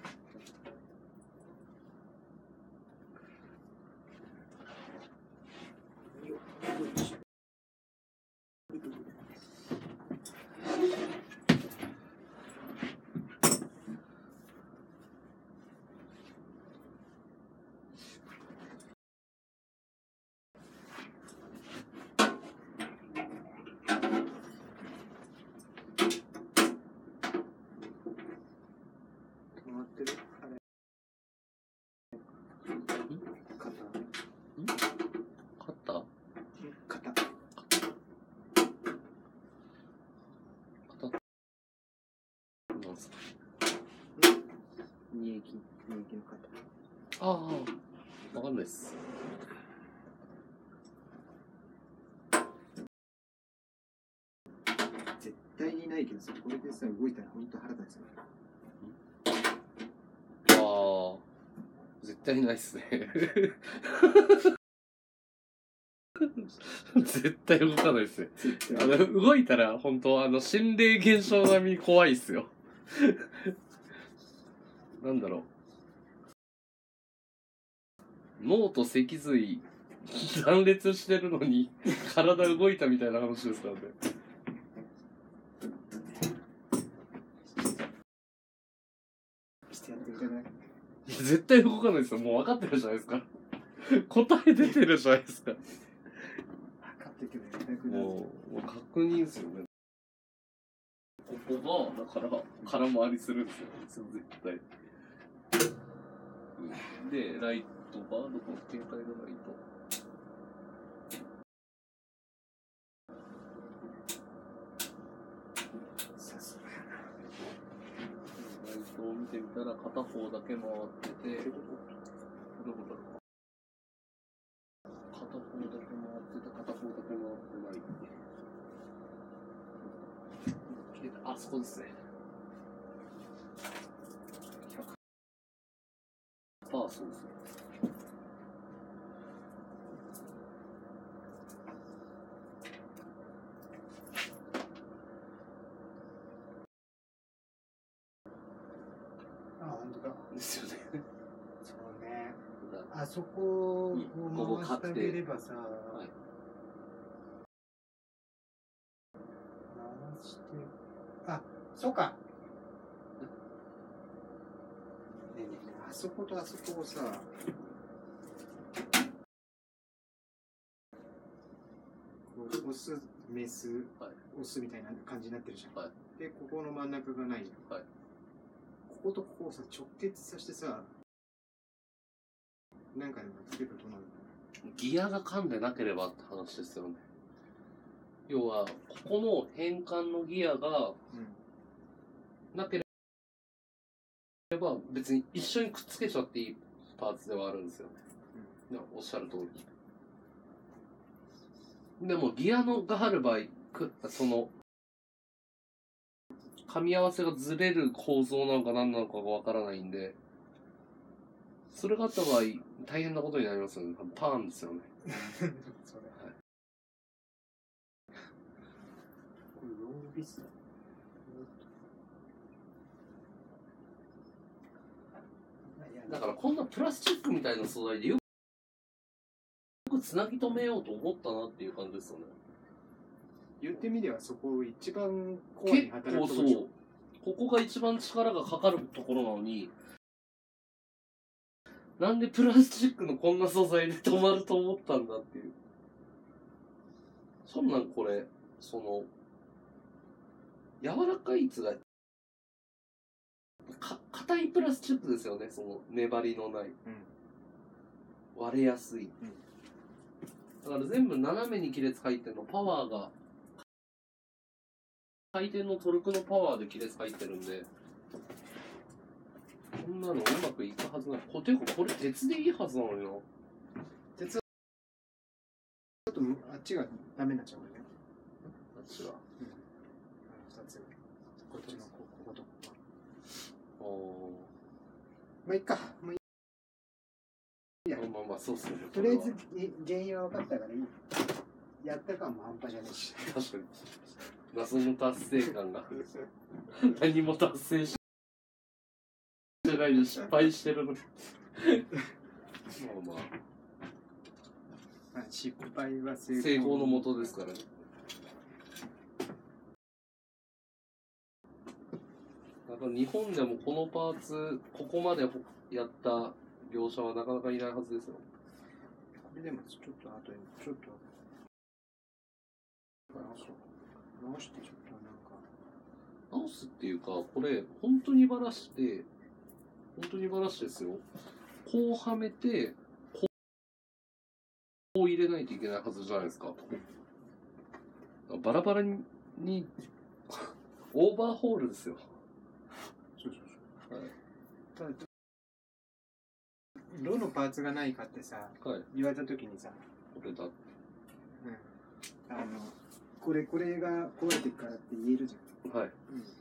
ああ、わかんないっす。 絶対にないけどさ、これでさ、動いたら本当腹立つよ。 ああ、絶対にないっすね。絶対動かないっすね。動いたら本当心霊現象並みに怖いっすよ。なんだろう。脳と脊髄断裂してるのに体動いたみたいな話ですからね。 してやってみたくない？ 絶対動かないですよ。もう分かってるじゃないですか。答え出てるじゃないですか。 分かっててもやりたくない。 もう確認ですよね。ここがだから空回りするんですよ。絶対。でライトがどこ携帯のライト。ライトを見てみたら片方だけ回ってて、どこだろう。片方だけ回ってて片方だけ回ってない。あそこですね。100%そうですね。 あ、本当だ。 ですよね。 そうね。あそこを回してあげればさ、はい、回して、あ、そうか。ねえねえ、あそことあそこをさ、オス、メス、はい、オスみたいな感じになってるじゃん。はい、で、ここの真ん中がないじゃん。はい、こことここをさ、直結させてさ、なんかでもつけたらどうなるの？ ギアが噛んでなければって話ですよね。要は、ここの変換のギアがなければ、別に一緒にくっつけちゃっていいパーツではあるんですよね。おっしゃる通り。でも、ギアがある場合、その、噛み合わせがずれる構造なのか何なのかがわからないんで、それがあった場合、大変なことになりますよね。ターンですよね。それ、はい、 これロービスタ。いや、 だからこんなプラスチックみたいな素材でよくつなぎ止めようと思ったなっていう感じですよね。 言ってみればそこ一番コアに働くところ。 結構そう。ここが一番力がかかるところなのに、なんでプラスチックのこんな素材で止まると思ったんだっていう。そんなんこれ、柔らかいつが、硬いプラスチックですよね、粘りのない。割れやすい。だから全部斜めに亀裂入ってるの、パワーが、回転のトルクのパワーで亀裂入ってるんで、こんなのうまくいくはずない。ていうかこれ鉄でいいはずなのにな。 鉄はちょっとあっちがダメになっちゃうからね。 あっちが。 2つ。こっちのこことここ。 まあいいか。まあいいや。 まあそうっすね。 とりあえず原因は分かったからいい。やった感も半端じゃねえし。 確かに。謎の達成感が。何も達成してないで失敗してるの。まあまあ。 失敗は成功のもとですからね。だから日本でもこのパーツ、ここまでやった業者はなかなかいないはずですよ。 これでもちょっと後に、ちょっと直してちょっとなんか。 直すっていうか、これ、本当にばらしてですよ。こうはめて、こう入れないといけないはずじゃないですか。バラバラに、オーバーホールですよ。 そう。はい。ただ、どのパーツがないかってさ、 はい、 言われたときにさ、 これだ。 これが壊れてるからって言えるじゃん。はい。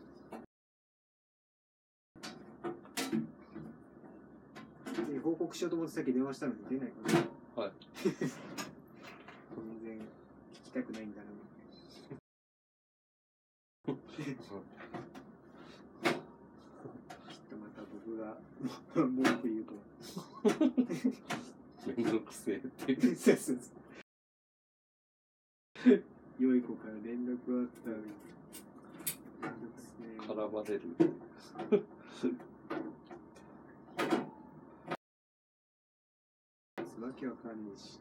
で報告しようと思ってさっき電話したのに出ないから。はい。全然聞きたくないんだな。きっとまた僕が文句言うと。 めんどくせえって。 そう。良い子から連絡あったのに。 絡まれる。 わけわかんねえし。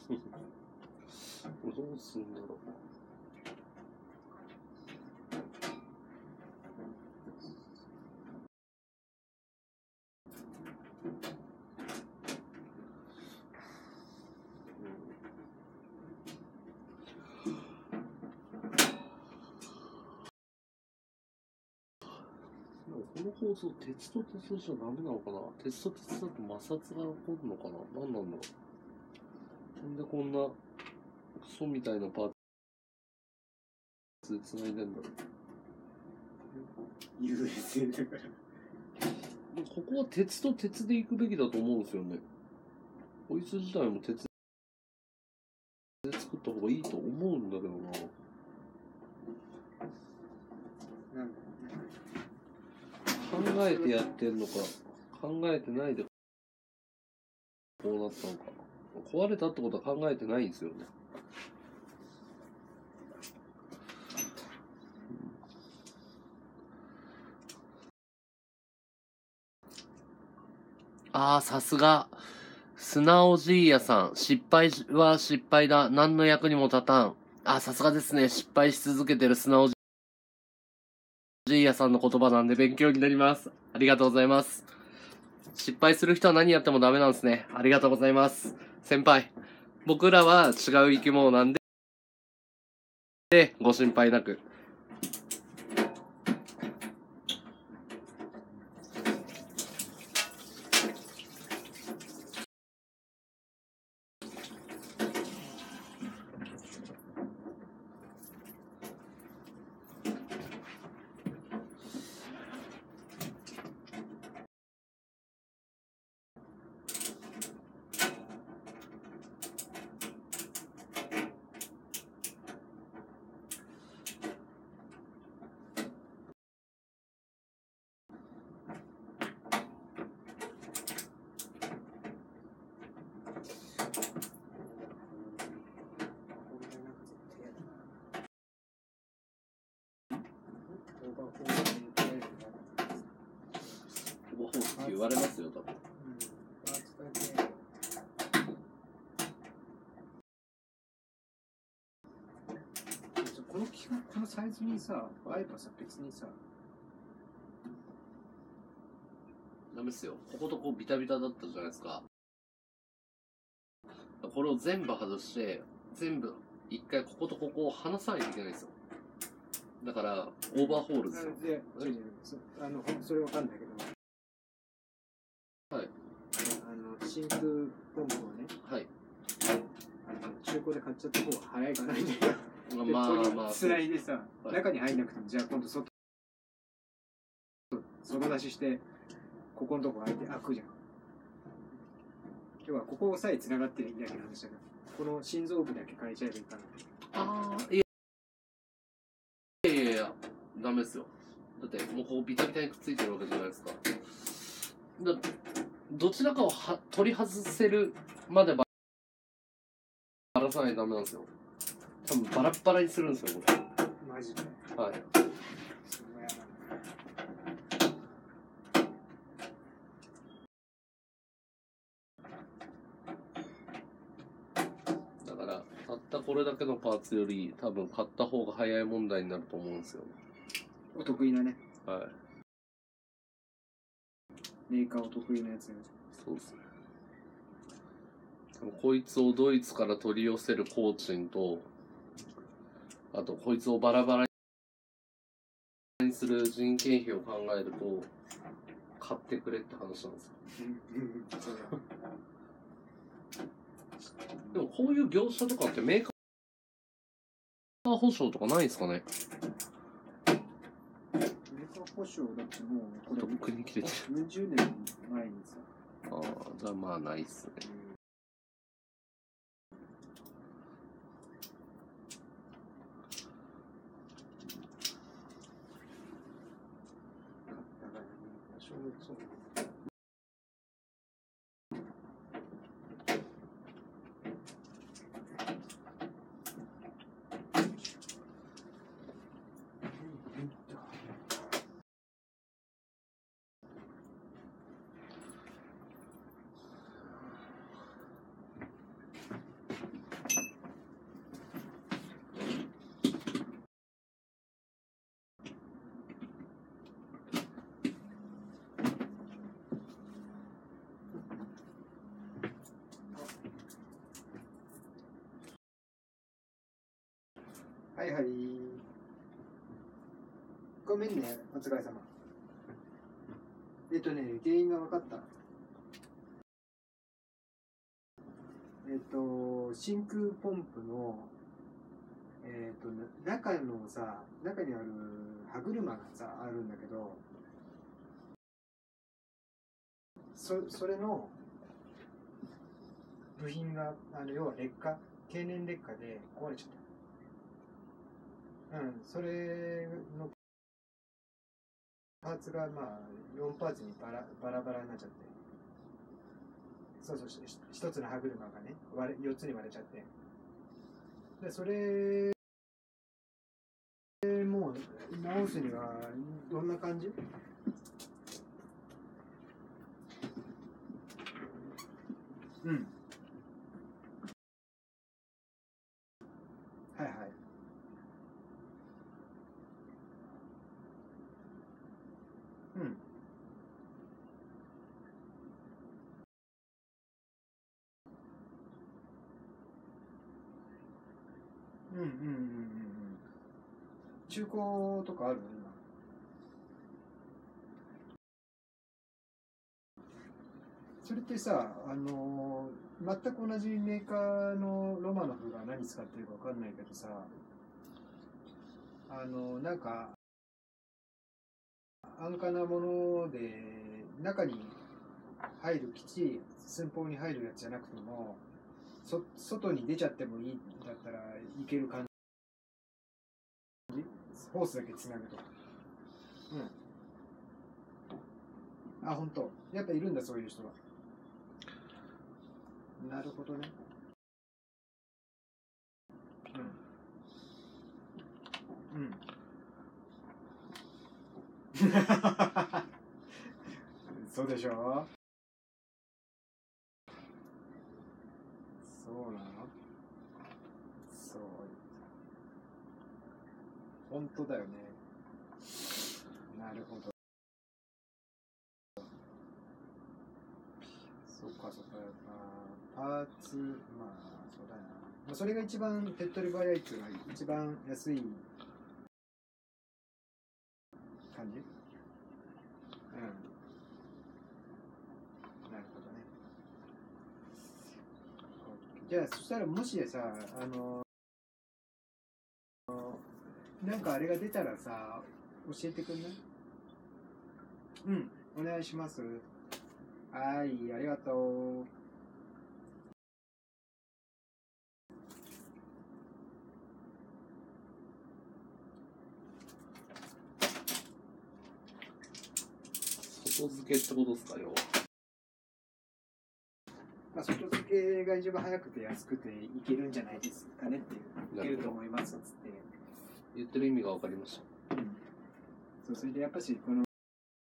どうすんだろう。この放送、鉄と鉄じゃダメなのかな。鉄と鉄だと摩擦が起こるのかな。何なんだろう。なんでこんなクソみたいなパーツで繋いでんだろう。USA だから。 ここは鉄と鉄で行くべきだと思うんですよね。こいつ自体も鉄で作った方がいいと思うんだけどな。考えてやってんのか、考えてないでこうなったのか。壊れたってことは考えてないんですよね。ああ、さすが。素直じいやさん。失敗は失敗だ。何の役にも立たん。あ、さすがですね。失敗し続けてる素直じいやさんの言葉なんで勉強になります。ありがとうございます。失敗する人は何やってもダメなんですね。ありがとうございます。先輩。僕らは違う生き物なんで、ご心配なく。 われますよ、多分。 パーツだけ。このサイズにさ、合えばさ、別にさ。 ダメっすよ。こことこうビタビタだったじゃないですか。これを全部外して、全部、一回こことここを離さないといけないんですよ。だから、オーバーホールですよ。 それわかんないけど。はい。 真空ポンプをね。 はい。 中古で買っちゃった方が早いかなみたいな。 まあ、 つないでさ、中に入んなくても、じゃあ今度外出しして、ここのとこ開くじゃん。今日はここさえ繋がってるいいだけの話だけど、この心臓部だけ変えちゃえばいいかな。 いや、ダメですよ。だって、もうこうビタビタにくっついてるわけじゃないですか。どちらかを取り外せるまでばらさないとダメなんですよ。多分バラッバラにするんですよ、これ。 マジで。 はい。だから、たったこれだけのパーツより、多分買った方が早い問題になると思うんですよ。 お得意なね。 はい。 メーカーお得意なやつ。 そうですね。こいつをドイツから取り寄せる工賃と、あとこいつをバラバラにする人件費を考えると、買ってくれって話なんですよ。でもこういう業者とかってメーカー保証とかないんですかね。 メーカー保証だってもうこれとっくに切れてる。40年前にさ。 ああ、じゃあまあないっすね。 はいはい。ごめんね、お疲れ様。原因が分かった。真空ポンプの、中にある歯車がさ、あるんだけど、それの部品が、要は経年劣化で壊れちゃった。それのパーツが4パーツにバラバラになっちゃって、そう一つの歯車がね4つに割れちゃって、でそれもう直すにはどんな感じ？はいはい。中古とかあるの今？それってさ、全く同じメーカーのロマノフが何使ってるか分かんないけどさ、なんか安価なもので中に入るきっちり寸法に入るやつじゃなくても外に出ちゃってもいいんだったらいける感じ。ホースだけつなぐと。あ、本当。やっぱいるんだ、そういう人は。なるほどね。そそうでしょ。そうなの。そう。本当だよね。なるほど。そうかそうか。パーツ、まあそうだな。それが一番手っ取り早いっていうのは一番安い感じ。うん。なるほどね。じゃあそしたらもしさ、なんかあれが出たらさ、教えてくんない？うん、お願いします。はい、ありがとう。 外付けってことですか、要は。 まあ、外付けが一番早くて安くていけるんじゃないですかねっていう。いけると思いますっつって。 言ってる意味が分かりました。 うん。そう、それでやっぱし、この、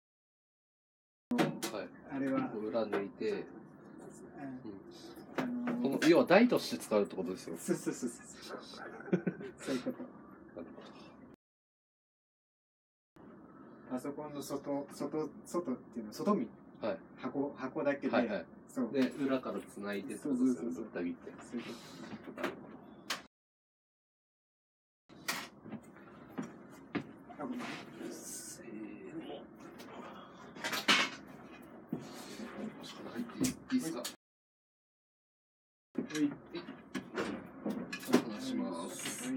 はい、 あれは。 裏抜いて、 うん、 この要は台として使うってことですよ。 そうそうそうそう。そういうこと。パソコンの外っていうのは外見、 はい、 箱だけで、 はいはい、 そうで裏からつないでってことですよね、ぶった切って。 そういうこと。なるほど。 せーの。入っていいですか。はい。お願いします。はい。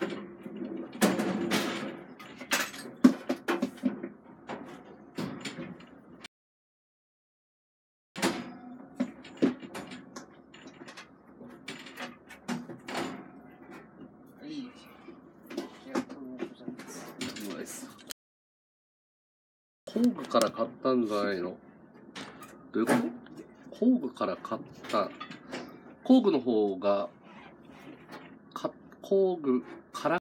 工具から買ったんじゃないの？どういうこと？工具から買った。工具の方が、工具から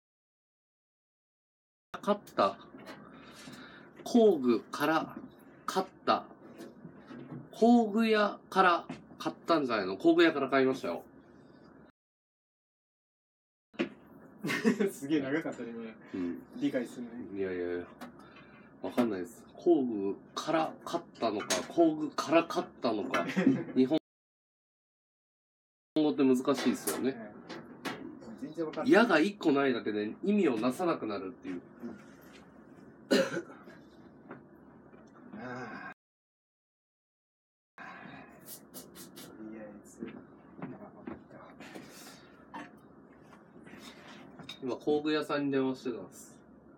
買った。工具から買った。工具屋から買ったんじゃないの？工具屋から買いましたよ。 すげえ長かったね、うん。理解するね。 いやいやいや。わかんないです。工具から買ったのか、工具から買ったのか。日本語って難しいですよね。 全然わかんない。 矢が1個ないだけで意味をなさなくなるっていう。今工具屋さんに電話してたんです。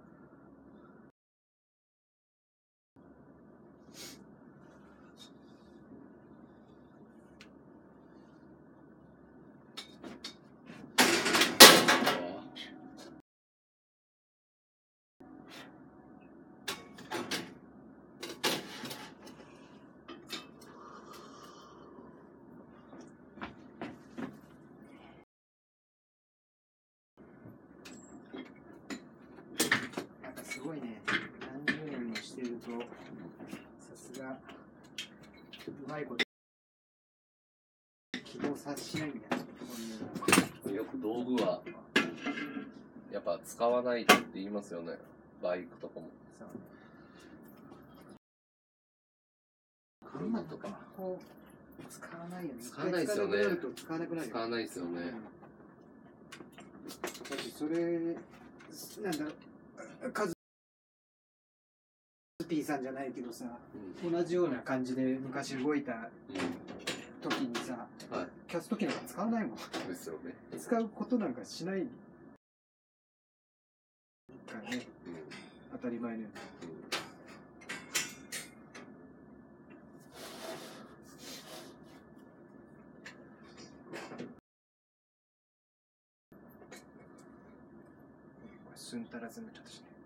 すごいね。何十年もしてると、さすが、うまいこと、起動さしないみたいな。 よく道具は、やっぱ使わないとって言いますよね。バイクとかも。車とか。 使わないよね。 使わないですよね。 使わなくなるよ。 使わないですよね。 それ、なんだろう、カズピーさんじゃないけどさ、同じような感じで昔動いた時にさ、キャスト機なんか使わないもん。 ですよね。 使うことなんかしないからね。当たり前のように。すんたらずになっちゃったしね。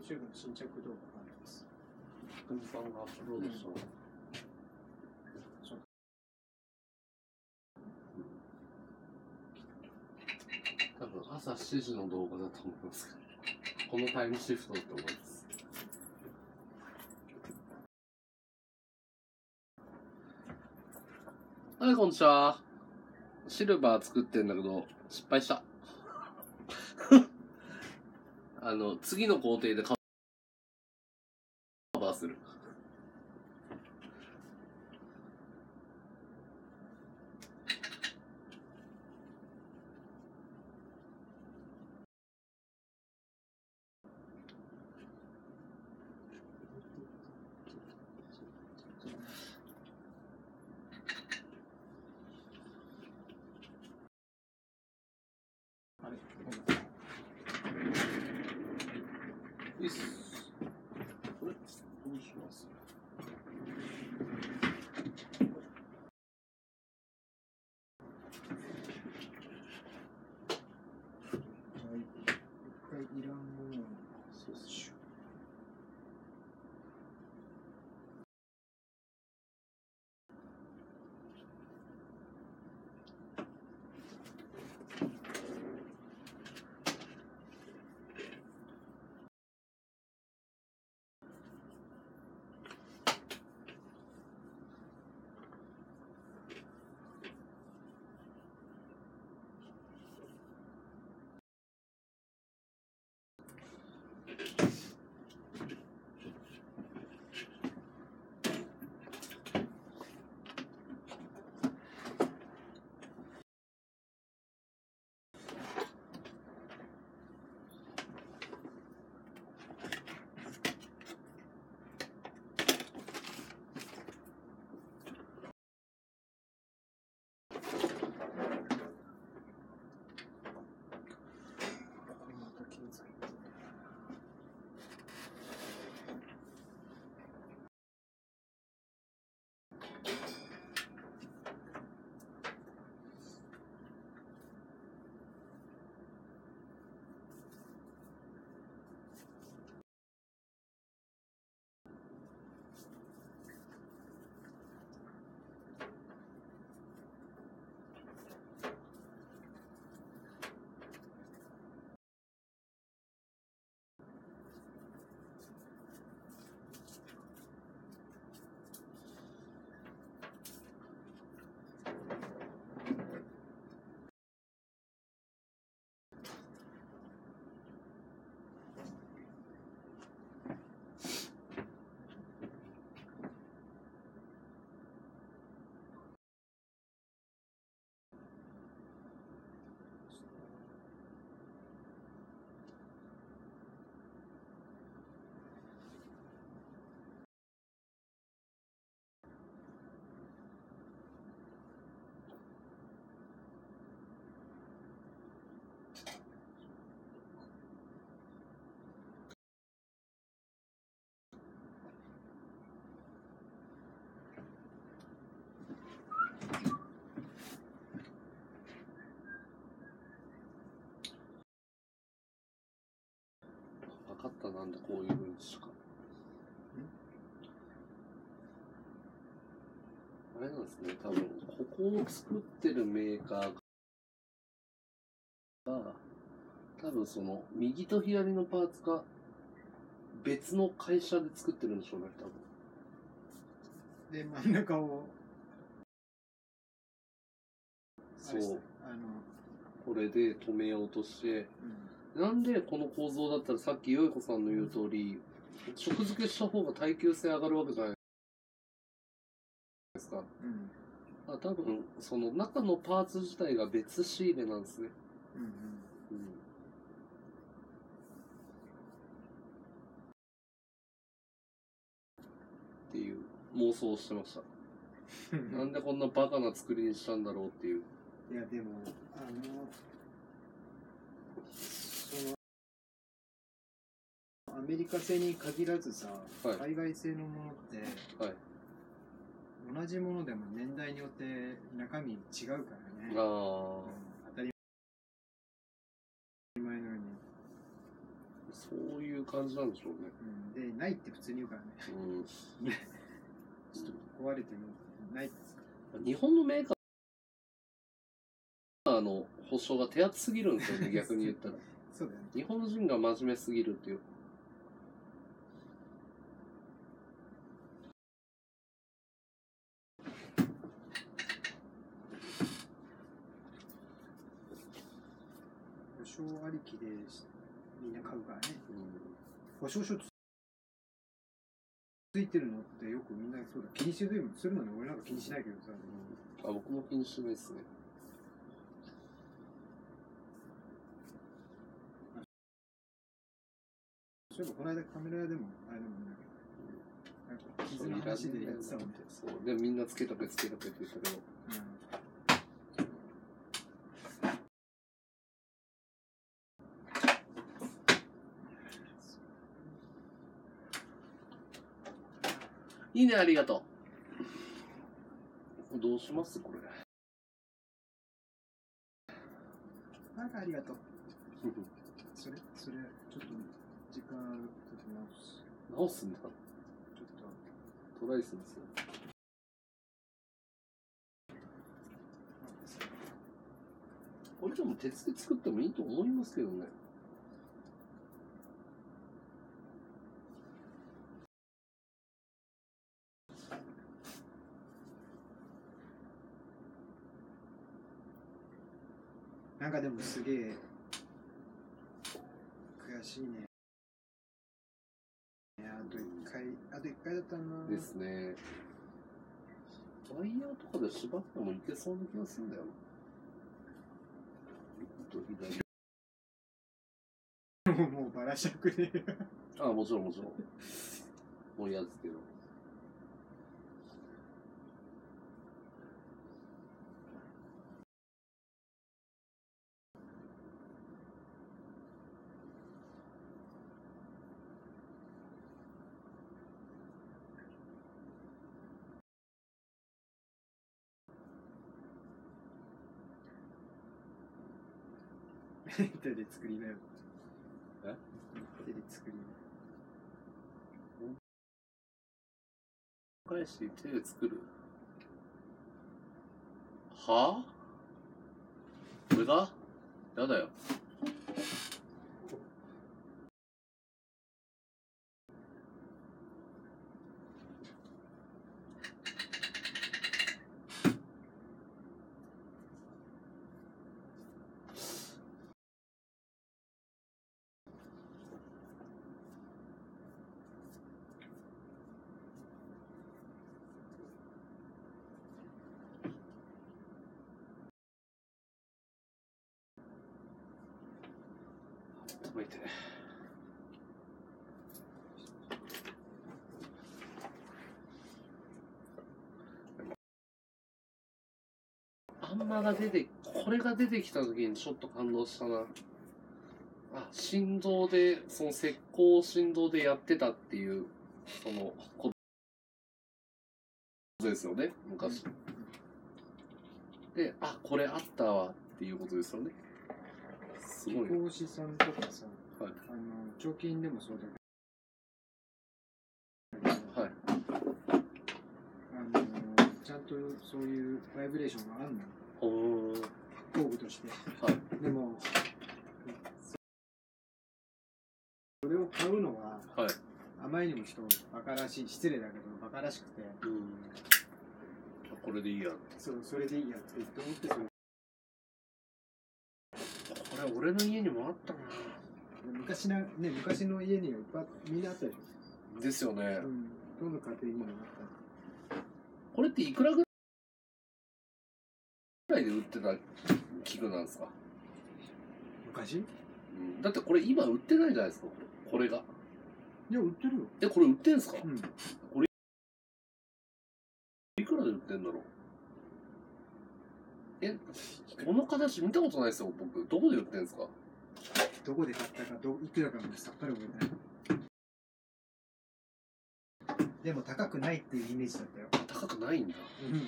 YouTube の新着動画があります。 くみさんがアップロードしたの、多分朝7時の動画だと思いますけど、このタイムシフトだと思います。はい、こんにちは。シルバー作ってんだけど、失敗した。次の工程でカバーする。いいっす。これ、どうします？ 一回いらんものをそうっす。分かった、なんでこういう風にしか。あれなんですね、多分ここを作ってるメーカーが、多分その右と左のパーツが別の会社で作ってるんでしょうね、多分。 で、真ん中を、 そう、これで止めようとして、なんでこの構造だったらさっきよいこさんの言う通り、色付けした方が耐久性上がるわけじゃないですか。多分その中のパーツ自体が別仕入れなんですね。っていう妄想をしてました。なんでこんなバカな作りにしたんだろうっていう。 いやでもアメリカ製に限らずさ、はい、海外製のものって、はい、同じものでも年代によって中身違うからね。当たり前のように。 そういう感じなんでしょうね。 うん、で、ないって普通に言うからね。うん。ちょっと壊れてもないですか。 日本のメーカーの保証が手厚すぎるんですよね、逆に言ったら。 そうだよね。 日本人が真面目すぎるっていう。 保証ありきでみんな買うからね。保証書ついてるのってよくみんなそうだ気にするのに俺なんか気にしないけどさ。 あ、僕も気にしないですね。 そういえばこの間カメラ屋でもあれでもね、なんか傷の話でやってたもんね。 そうでみんなつけとけつけとけって言ったけど、いいね、ありがとう。どうしますこれ。 なんかありがとう。それちょっと時間ちょっと直すんだ。ちょっとトライするんですよ。これでも鉄で作ってもいいと思いますけどね。 なんかでもすげえ悔しいね。あと一回だったな。 ですね。ワイヤーとかで縛ってもいけそうな気がするんだよな。左。 もうバラしゃくね。 ああ、もちろんもちろん。もう嫌ですけど。 手で作りなよ。 え？ 手で作りなよ。 返し手で作る。はぁ？これが？やだよ。止めて。あんまが出て、これが出てきた時にちょっと感動したな。あ、振動で、その石膏を振動でやってたっていう、その、ことですよね、昔。で、あ、これあったわっていうことですよね。すごい。 貴公子さんとかさ、 はい、 彫金でもそうだけど、はい、ちゃんとそういうバイブレーションがあるの。工具として。はい、でも、それを買うのは、はい、あまりにもバカらしい、失礼だけどバカらしくて、 これでいいやって。 そう、それでいいやって言って思ってそれ。 これ俺の家にもあったな。 昔の家にはいっぱいみんなあったでしょ。 ですよね。 どの家庭にもあった。 これっていくらぐらいで売ってた器具なんですか？ 昔？ だってこれ今売ってないじゃないですか。これが。 いや、売ってるよ。 これ売ってんすか？これいくらで売ってんだろう。この形見たことないですよ、僕。どこで売ってんすか？ どこで買ったか、いくらかもさっぱり覚えてない。でも高くないっていうイメージだったよ。 高くないんだ。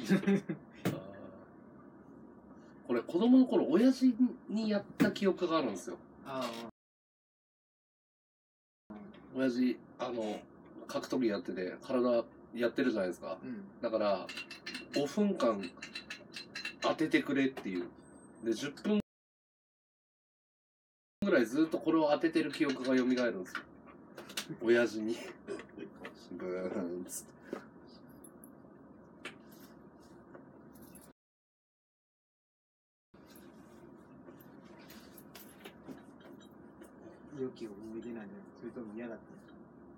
これ子供の頃親父にやった記憶があるんですよ。 親父、格闘技やってて、体やってるじゃないですか。だから、5分間当ててくれっていう。で、10分ぐらいずっとこれを当ててる記憶が蘇るんですよ。親父に。ブーンっつって。 良き思い出なんじゃない？それとも嫌だった？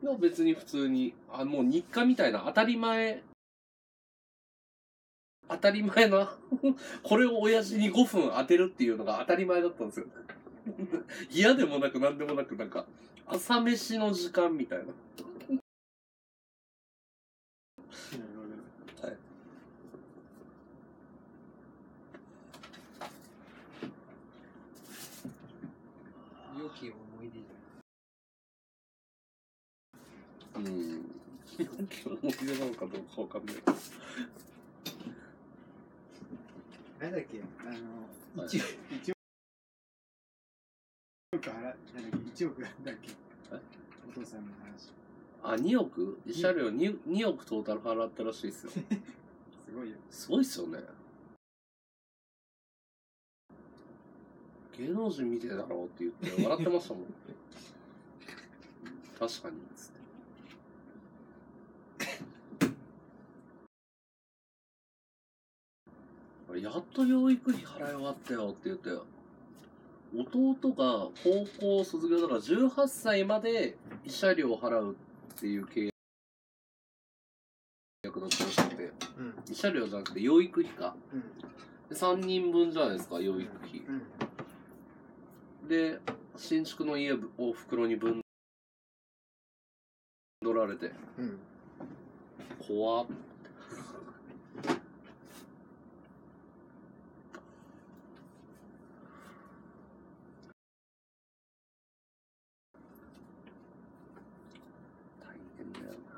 いや別に普通に、もう日課みたいな当たり前なこれを親父に5分当てるっていうのが当たり前だったんですよ。嫌でもなく何でもなく、なんか、朝飯の時間みたいな。はい。 良き思い出じゃない。良き思い出なのかどうかわかんないけど。 なんだっけ、1億なんだっけ、お父さんの話。 2億？慰謝料 2億トータル払ったらしいですよ。 すごいよ。 すごいっすよね。芸能人見てたろうって言って笑ってましたもん。確かに。やっと養育費払い終わったよって言って、弟が高校卒業だから18歳まで慰謝料を払うっていう契約だったらしくて、慰謝料じゃなくて養育費か。で3人分じゃないですか、養育費。で、新築の家を袋にぶんどられて、怖っ。大変だよな。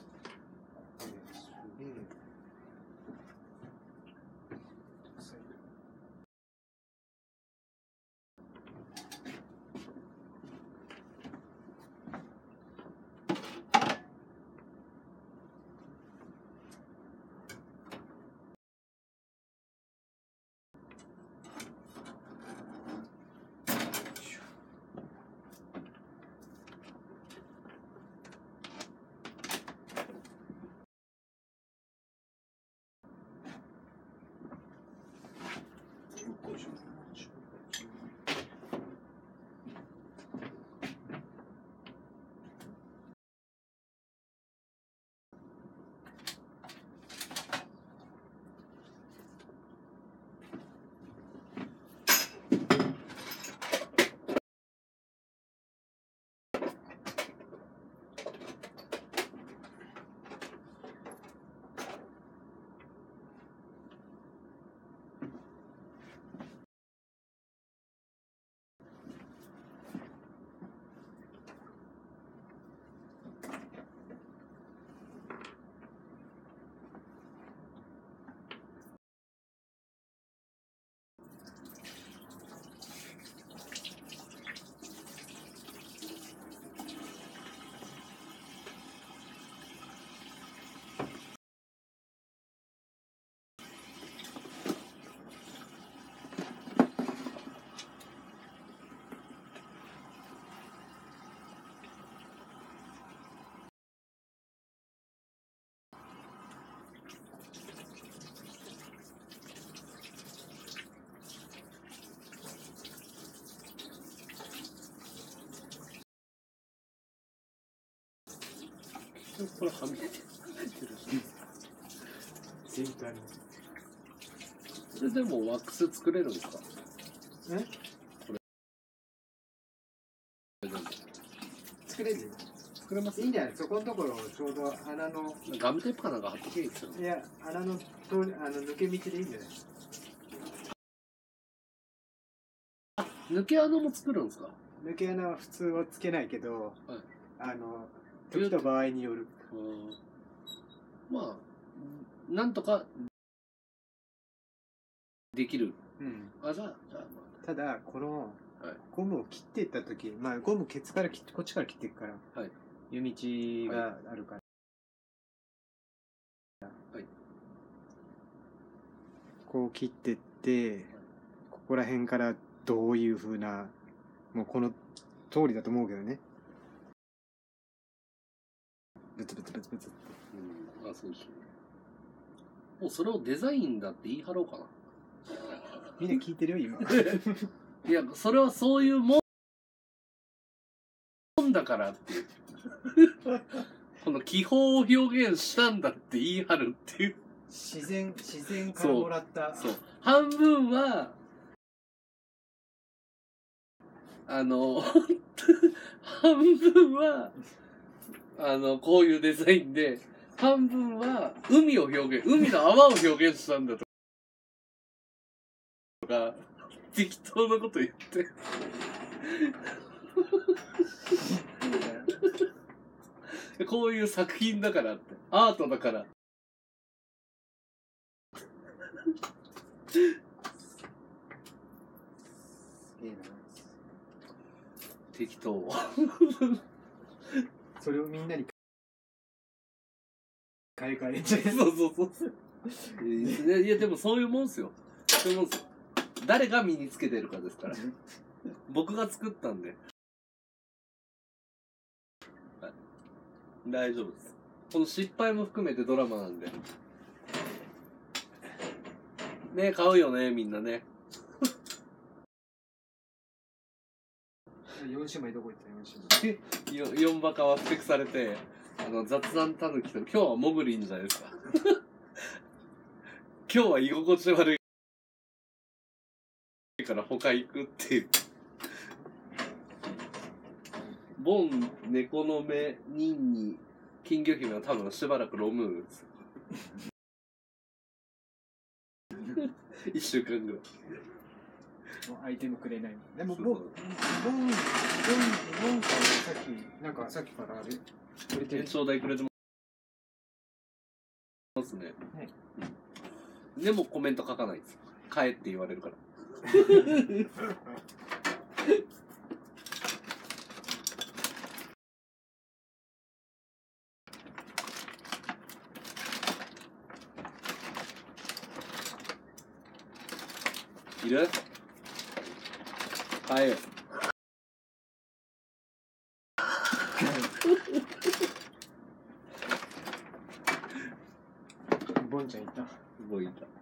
これはみ出てるし。 全体に。 それでもワックス作れるんですか？これ作れるよ。 作れます？ いいんじゃない？そこのところちょうど穴のガムテープかなんか貼っとけばいいですよ。 いや、穴の抜け道でいいんじゃない？ 抜け穴も作るんですか？ 抜け穴は普通はつけないけど、 はい、 時と場合による。 まあなんとかできる。じゃあまあ。 ただこのゴムを切っていった時、まあゴムケツからこっちから切っていくから、 夜道があるから、 はい、 こう切ってって、ここら辺からどういう風な、もうこの通りだと思うけどね。ブツブツブツブツって。 あ、そうでしょう。もうそれをデザインだって言い張ろうかな。 みんな聞いてるよ今。 いや、それはそういうもんだからっていう。この気泡を表現したんだって言い張るっていう。 自然からもらった。 そう。半分は、半分は、こういうデザインで、半分は海の泡を表現したんだとか、適当なこと言って。こういう作品だからって、アートだから。適当。 それをみんなに買い替えて。 そう。いや、でもそういうもんすよ。そういうもんすよ。誰が身につけてるかですから。僕が作ったんで。はい、大丈夫です。この失敗も含めてドラマなんで。ね、買うよね、みんなね。 4姉妹どこ行った4姉妹。 4バカはふてくされて、雑談たぬきと、今日はモグリンじゃないですか。今日は居心地悪いから他行くっていう。ボン、猫の目、ニンニ、金魚姫は多分しばらくロムーンですよ。1週間ぐらい。 もうアイテムくれない。でも、ボンさんはさっきからあれ、くれてる。 延長代くれてますね。はい。でもコメント書かないです。帰って言われるから。いる？はい。 ボンちゃんいた。 ボンいた。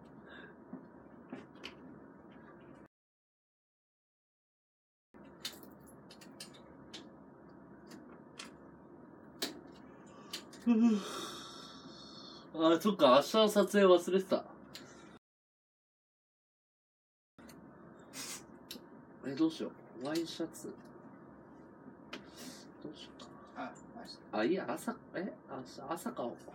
あ、そっか、明日の撮影忘れてた。どうしよう。ワイシャツ。どうしようか。あ、いや、朝買おう。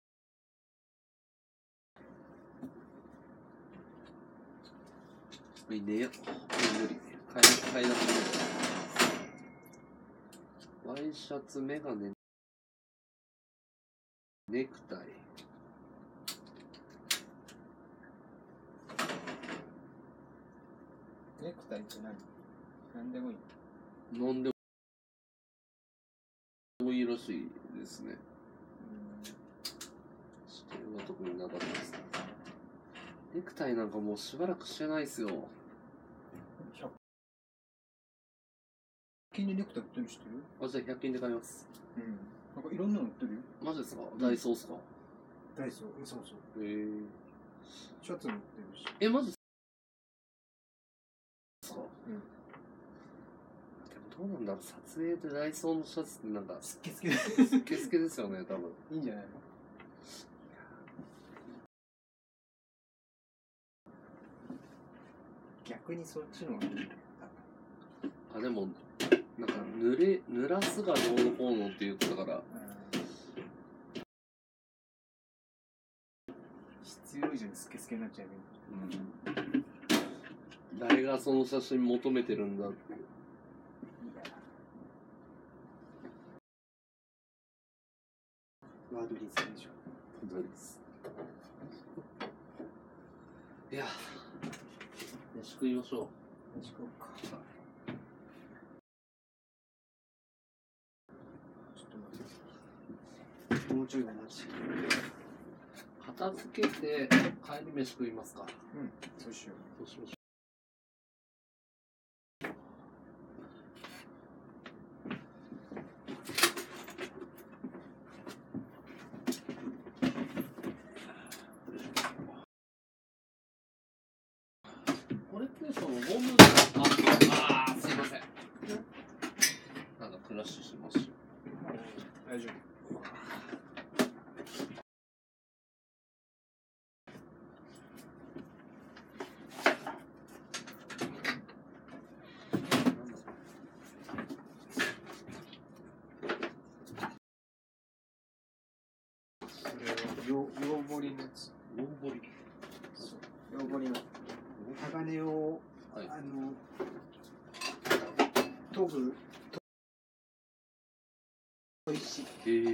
いいねよ。無理。買い出しワイシャツ、メガネ、ネクタイ。 ネクタイって何でもいい。 なんでもいいらしいですね。指定は特になかったですね。ネクタイなんかもうしばらくしてないっすよ。 100均でネクタイ売ってるの知ってる？ あ、じゃあ100均で買います。 なんかいろんなの売ってるよ。 マジですか？ダイソーっすか？ ダイソー、そう。シャツも売ってるし。 マジですか？でもどうなんだろう、撮影でダイソーのシャツってなんかスケスケですよね、多分。 いいんじゃないの？逆にそっちの方がいい。 あ、でもなんか濡らすがどうのこうのって言ってたから、 必要以上にスケスケになっちゃうね。誰がその写真求めてるんだって。 ワードリスでしょ。 ワードリス。いや、飯食いましょう。 飯食おうか。ちょっと待って。 もうちょいだなし。 片付けて帰り飯食いますか。 うん、そうしよう。 そうしましょう。これってそのゴムあすいません。なんかクラッシュしますよ。 大丈夫。ヨーボリのやつ。 ヨーボリ。 そう。ヨーボリの鋼を、 はい、 研ぐ石。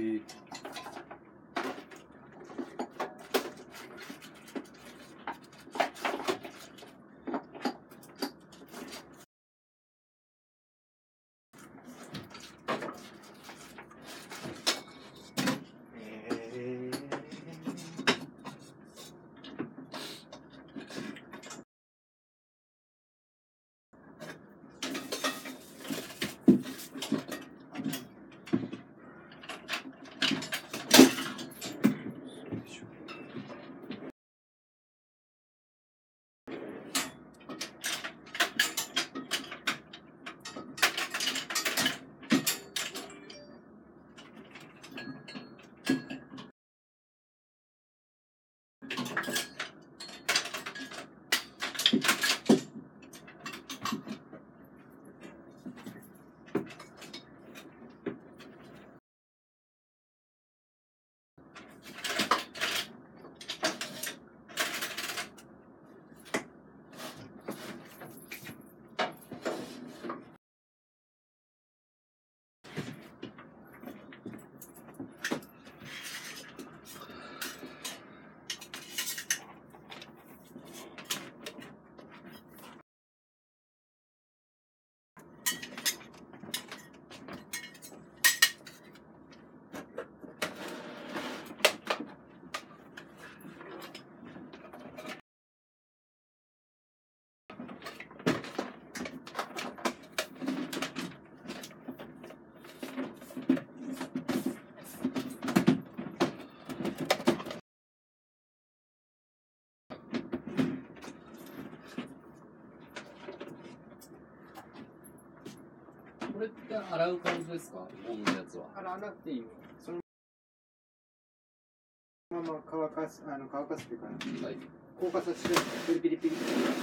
これって洗う感じですか？ゴムのやつは。 洗わなくていいよ。そのまま乾かすっていうか、 はい。 硬化させて、ピリピリピリ。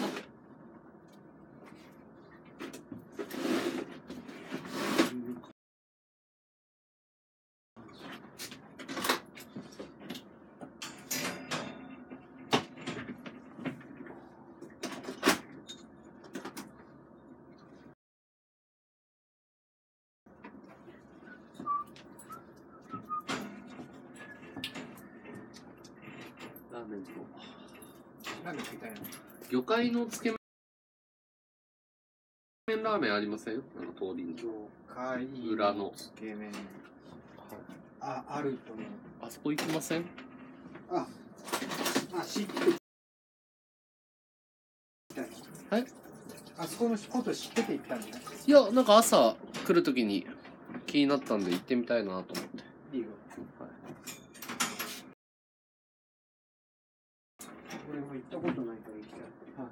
ラーメンとラーメン食いたいな。 魚介のつけ麺ラーメンありません？通りに。 魚介裏のつけ麺。あると思う。 あそこ行きません？ 知ってはい。 あそこのこと知ってて行ったんだね。 いや、なんか朝来るときに気になったんで行ってみたいなと思って。 いいよ。 はい。 俺も行ったことないから行きたい。はい。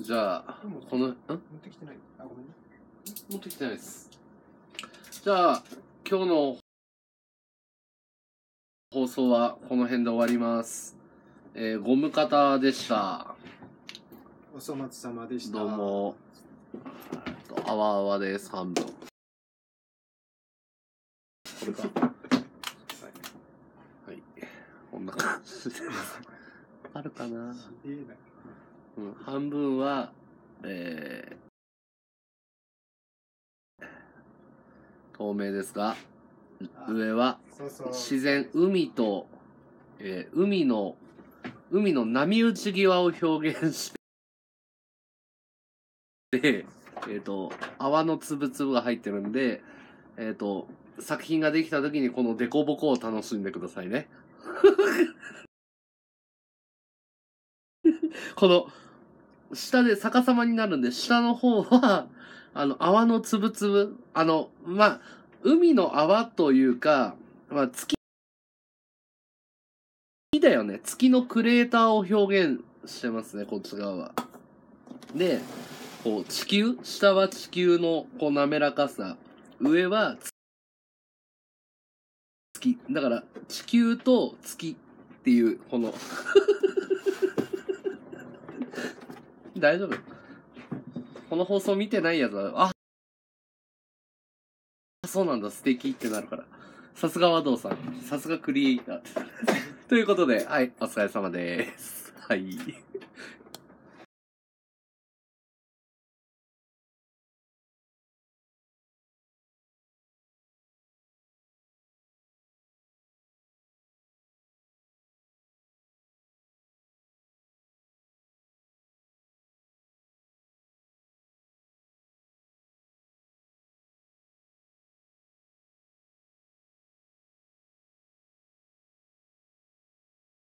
じゃあ、この、 持ってきてない。あ、ごめんね。 持ってきてないです。じゃあ、今日の放送はこの辺で終わります。ゴム方でした。 お粗末様でした。 どうも。あわあわです、半分。これか。はい。こんな感じで。あるかな。うん、半分は、透明ですが、上は自然、海と、海の波打ち際を表現して、泡のつぶつぶが入ってるんで、作品ができた時にこのデコボコを楽しんでくださいね。この、下で逆さまになるんで、下の方は、泡のつぶつぶ、まあ、海の泡というか、まあ、月だよね。月のクレーターを表現してますね、こっち側は。で、こう、下は地球のこう滑らかさ。上は月。だから、地球と月っていう、この、大丈夫？この放送見てないやつは、そうなんだ、素敵ってなるから。さすが和道さん。さすがクリエイター。ということで、はい、お疲れ様です。はい。